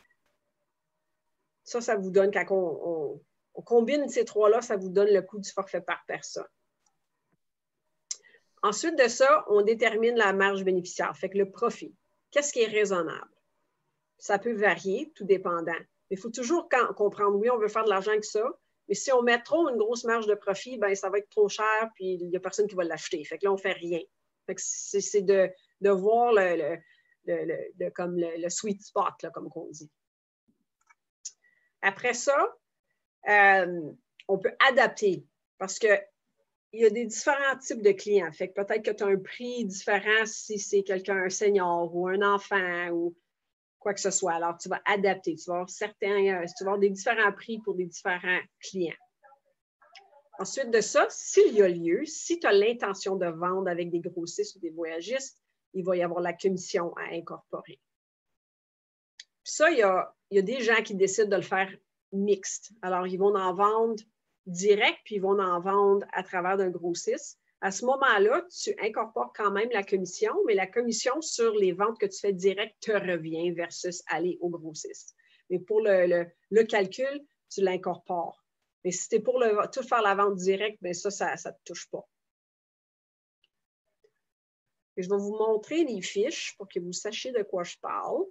Ça, ça vous donne, quand on, on, on combine ces trois-là, ça vous donne le coût du forfait par personne. Ensuite de ça, on détermine la marge bénéficiaire, fait que le profit. Qu'est-ce qui est raisonnable? Ça peut varier, tout dépendant. Mais il faut toujours comprendre, oui, on veut faire de l'argent avec ça, mais si on met trop une grosse marge de profit, ben ça va être trop cher, puis il n'y a personne qui va l'acheter. Fait que là, on ne fait rien. Fait que c'est de, de voir le, le, le, le, le, comme le, le sweet spot, là, comme on dit. Après ça, euh, on peut adapter parce que il y a des différents types de clients. Fait que peut-être que tu as un prix différent si c'est quelqu'un, un senior ou un enfant ou quoi que ce soit. Alors, tu vas adapter. Tu vas avoir certains, tu vas avoir des différents prix pour des différents clients. Ensuite de ça, s'il y a lieu, si tu as l'intention de vendre avec des grossistes ou des voyagistes, il va y avoir la commission à incorporer. Puis ça, il y a, il y a des gens qui décident de le faire mixte. Alors, ils vont en vendre direct, puis ils vont en vendre à travers d'un grossiste. À ce moment-là, tu incorpores quand même la commission, mais la commission sur les ventes que tu fais direct te revient versus aller au grossiste. Mais pour le, le, le calcul, tu l'incorpores. Mais si tu es pour le, tout faire la vente directe, bien ça, ça ne te touche pas. Et je vais vous montrer les fiches pour que vous sachiez de quoi je parle.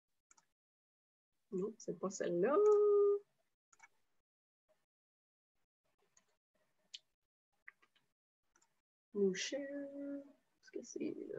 Non, ce n'est pas celle-là. Est-ce que c'est là?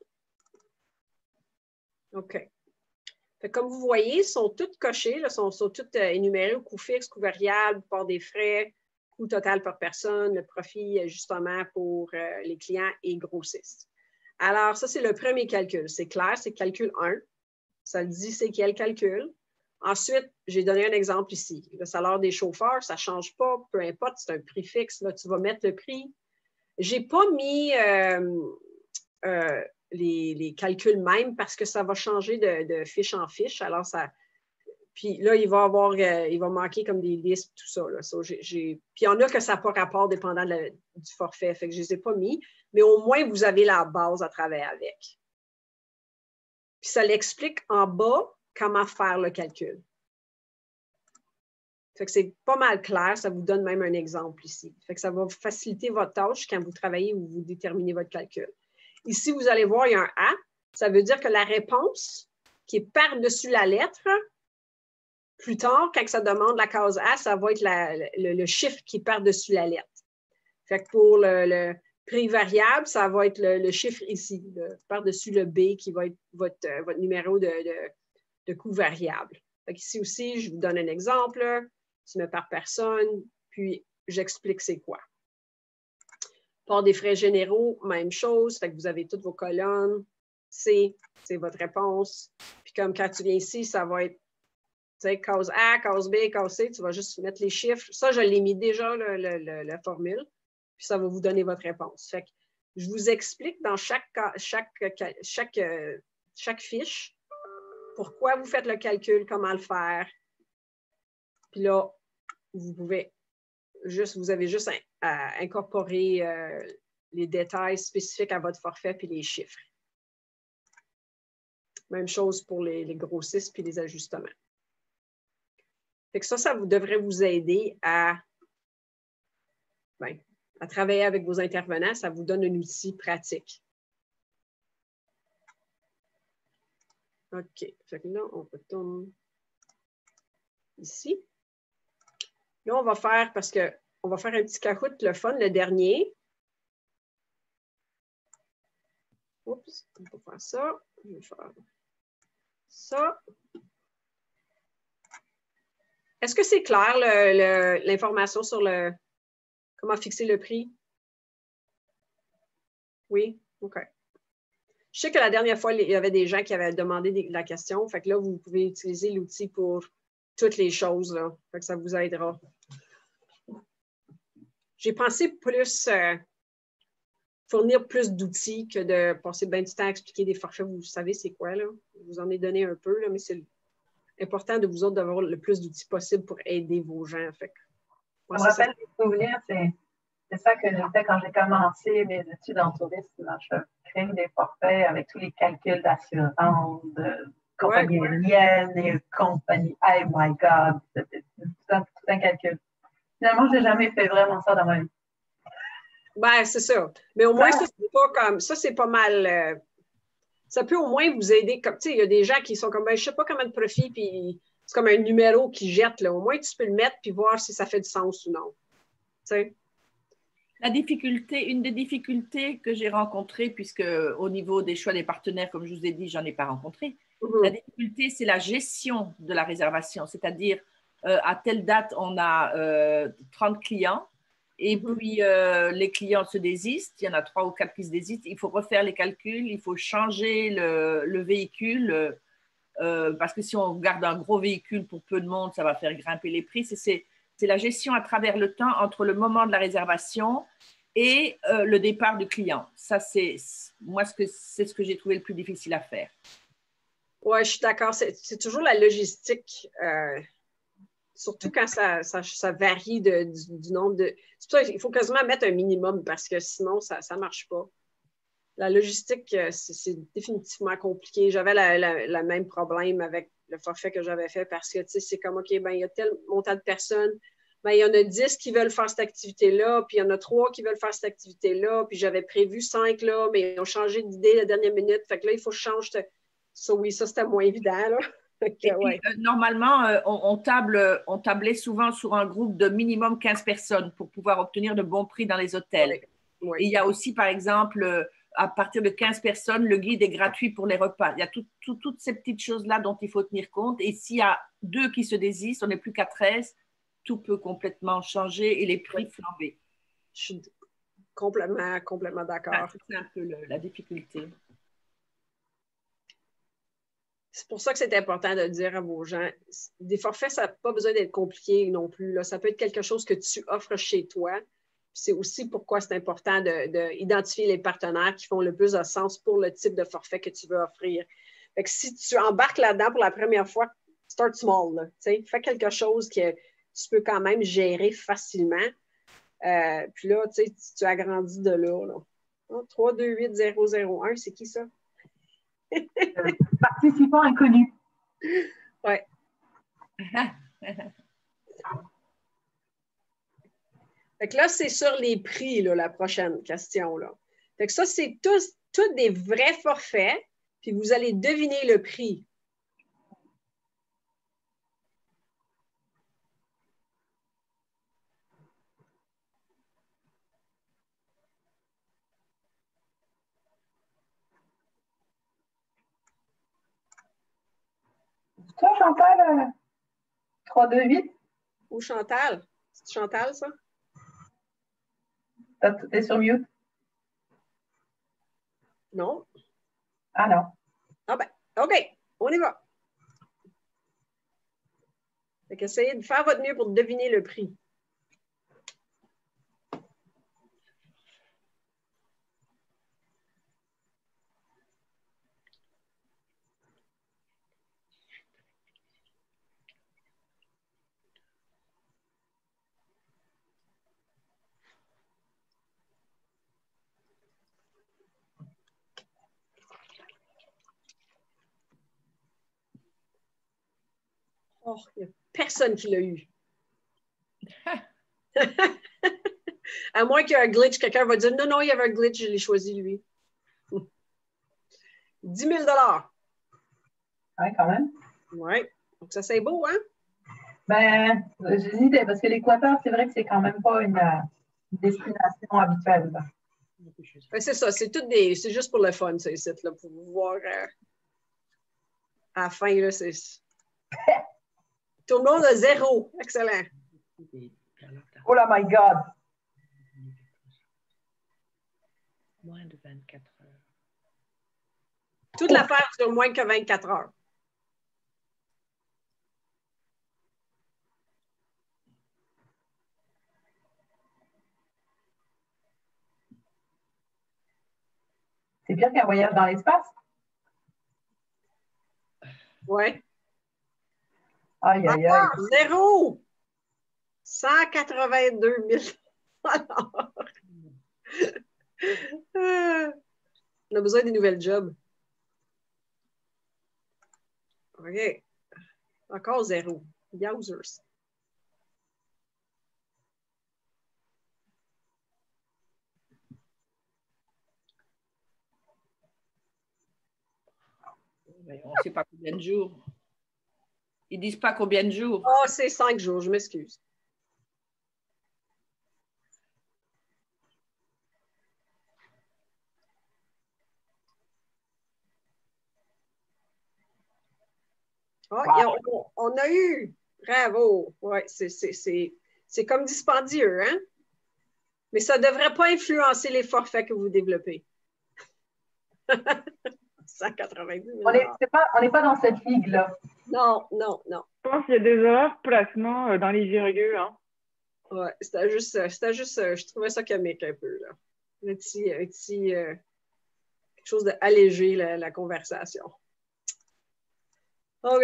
OK. Fait, comme vous voyez, ils sont toutes cochées, là, sont, sont toutes euh, énumérées au coût fixe, coût variable, part des frais, coût total par personne, le profit justement pour euh, les clients et grossistes. Alors, ça, c'est le premier calcul. C'est clair, c'est calcul un. Ça dit c'est quel calcul. Ensuite, j'ai donné un exemple ici. Le salaire des chauffeurs, ça ne change pas, peu importe, c'est un prix fixe. Là, tu vas mettre le prix. Je n'ai pas mis euh, euh, les, les calculs même parce que ça va changer de, de fiche en fiche. Alors, ça. Puis là, il va avoir, euh, il va manquer comme des listes, tout ça. Là. So, j'ai, j'ai... Puis il y en a que ça n'a pas rapport dépendant de la, du forfait. Fait que je ne les ai pas mis, mais au moins, vous avez la base à travailler avec. Puis ça l'explique en bas comment faire le calcul. Fait que c'est pas mal clair, ça vous donne même un exemple ici. Fait que ça va faciliter votre tâche quand vous travaillez ou vous déterminez votre calcul. Ici, vous allez voir, il y a un A. Ça veut dire que la réponse qui est par-dessus la lettre, plus tard, quand ça demande la case A, ça va être la, le, le chiffre qui est par-dessus la lettre. Fait que pour le, le prix variable, ça va être le, le chiffre ici, le, par-dessus le B qui va être votre, votre numéro de, de, de coût variable. Fait qu'ici aussi, je vous donne un exemple. Tu mets par personne, puis j'explique c'est quoi. Pour des frais généraux, même chose. Fait que vous avez toutes vos colonnes. C, c'est votre réponse. Puis comme quand tu viens ici, ça va être, tu sais, case A, case B, case C. Tu vas juste mettre les chiffres. Ça, je l'ai mis déjà, le, le, le, la formule. Puis ça va vous donner votre réponse. Fait que je vous explique dans chaque, chaque, chaque, chaque fiche pourquoi vous faites le calcul, comment le faire. Puis là, vous pouvez juste, vous avez juste à incorporer euh, les détails spécifiques à votre forfait puis les chiffres. Même chose pour les, les grossistes puis les ajustements. Fait que ça, ça vous devrait vous aider à, ben, à travailler avec vos intervenants. Ça vous donne un outil pratique. OK. Fait que là, on retourne ici. Là, on va faire, parce qu'on va faire un petit cahoot, le fun, le dernier. Oups, on va faire ça. Je vais faire ça. Est-ce que c'est clair, l'information sur le comment fixer le prix? Oui? OK. Je sais que la dernière fois, il y avait des gens qui avaient demandé des, la question. Fait que là, vous pouvez utiliser l'outil pour toutes les choses. Là. Fait que ça vous aidera. j'ai pensé plus euh, fournir plus d'outils que de passer bien du temps à expliquer des forfaits. Vous savez c'est quoi, là? Je vous en ai donné un peu, là, mais c'est important de vous autres d'avoir le plus d'outils possible pour aider vos gens. Fait. Ça me rappelle des souvenirs, c'est c'est ça que j'ai fait quand j'ai commencé mes études en tourisme. Je crée des forfaits avec tous les calculs d'assurance, de compagnie aérienne et compagnie. Oh my God! C'était tout un, tout un calcul. Finalement, je n'ai jamais fait vraiment ça dans ma vie. Ben, c'est ça. Mais au moins, ça, c'est pas comme ça, c'est pas mal. Euh, ça peut au moins vous aider. Comme, tu sais, il y a des gens qui sont comme, ben, je sais pas comment de profit, puis c'est comme un numéro qui jette, là. Au moins, tu peux le mettre puis voir si ça fait du sens ou non. Tu sais? La difficulté, une des difficultés que j'ai rencontrées, puisque au niveau des choix des partenaires, comme je vous ai dit, j'en ai pas rencontré. Mm-hmm. La difficulté, c'est la gestion de la réservation, c'est-à-dire euh, à telle date, on a euh, trente clients et mm-hmm. puis euh, les clients se désistent, il y en a trois ou quatre qui se désistent, il faut refaire les calculs, il faut changer le, le véhicule, euh, parce que si on garde un gros véhicule pour peu de monde, ça va faire grimper les prix. C'est C'est la gestion à travers le temps entre le moment de la réservation et euh, le départ du client. Ça, c'est moi, c'est ce que j'ai trouvé le plus difficile à faire. Oui, je suis d'accord. C'est toujours la logistique, euh, surtout quand ça, ça, ça varie de, du, du nombre de… C'est pour ça qu'il faut quasiment mettre un minimum parce que sinon, ça ne marche pas. La logistique, c'est définitivement compliqué. J'avais le même problème avec le forfait que j'avais fait parce que, tu sais, c'est comme, OK, ben il y a tel montant de personnes, ben il y en a dix qui veulent faire cette activité-là, puis il y en a trois qui veulent faire cette activité-là, puis j'avais prévu cinq, là, mais ils ont changé d'idée la dernière minute. Fait que là, il faut que je change. Ça, oui, ça, c'était moins évident, là. Okay, ouais. puis, euh, normalement, euh, on, on, table, on tablait souvent sur un groupe de minimum quinze personnes pour pouvoir obtenir de bons prix dans les hôtels. Ouais. Ouais. Et il y a aussi, par exemple, à partir de quinze personnes, le guide est gratuit pour les repas. Il y a tout, tout, toutes ces petites choses-là dont il faut tenir compte. Et s'il y a deux qui se désistent, on n'est plus qu'à treize, tout peut complètement changer et les prix ouais. flamber. Je suis complètement, complètement d'accord. C'est un peu le, la difficulté. C'est pour ça que c'est important de dire à vos gens, des forfaits, ça n'a pas besoin d'être compliqué non plus. Là. Ça peut être quelque chose que tu offres chez toi. C'est aussi pourquoi c'est important d'identifier les partenaires qui font le plus de sens pour le type de forfait que tu veux offrir. Fait que si tu embarques là-dedans pour la première fois, start small. Là, fais quelque chose que tu peux quand même gérer facilement. Euh, puis là, tu, tu agrandis de là. là. Oh, trois deux huit zéro zéro un, c'est qui ça? euh, participant inconnu. Oui. Fait que là, c'est sur les prix, là, la prochaine question. Là. Fait que ça, c'est tous, tous des vrais forfaits, puis vous allez deviner le prix. Toi, Chantal, euh, trois deux huit? Ou Chantal? C'est Chantal, ça? T'es sur mute? Non. Ah non. Ah ben, OK, on y va. Fait qu'essayez de faire votre mieux pour deviner le prix. Oh, il n'y a personne qui l'a eu. À moins qu'il y ait un glitch, quelqu'un va dire non, non, il y avait un glitch, je l'ai choisi lui. dix mille dollars. Oui, quand même. Oui. Donc, ça, c'est beau, hein? Ben, j'hésitais parce que l'Équateur, c'est vrai que c'est quand même pas une, une destination habituelle. Ben, c'est ça, c'est tout des. C'est juste pour le fun, ces sites-là, pour vous voir euh, à la fin, là, c'est. Tout le monde a zéro. Excellent. Oh là, my God! Moins de vingt-quatre heures. Toute l'affaire sur moins que vingt-quatre heures. C'est pire qu'un voyage dans l'espace? Oui. Aïe, aïe, aïe. Encore zéro! cent quatre-vingt-deux mille dollars. On a besoin des nouvelles jobs. OK. Encore zéro. Yowzers. On ne sait pas combien de jours. Ils ne disent pas combien de jours. Oh, c'est cinq jours, je m'excuse. Oh, wow. on, on a eu. Bravo. Oui, c'est comme dispendieux, hein? Mais ça ne devrait pas influencer les forfaits que vous développez. cent quatre-vingt-dix mille. On n'est pas, pas dans cette ligue-là. Non, non, non. Je pense qu'il y a des erreurs placement dans les virgules. Hein. Oui, c'était juste, c'était juste, je trouvais ça comique un peu. Là. Un petit, un petit euh, quelque chose d'allégé, la, la conversation. OK.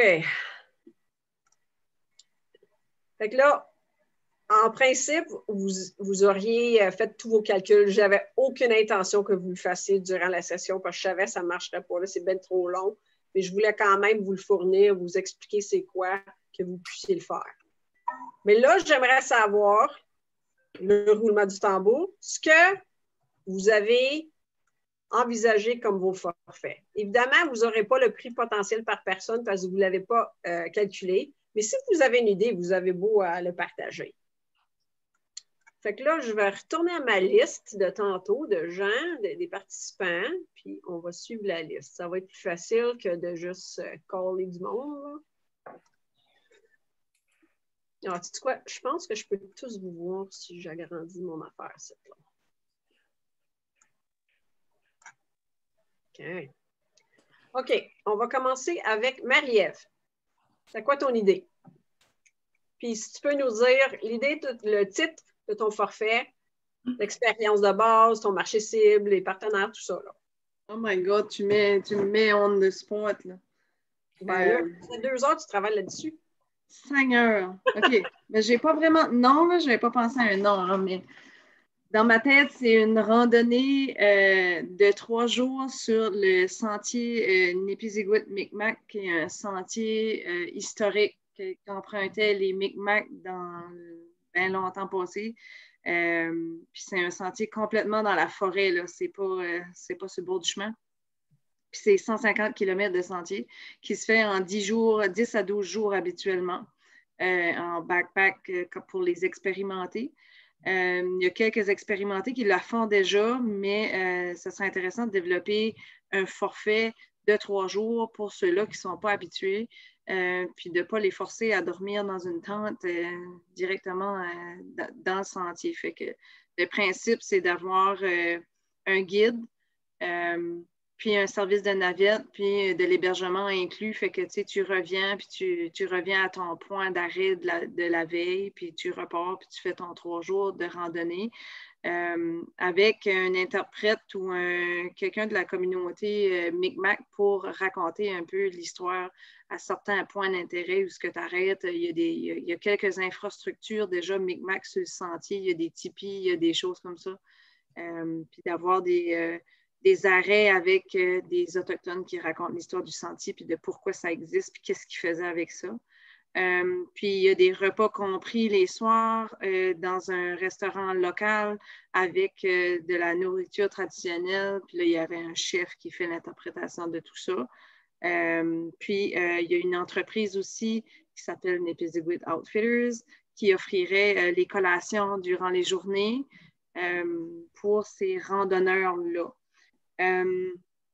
Fait que là, en principe, vous, vous auriez fait tous vos calculs. Je n'avais aucune intention que vous le fassiez durant la session parce que je savais que ça ne marcherait pas. Là, c'est bien trop long. Mais je voulais quand même vous le fournir, vous expliquer c'est quoi, que vous puissiez le faire. Mais là, j'aimerais savoir, le roulement du tambour, ce que vous avez envisagé comme vos forfaits. Évidemment, vous n'aurez pas le prix potentiel par personne parce que vous ne l'avez pas euh, calculé. Mais si vous avez une idée, vous avez beau à le partager. Fait que là, je vais retourner à ma liste de tantôt de gens, de, des participants, puis on va suivre la liste. Ça va être plus facile que de juste euh, caller du monde. Là. Alors, tu sais quoi? Je pense que je peux tous vous voir si j'agrandis mon affaire. Là. OK. OK. On va commencer avec Marie-Ève. C'est quoi ton idée? Puis si tu peux nous dire l'idée, le titre de ton forfait, l'expérience de base, ton marché cible, les partenaires, tout ça. Là. Oh my God, tu, mets, tu me mets on the spot. Là. Ben, euh, là, ça fait deux heures que tu travailles là-dessus. Cinq heures. OK. Mais j'ai pas vraiment. Non, là, je n'avais pas pensé à un nom, là, mais dans ma tête, c'est une randonnée euh, de trois jours sur le sentier euh, Nipisiguit-Micmac, qui est un sentier euh, historique qu'empruntaient les Micmacs dans bien longtemps passé. Euh, puis c'est un sentier complètement dans la forêt, là. C'est pas, euh, c'est pas sur le bord du chemin. Puis c'est cent cinquante kilomètres de sentier qui se fait en dix jours, dix à douze jours habituellement, euh, en backpack euh, pour les expérimenter. Euh, il y a quelques expérimentés qui la font déjà, mais euh, ça serait intéressant de développer un forfait de trois jours pour ceux-là qui ne sont pas habitués, euh, puis de ne pas les forcer à dormir dans une tente euh, directement euh, dans le sentier. Fait que le principe, c'est d'avoir euh, un guide, euh, puis un service de navette, puis de l'hébergement inclus. Fait que tu sais, tu reviens, puis tu, tu reviens à ton point d'arrêt de la, de la veille, puis tu repars, puis tu fais ton trois jours de randonnée. Euh, avec un interprète ou un, quelqu'un de la communauté euh, Micmac pour raconter un peu l'histoire à certains points d'intérêt où ce que tu arrêtes. Il y, a des, il y a quelques infrastructures déjà Micmac sur le sentier, il y a des tipis, il y a des choses comme ça. Euh, puis d'avoir des, euh, des arrêts avec euh, des Autochtones qui racontent l'histoire du sentier, puis de pourquoi ça existe, puis qu'est-ce qu'ils faisaient avec ça. Euh, puis il y a des repas compris les soirs euh, dans un restaurant local avec euh, de la nourriture traditionnelle. Puis là, il y avait un chef qui fait l'interprétation de tout ça. Euh, puis euh, il y a une entreprise aussi qui s'appelle Nipisiguit Outfitters qui offrirait euh, les collations durant les journées euh, pour ces randonneurs-là. Euh,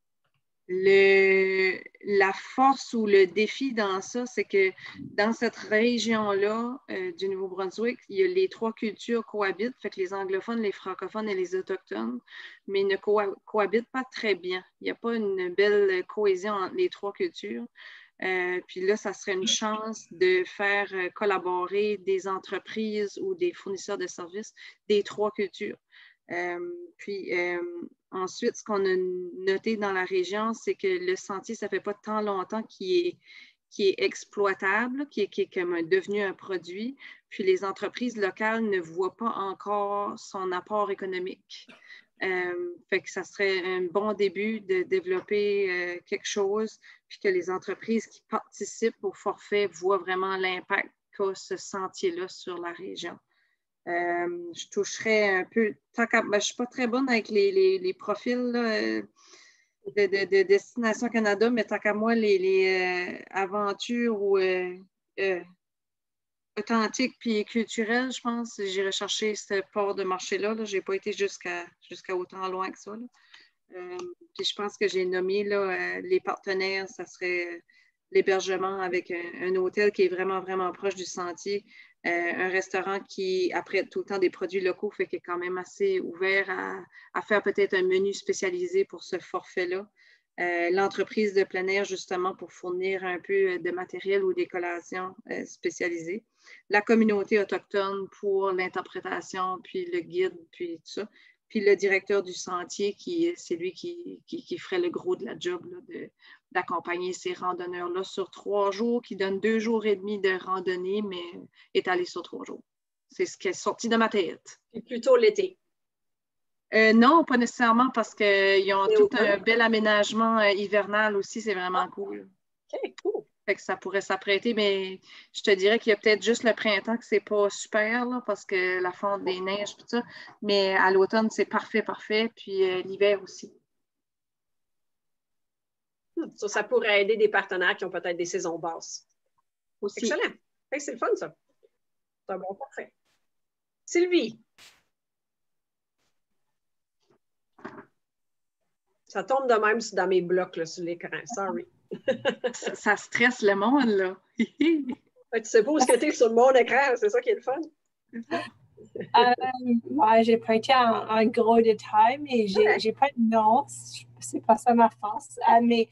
Le, la force ou le défi dans ça, c'est que dans cette région-là euh, du Nouveau-Brunswick, il y a les trois cultures cohabitent, fait que les anglophones, les francophones et les autochtones, mais ils ne co cohabitent pas très bien. Il n'y a pas une belle cohésion entre les trois cultures. Euh, puis là, ça serait une chance de faire collaborer des entreprises ou des fournisseurs de services des trois cultures. Euh, puis euh, ensuite, ce qu'on a noté dans la région, c'est que le sentier, ça fait pas tant longtemps qu'il est, qu'il est exploitable, qui est, qui est comme devenu un produit. Puis les entreprises locales ne voient pas encore son apport économique. Euh, fait que ça serait un bon début de développer euh, quelque chose, puis que les entreprises qui participent au forfait voient vraiment l'impact qu'a ce sentier-là sur la région. Euh, je toucherais un peu, tant qu'à, ben, je ne suis pas très bonne avec les, les, les profils là, de, de, de Destination Canada, mais tant qu'à moi, les, les euh, aventures ou euh, euh, authentiques puis culturelles, je pense, j'ai recherché ce port de marché-là. Là. Je n'ai pas été jusqu'à jusqu'à autant loin que ça. Là. Euh, puis je pense que j'ai nommé là, euh, les partenaires, ça serait l'hébergement avec un, un hôtel qui est vraiment, vraiment proche du sentier. Euh, un restaurant qui, après tout le temps des produits locaux, fait qu'il est quand même assez ouvert à, à faire peut-être un menu spécialisé pour ce forfait-là. Euh, l'entreprise de plein air, justement, pour fournir un peu de matériel ou des collations euh, spécialisées. La communauté autochtone pour l'interprétation, puis le guide, puis tout ça. Puis le directeur du sentier, qui c'est lui qui, qui, qui ferait le gros de la job là, de, d'accompagner ces randonneurs-là sur trois jours, qui donne deux jours et demi de randonnée, mais étalé sur trois jours. C'est ce qui est sorti de ma tête. Et plutôt l'été. Euh, non, pas nécessairement, parce qu'ils ont tout un bel aménagement euh, hivernal aussi, c'est vraiment ah. cool. OK, cool. Fait que ça pourrait s'apprêter, mais je te dirais qu'il y a peut-être juste le printemps que c'est pas super, là, parce que la fonte des neiges, tout ça. Mais à l'automne, c'est parfait, parfait. Puis euh, l'hiver aussi. Ça, ça pourrait aider des partenaires qui ont peut-être des saisons basses. Aussi. Excellent. Hey, c'est le fun, ça. C'est un bon parfait. Sylvie. Ça tombe de même dans mes blocs là, sur l'écran. Sorry. ça, ça stresse le monde, là. Tu sais pas où est-ce que t'es sur mon écran, c'est ça qui est le fun. euh, ouais, j'ai pas été en, en gros détail, mais j'ai ouais. j'ai pas de nom. C'est pas ça ma force. Euh, mais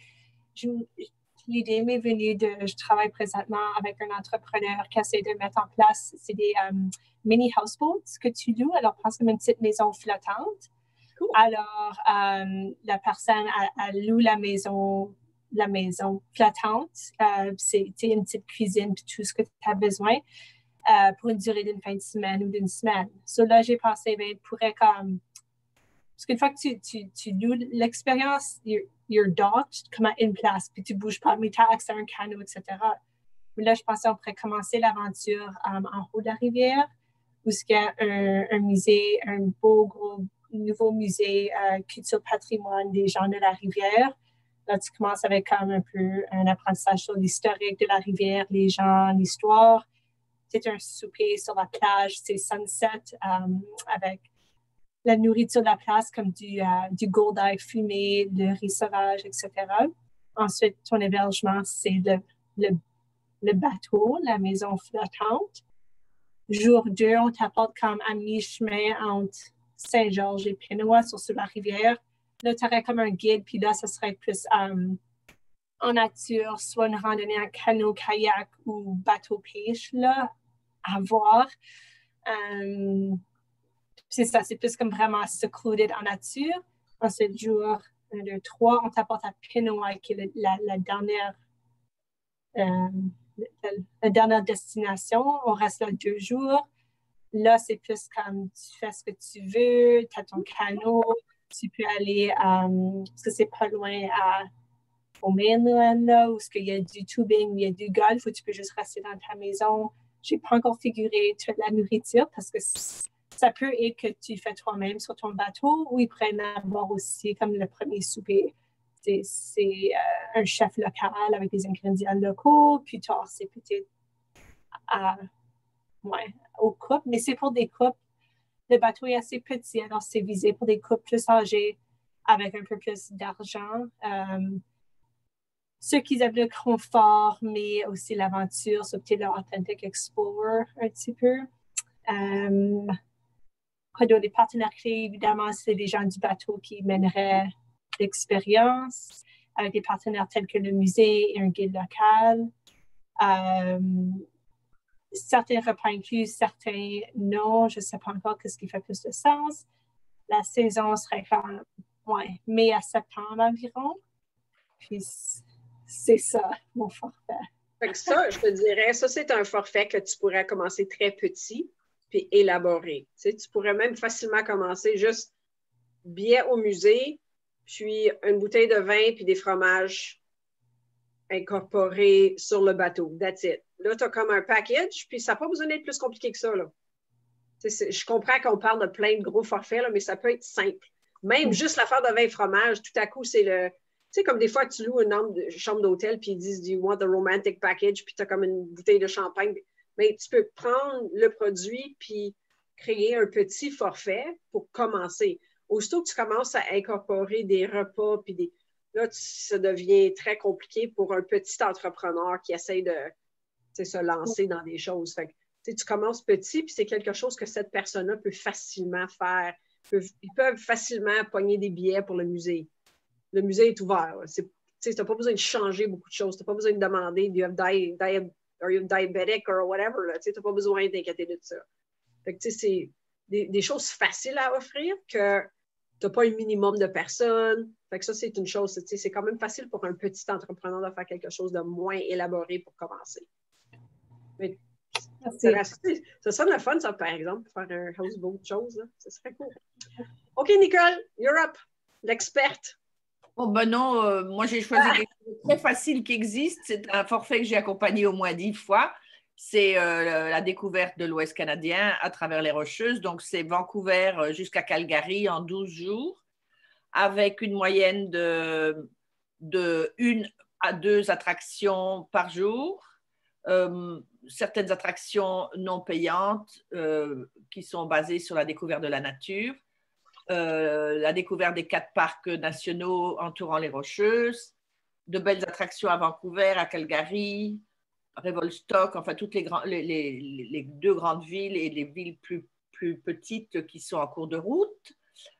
l'idée m'est venue de. Je travaille présentement avec un entrepreneur qui essaie de mettre en place, c'est des um, mini houseboats que tu loues. Alors, pense comme une petite maison flottante. Cool. Alors, euh, la personne, elle, elle loue la maison, la maison flottante. Euh, c'est une petite cuisine puis tout ce que tu as besoin euh, pour une durée d'une fin de semaine ou d'une semaine. So là, j'ai pensé, ben, il pourrait comme... Parce qu'une fois que tu, tu, tu loues l'expérience, your, your dock, comme à une place, puis tu ne bouges pas, mais tu as accès à un canot, et cetera. Mais là, je pensais qu'on pourrait commencer l'aventure um, en haut de la rivière, où il y a un, un musée, un beau, gros nouveau musée euh, culture patrimoine des gens de la rivière. Là, tu commences avec comme un peu un apprentissage sur l'historique de la rivière, les gens, l'histoire. C'est un souper sur la plage, c'est sunset um, avec la nourriture de la place comme du, uh, du gourdail fumé, le riz sauvage, et cetera. Ensuite, ton hébergement, c'est le, le, le bateau, la maison flottante. Jour deux, on t'apporte comme à mi-chemin entre Saint-Georges et Pinois sur, sur la rivière. Là, tu aurais comme un guide, puis là, ça serait plus um, en nature, soit une randonnée en canot, kayak ou bateau pêche, là, à voir. Um, c'est ça, c'est plus comme vraiment secluded en nature. Ensuite, jour un, deux, trois, on t'apporte à Pinois, qui est la, la dernière euh, la, la dernière destination. On reste là deux jours. Là, c'est plus comme tu fais ce que tu veux, tu as ton canot, tu peux aller, um, parce que c'est pas loin à, au mainland, là, où il y a du tubing, il y a du golf, où tu peux juste rester dans ta maison. Je n'ai pas encore figuré toute la nourriture, parce que ça peut être que tu fais toi-même sur ton bateau, ou ils prennent à avoir aussi, comme le premier souper, c'est, c'est euh, un chef local avec des ingrédients locaux, puis tard, c'est peut-être à... Ouais, aux couples, mais c'est pour des couples. Le bateau est assez petit, alors c'est visé pour des couples plus âgés avec un peu plus d'argent. Euh, ceux qui aiment le confort, mais aussi l'aventure, c'est peut-être leur Authentic Explorer un petit peu. Euh, les partenaires clés, évidemment, c'est les gens du bateau qui mèneraient l'expérience, avec des partenaires tels que le musée et un guide local. Euh, Certains repas inclus, certains non. Je ne sais pas encore ce qui fait plus de sens. la saison serait comme ouais, mai à septembre environ. Puis c'est ça, mon forfait. Fait que ça, je te dirais, ça, c'est un forfait que tu pourrais commencer très petit puis élaborer. Tu sais, tu pourrais même facilement commencer juste billet au musée, puis une bouteille de vin puis des fromages incorporés sur le bateau. That's it. Là, tu as comme un package, puis ça n'a pas besoin d'être plus compliqué que ça, là. Je comprends qu'on parle de plein de gros forfaits, là, mais ça peut être simple. Même juste l'affaire de vin et fromage, tout à coup, c'est le... Tu sais, comme des fois, tu loues une chambre d'hôtel, puis ils disent « Do you want the romantic package? » Puis tu as comme une bouteille de champagne. Mais tu peux prendre le produit, puis créer un petit forfait pour commencer. Aussitôt que tu commences à incorporer des repas, puis des... Là, tu... ça devient très compliqué pour un petit entrepreneur qui essaie de se lancer dans des choses. Fait que, tu commences petit, puis c'est quelque chose que cette personne-là peut facilement faire. Ils peuvent, ils peuvent facilement pogner des billets pour le musée. Le musée est ouvert. Tu n'as pas besoin de changer beaucoup de choses. Tu n'as pas besoin de demander « Do you have di di are you diabetic or whatever? » Tu n'as pas besoin d'inquiéter de ça. Fait que, c'est des, des choses faciles à offrir que tu n'as pas un minimum de personnes. Fait que ça, c'est une chose. C'est quand même facile pour un petit entrepreneur de faire quelque chose de moins élaboré pour commencer. Mais ça, ça sonne le fun, ça, par exemple, faire un houseboat chose. Là. Ça serait cool. OK, Nicole, you're up. L'experte. Oh ben non, euh, moi j'ai choisi quelque chose de très facile qui existe. C'est un forfait que j'ai accompagné au moins dix fois. C'est euh, la découverte de l'Ouest canadien à travers les Rocheuses. Donc, c'est Vancouver jusqu'à Calgary en douze jours, avec une moyenne de, de une à deux attractions par jour. Euh, certaines attractions non payantes euh, qui sont basées sur la découverte de la nature. Euh, la découverte des quatre parcs nationaux entourant les Rocheuses, de belles attractions à Vancouver, à Calgary, Revelstoke, enfin toutes les, grands, les, les, les deux grandes villes et les villes plus, plus petites qui sont en cours de route.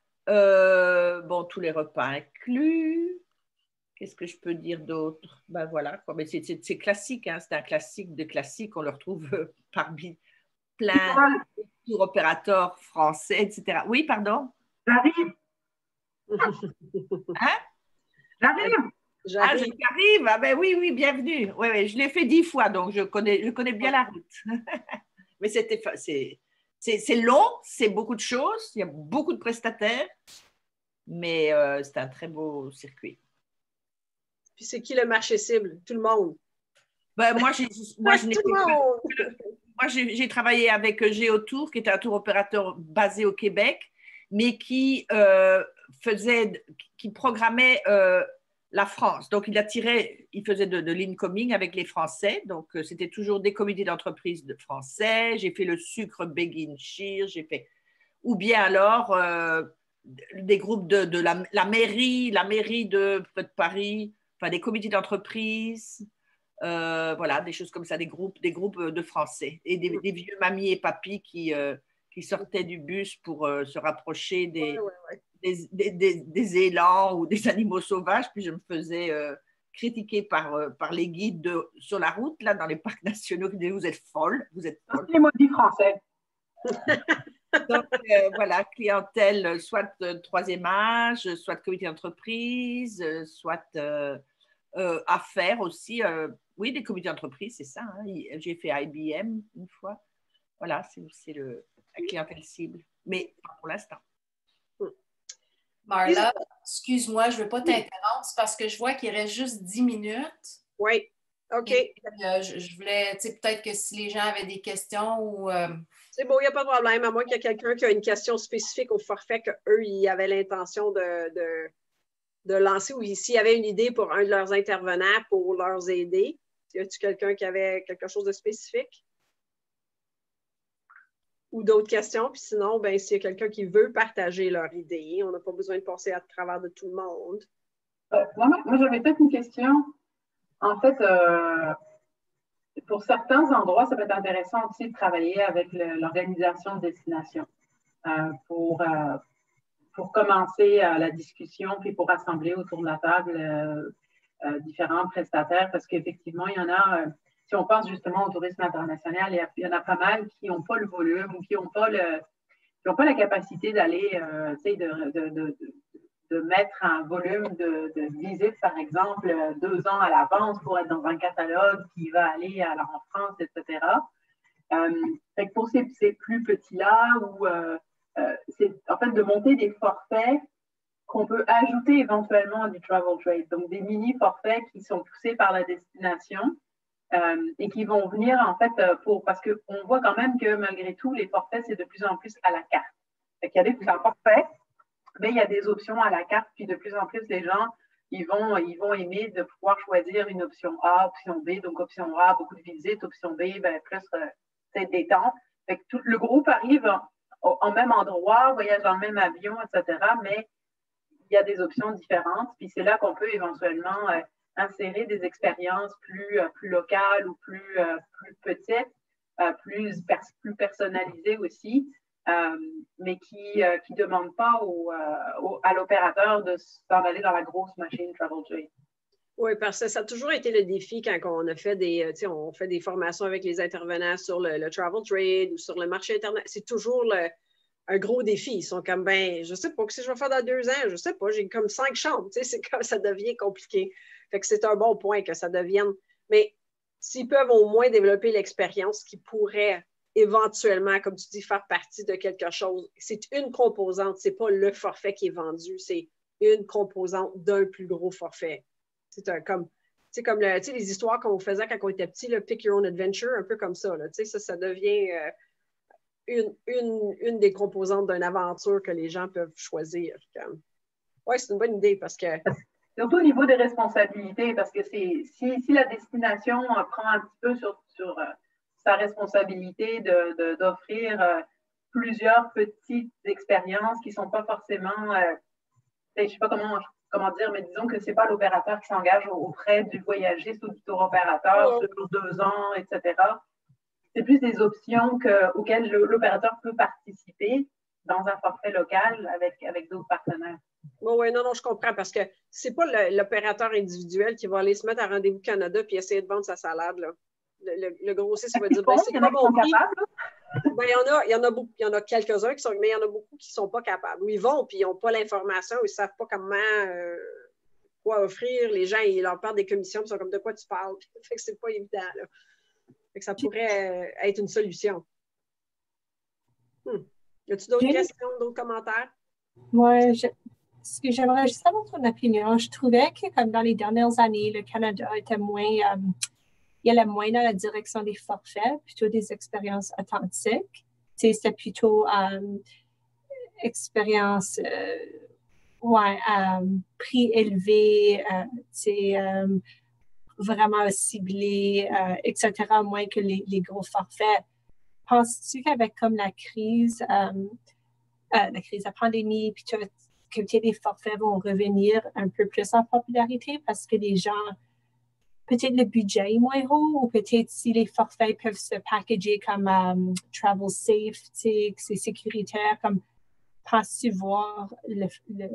Euh, bon, tous les repas inclus. Qu'est-ce que je peux dire d'autre? Ben voilà, quoi. Mais c'est, c'est, c'est classique, hein. C'est un classique de classiques. On le retrouve parmi plein de tour opérateurs français, et cetera. Oui, pardon? J'arrive. Hein? J'arrive. Ah, j'arrive. Ah ben oui, oui, bienvenue. Oui, oui, je l'ai fait dix fois, donc je connais, je connais bien la route. Mais c'était, c'est, c'est, c'est long, c'est beaucoup de choses, il y a beaucoup de prestataires, mais euh, c'est un très beau circuit. Puis c'est qui le marché cible? Tout le monde. Ben, moi, j'ai, moi, je Tout le monde. Moi, j'ai, j'ai travaillé avec Géotour, qui est un tour opérateur basé au Québec, mais qui euh, faisait, qui programmait euh, la France. Donc, il attirait, il faisait de, de l'incoming avec les Français. Donc, euh, c'était toujours des comités d'entreprise de français. J'ai fait le sucre Begin Shear, j'ai fait, ou bien alors euh, des groupes de, de la, la mairie, la mairie de, de Paris, enfin des comités d'entreprise. Euh, voilà, des choses comme ça, des groupes, des groupes de Français et des, des vieux mamies et papis qui, euh, qui sortaient du bus pour euh, se rapprocher des, ouais, ouais, ouais. Des, des, des, des élans ou des animaux sauvages. Puis je me faisais euh, critiquer par, euh, par les guides de, sur la route, là, dans les parcs nationaux, qui disaient « Vous êtes folle, vous êtes folle. » Les maudits français. Donc, euh, voilà, clientèle, soit euh, troisième âge, soit comité d'entreprise, euh, soit euh, euh, affaires aussi. Euh, oui, des comités d'entreprise, c'est ça. Hein. J'ai fait I B M une fois. Voilà, c'est, c'est le, la clientèle cible. Mais pour l'instant. Marla, excuse-moi, je ne veux pas t'interrompre, c'est parce que je vois qu'il reste juste dix minutes. Oui, OK. Et, euh, je, je voulais, tu sais, peut-être que si les gens avaient des questions ou... Euh... C'est bon, il n'y a pas de problème, à moins qu'il y ait quelqu'un qui a une question spécifique au forfait qu'eux, ils avaient l'intention de, de, de lancer, ou s'il y avait une idée pour un de leurs intervenants pour leur aider. Y a-t-il quelqu'un qui avait quelque chose de spécifique? Ou d'autres questions? Puis sinon, ben, s'il y a quelqu'un qui veut partager leur idée, on n'a pas besoin de passer à travers de tout le monde. Euh, moi, moi j'avais peut-être une question. En fait, euh, pour certains endroits, ça peut être intéressant aussi de travailler avec le, l'organisation de destination euh, pour, euh, pour commencer euh, la discussion, puis pour rassembler autour de la table euh, euh, différents prestataires, parce qu'effectivement, il y en a... Euh, si on pense justement au tourisme international, il y, a, il y en a pas mal qui n'ont pas le volume ou qui n'ont pas le, n'ont pas la capacité d'aller, euh, tu sais, de, de, de, de mettre un volume de, de visites, par exemple, deux ans à l'avance pour être dans un catalogue qui va aller alors en France, et cetera. Euh, fait que pour ces, ces plus petits-là, où euh, euh, c'est en fait de monter des forfaits qu'on peut ajouter éventuellement à du travel trade, donc des mini-forfaits qui sont poussés par la destination euh, et qui vont venir en fait pour, parce qu'on voit quand même que malgré tout, les forfaits, c'est de plus en plus à la carte. Fait qu'il y a des forfaits, mais il y a des options à la carte, puis de plus en plus, les gens, ils vont, ils vont aimer de pouvoir choisir une option A, option B, donc option A, beaucoup de visites, option B, ben, plus euh, détente. Fait que tout le groupe arrive en, en même endroit, voyage dans le même avion, et cetera, mais il y a des options différentes, puis c'est là qu'on peut éventuellement euh, insérer des expériences plus, euh, plus locales ou plus, euh, plus petites, euh, plus, pers plus personnalisées aussi, euh, mais qui ne euh, demandent pas au, euh, au, à l'opérateur de s'en aller dans la grosse machine Travel Trade. Oui, parce que ça a toujours été le défi quand on a fait des, tu sais, on fait des formations avec les intervenants sur le, le Travel Trade ou sur le marché Internet. C'est toujours le un gros défi. Ils sont comme, ben, je sais pas que si je vais faire dans deux ans, je sais pas, j'ai comme cinq chambres, tu sais, c'est comme ça devient compliqué. Fait que c'est un bon point que ça devienne. Mais s'ils peuvent au moins développer l'expérience qui pourrait éventuellement, comme tu dis, faire partie de quelque chose, c'est une composante, c'est pas le forfait qui est vendu, c'est une composante d'un plus gros forfait. C'est un comme, tu sais, comme le, tu sais, les histoires qu'on faisait quand on était petit, le Pick Your Own Adventure, un peu comme ça, là, tu sais, ça, ça devient euh, Une, une, une des composantes d'une aventure que les gens peuvent choisir. Oui, c'est une bonne idée parce que... Surtout au niveau des responsabilités, parce que c'est si, si la destination euh, prend un petit peu sur, sur euh, sa responsabilité d'offrir euh, plusieurs petites expériences qui ne sont pas forcément... Euh, je ne sais pas comment, comment dire, mais disons que ce n'est pas l'opérateur qui s'engage auprès du voyagiste ou du tour opérateur oh. sur deux ans, et cetera. C'est plus des options que, auxquelles l'opérateur peut participer dans un forfait local avec, avec d'autres partenaires. Oui, oui, non, non, je comprends parce que c'est pas l'opérateur individuel qui va aller se mettre à Rendez-vous Canada puis essayer de vendre sa salade. Là. Le, le, le grossiste va dire, ben, c'est pas mon prix. Ben, il y en a, il y en a beaucoup, il y en a quelques-uns qui sont, mais il y en a beaucoup qui ne sont pas capables. Ils vont puis ils n'ont pas l'information, ils ne savent pas comment, euh, quoi offrir. Les gens, ils leur parlent des commissions, ils sont comme de quoi tu parles. Fait que c'est pas évident, là. Fait que ça pourrait être une solution. Hmm. Y a-t-il d'autres questions, d'autres commentaires? Moi, je, ce que j'aimerais juste avoir ton opinion. Je trouvais que, comme dans les dernières années, le Canada était moins, euh, il allait moins dans la direction des forfaits, plutôt des expériences authentiques. C'était plutôt euh, expérience, euh, ouais, euh, prix élevé, euh, euh, vraiment ciblé, euh, et cetera, moins que les, les gros forfaits. Penses-tu qu'avec comme la crise, euh, euh, la crise de la pandémie, puis que les forfaits vont revenir un peu plus en popularité parce que les gens, peut-être le budget est moins haut, ou peut-être si les forfaits peuvent se packager comme um, travel safe, tu sais, que c'est sécuritaire, comme penses-tu voir le, le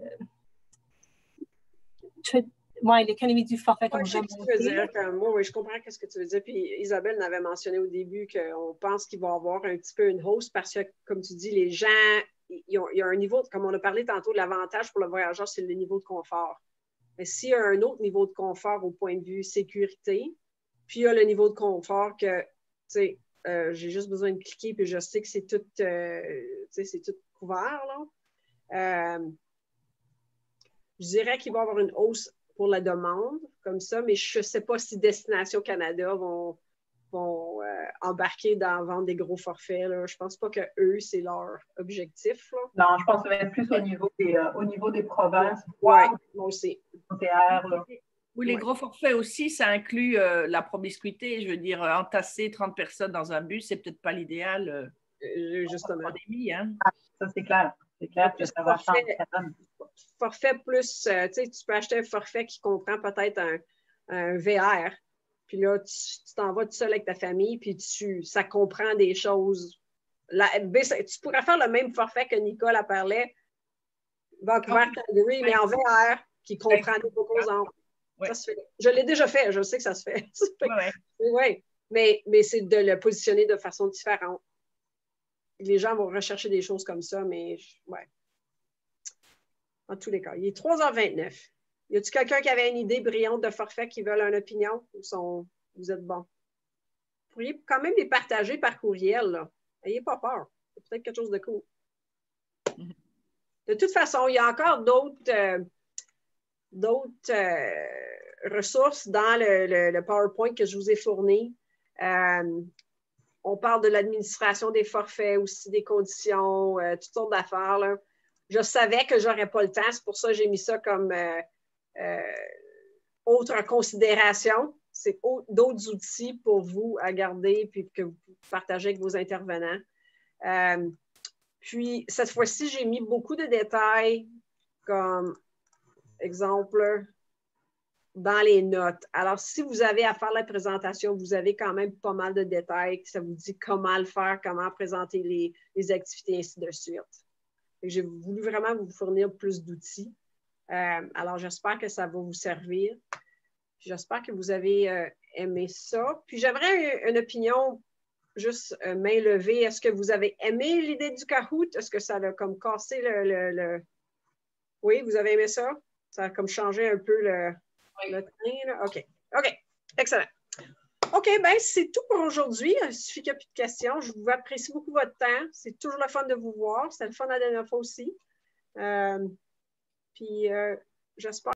tout, ouais, l'économie du forfait comme ouais, je sais ce que tu veux dire. Comme, moi, oui, je comprends ce que tu veux dire. Puis Isabelle l'avait mentionné au début qu'on pense qu'il va y avoir un petit peu une hausse parce que, comme tu dis, les gens, il y a un niveau, comme on a parlé tantôt, de l'avantage pour le voyageur, c'est le niveau de confort. Mais s'il y a un autre niveau de confort au point de vue sécurité, puis il y a le niveau de confort que, tu sais, euh, j'ai juste besoin de cliquer, puis je sais que c'est tout, euh, tu sais, c'est tout couvert, là. Euh, je dirais qu'il va y avoir une hausse pour la demande, comme ça, mais je ne sais pas si Destination Canada vont, vont euh, embarquer dans vendre des gros forfaits. Là. Je ne pense pas que eux, c'est leur objectif. Là. Non, je pense que ça va être plus au niveau des, euh, au niveau des provinces. Oui, ouais, moi aussi. Oui, les ouais. gros forfaits aussi, ça inclut euh, la promiscuité. Je veux dire, euh, entasser trente personnes dans un bus, c'est peut-être pas l'idéal. Euh, Justement. Pandémie, hein? Ah, ça, c'est clair. C'est clair que ça va changer. Forfait plus, euh, tu sais, tu peux acheter un forfait qui comprend peut-être un, un V R. Puis là, tu t'en vas tout seul avec ta famille, puis tu, ça comprend des choses. La, tu pourrais faire le même forfait que Nicole a parlé, Vancouver, Calgary, mais en V R, qui comprend des composantes. Ouais. Ça se fait. Je l'ai déjà fait, je sais que ça se fait. Oui, ouais. ouais. mais, mais c'est de le positionner de façon différente. les gens vont rechercher des choses comme ça, mais ouais. En tous les cas, il est trois heures vingt-neuf. Y a-t-il quelqu'un qui avait une idée brillante de forfait qui veut une opinion? Ou sont... vous êtes bon? Vous pourriez quand même les partager par courriel, là. N'ayez pas peur. C'est peut-être quelque chose de cool. De toute façon, il y a encore d'autres euh, d'autres euh, ressources dans le, le, le PowerPoint que je vous ai fourni. Euh, on parle de l'administration des forfaits, aussi des conditions, euh, toutes sortes d'affaires, là. Je savais que je n'aurais pas le temps, c'est pour ça que j'ai mis ça comme euh, euh, autre considération. C'est d'autres outils pour vous à garder puis que vous partagez avec vos intervenants. Euh, puis, cette fois-ci, j'ai mis beaucoup de détails comme, exemple, dans les notes. Alors, si vous avez à faire la présentation, vous avez quand même pas mal de détails. Ça vous dit comment le faire, comment présenter les, les activités, ainsi de suite. J'ai voulu vraiment vous fournir plus d'outils. Euh, alors, j'espère que ça va vous servir. J'espère que vous avez euh, aimé ça. Puis, j'aimerais une, une opinion, juste euh, main levée. Est-ce que vous avez aimé l'idée du Kahoot? Est-ce que ça a comme cassé le, le, le... Oui, vous avez aimé ça? Ça a comme changé un peu le, oui. le train, là? OK. OK. Excellent. OK, bien, c'est tout pour aujourd'hui. Il suffit qu'il n'y a plus de questions. Je vous apprécie beaucoup votre temps. C'est toujours le fun de vous voir. C'était le fun la dernière fois aussi. Euh, puis, euh, j'espère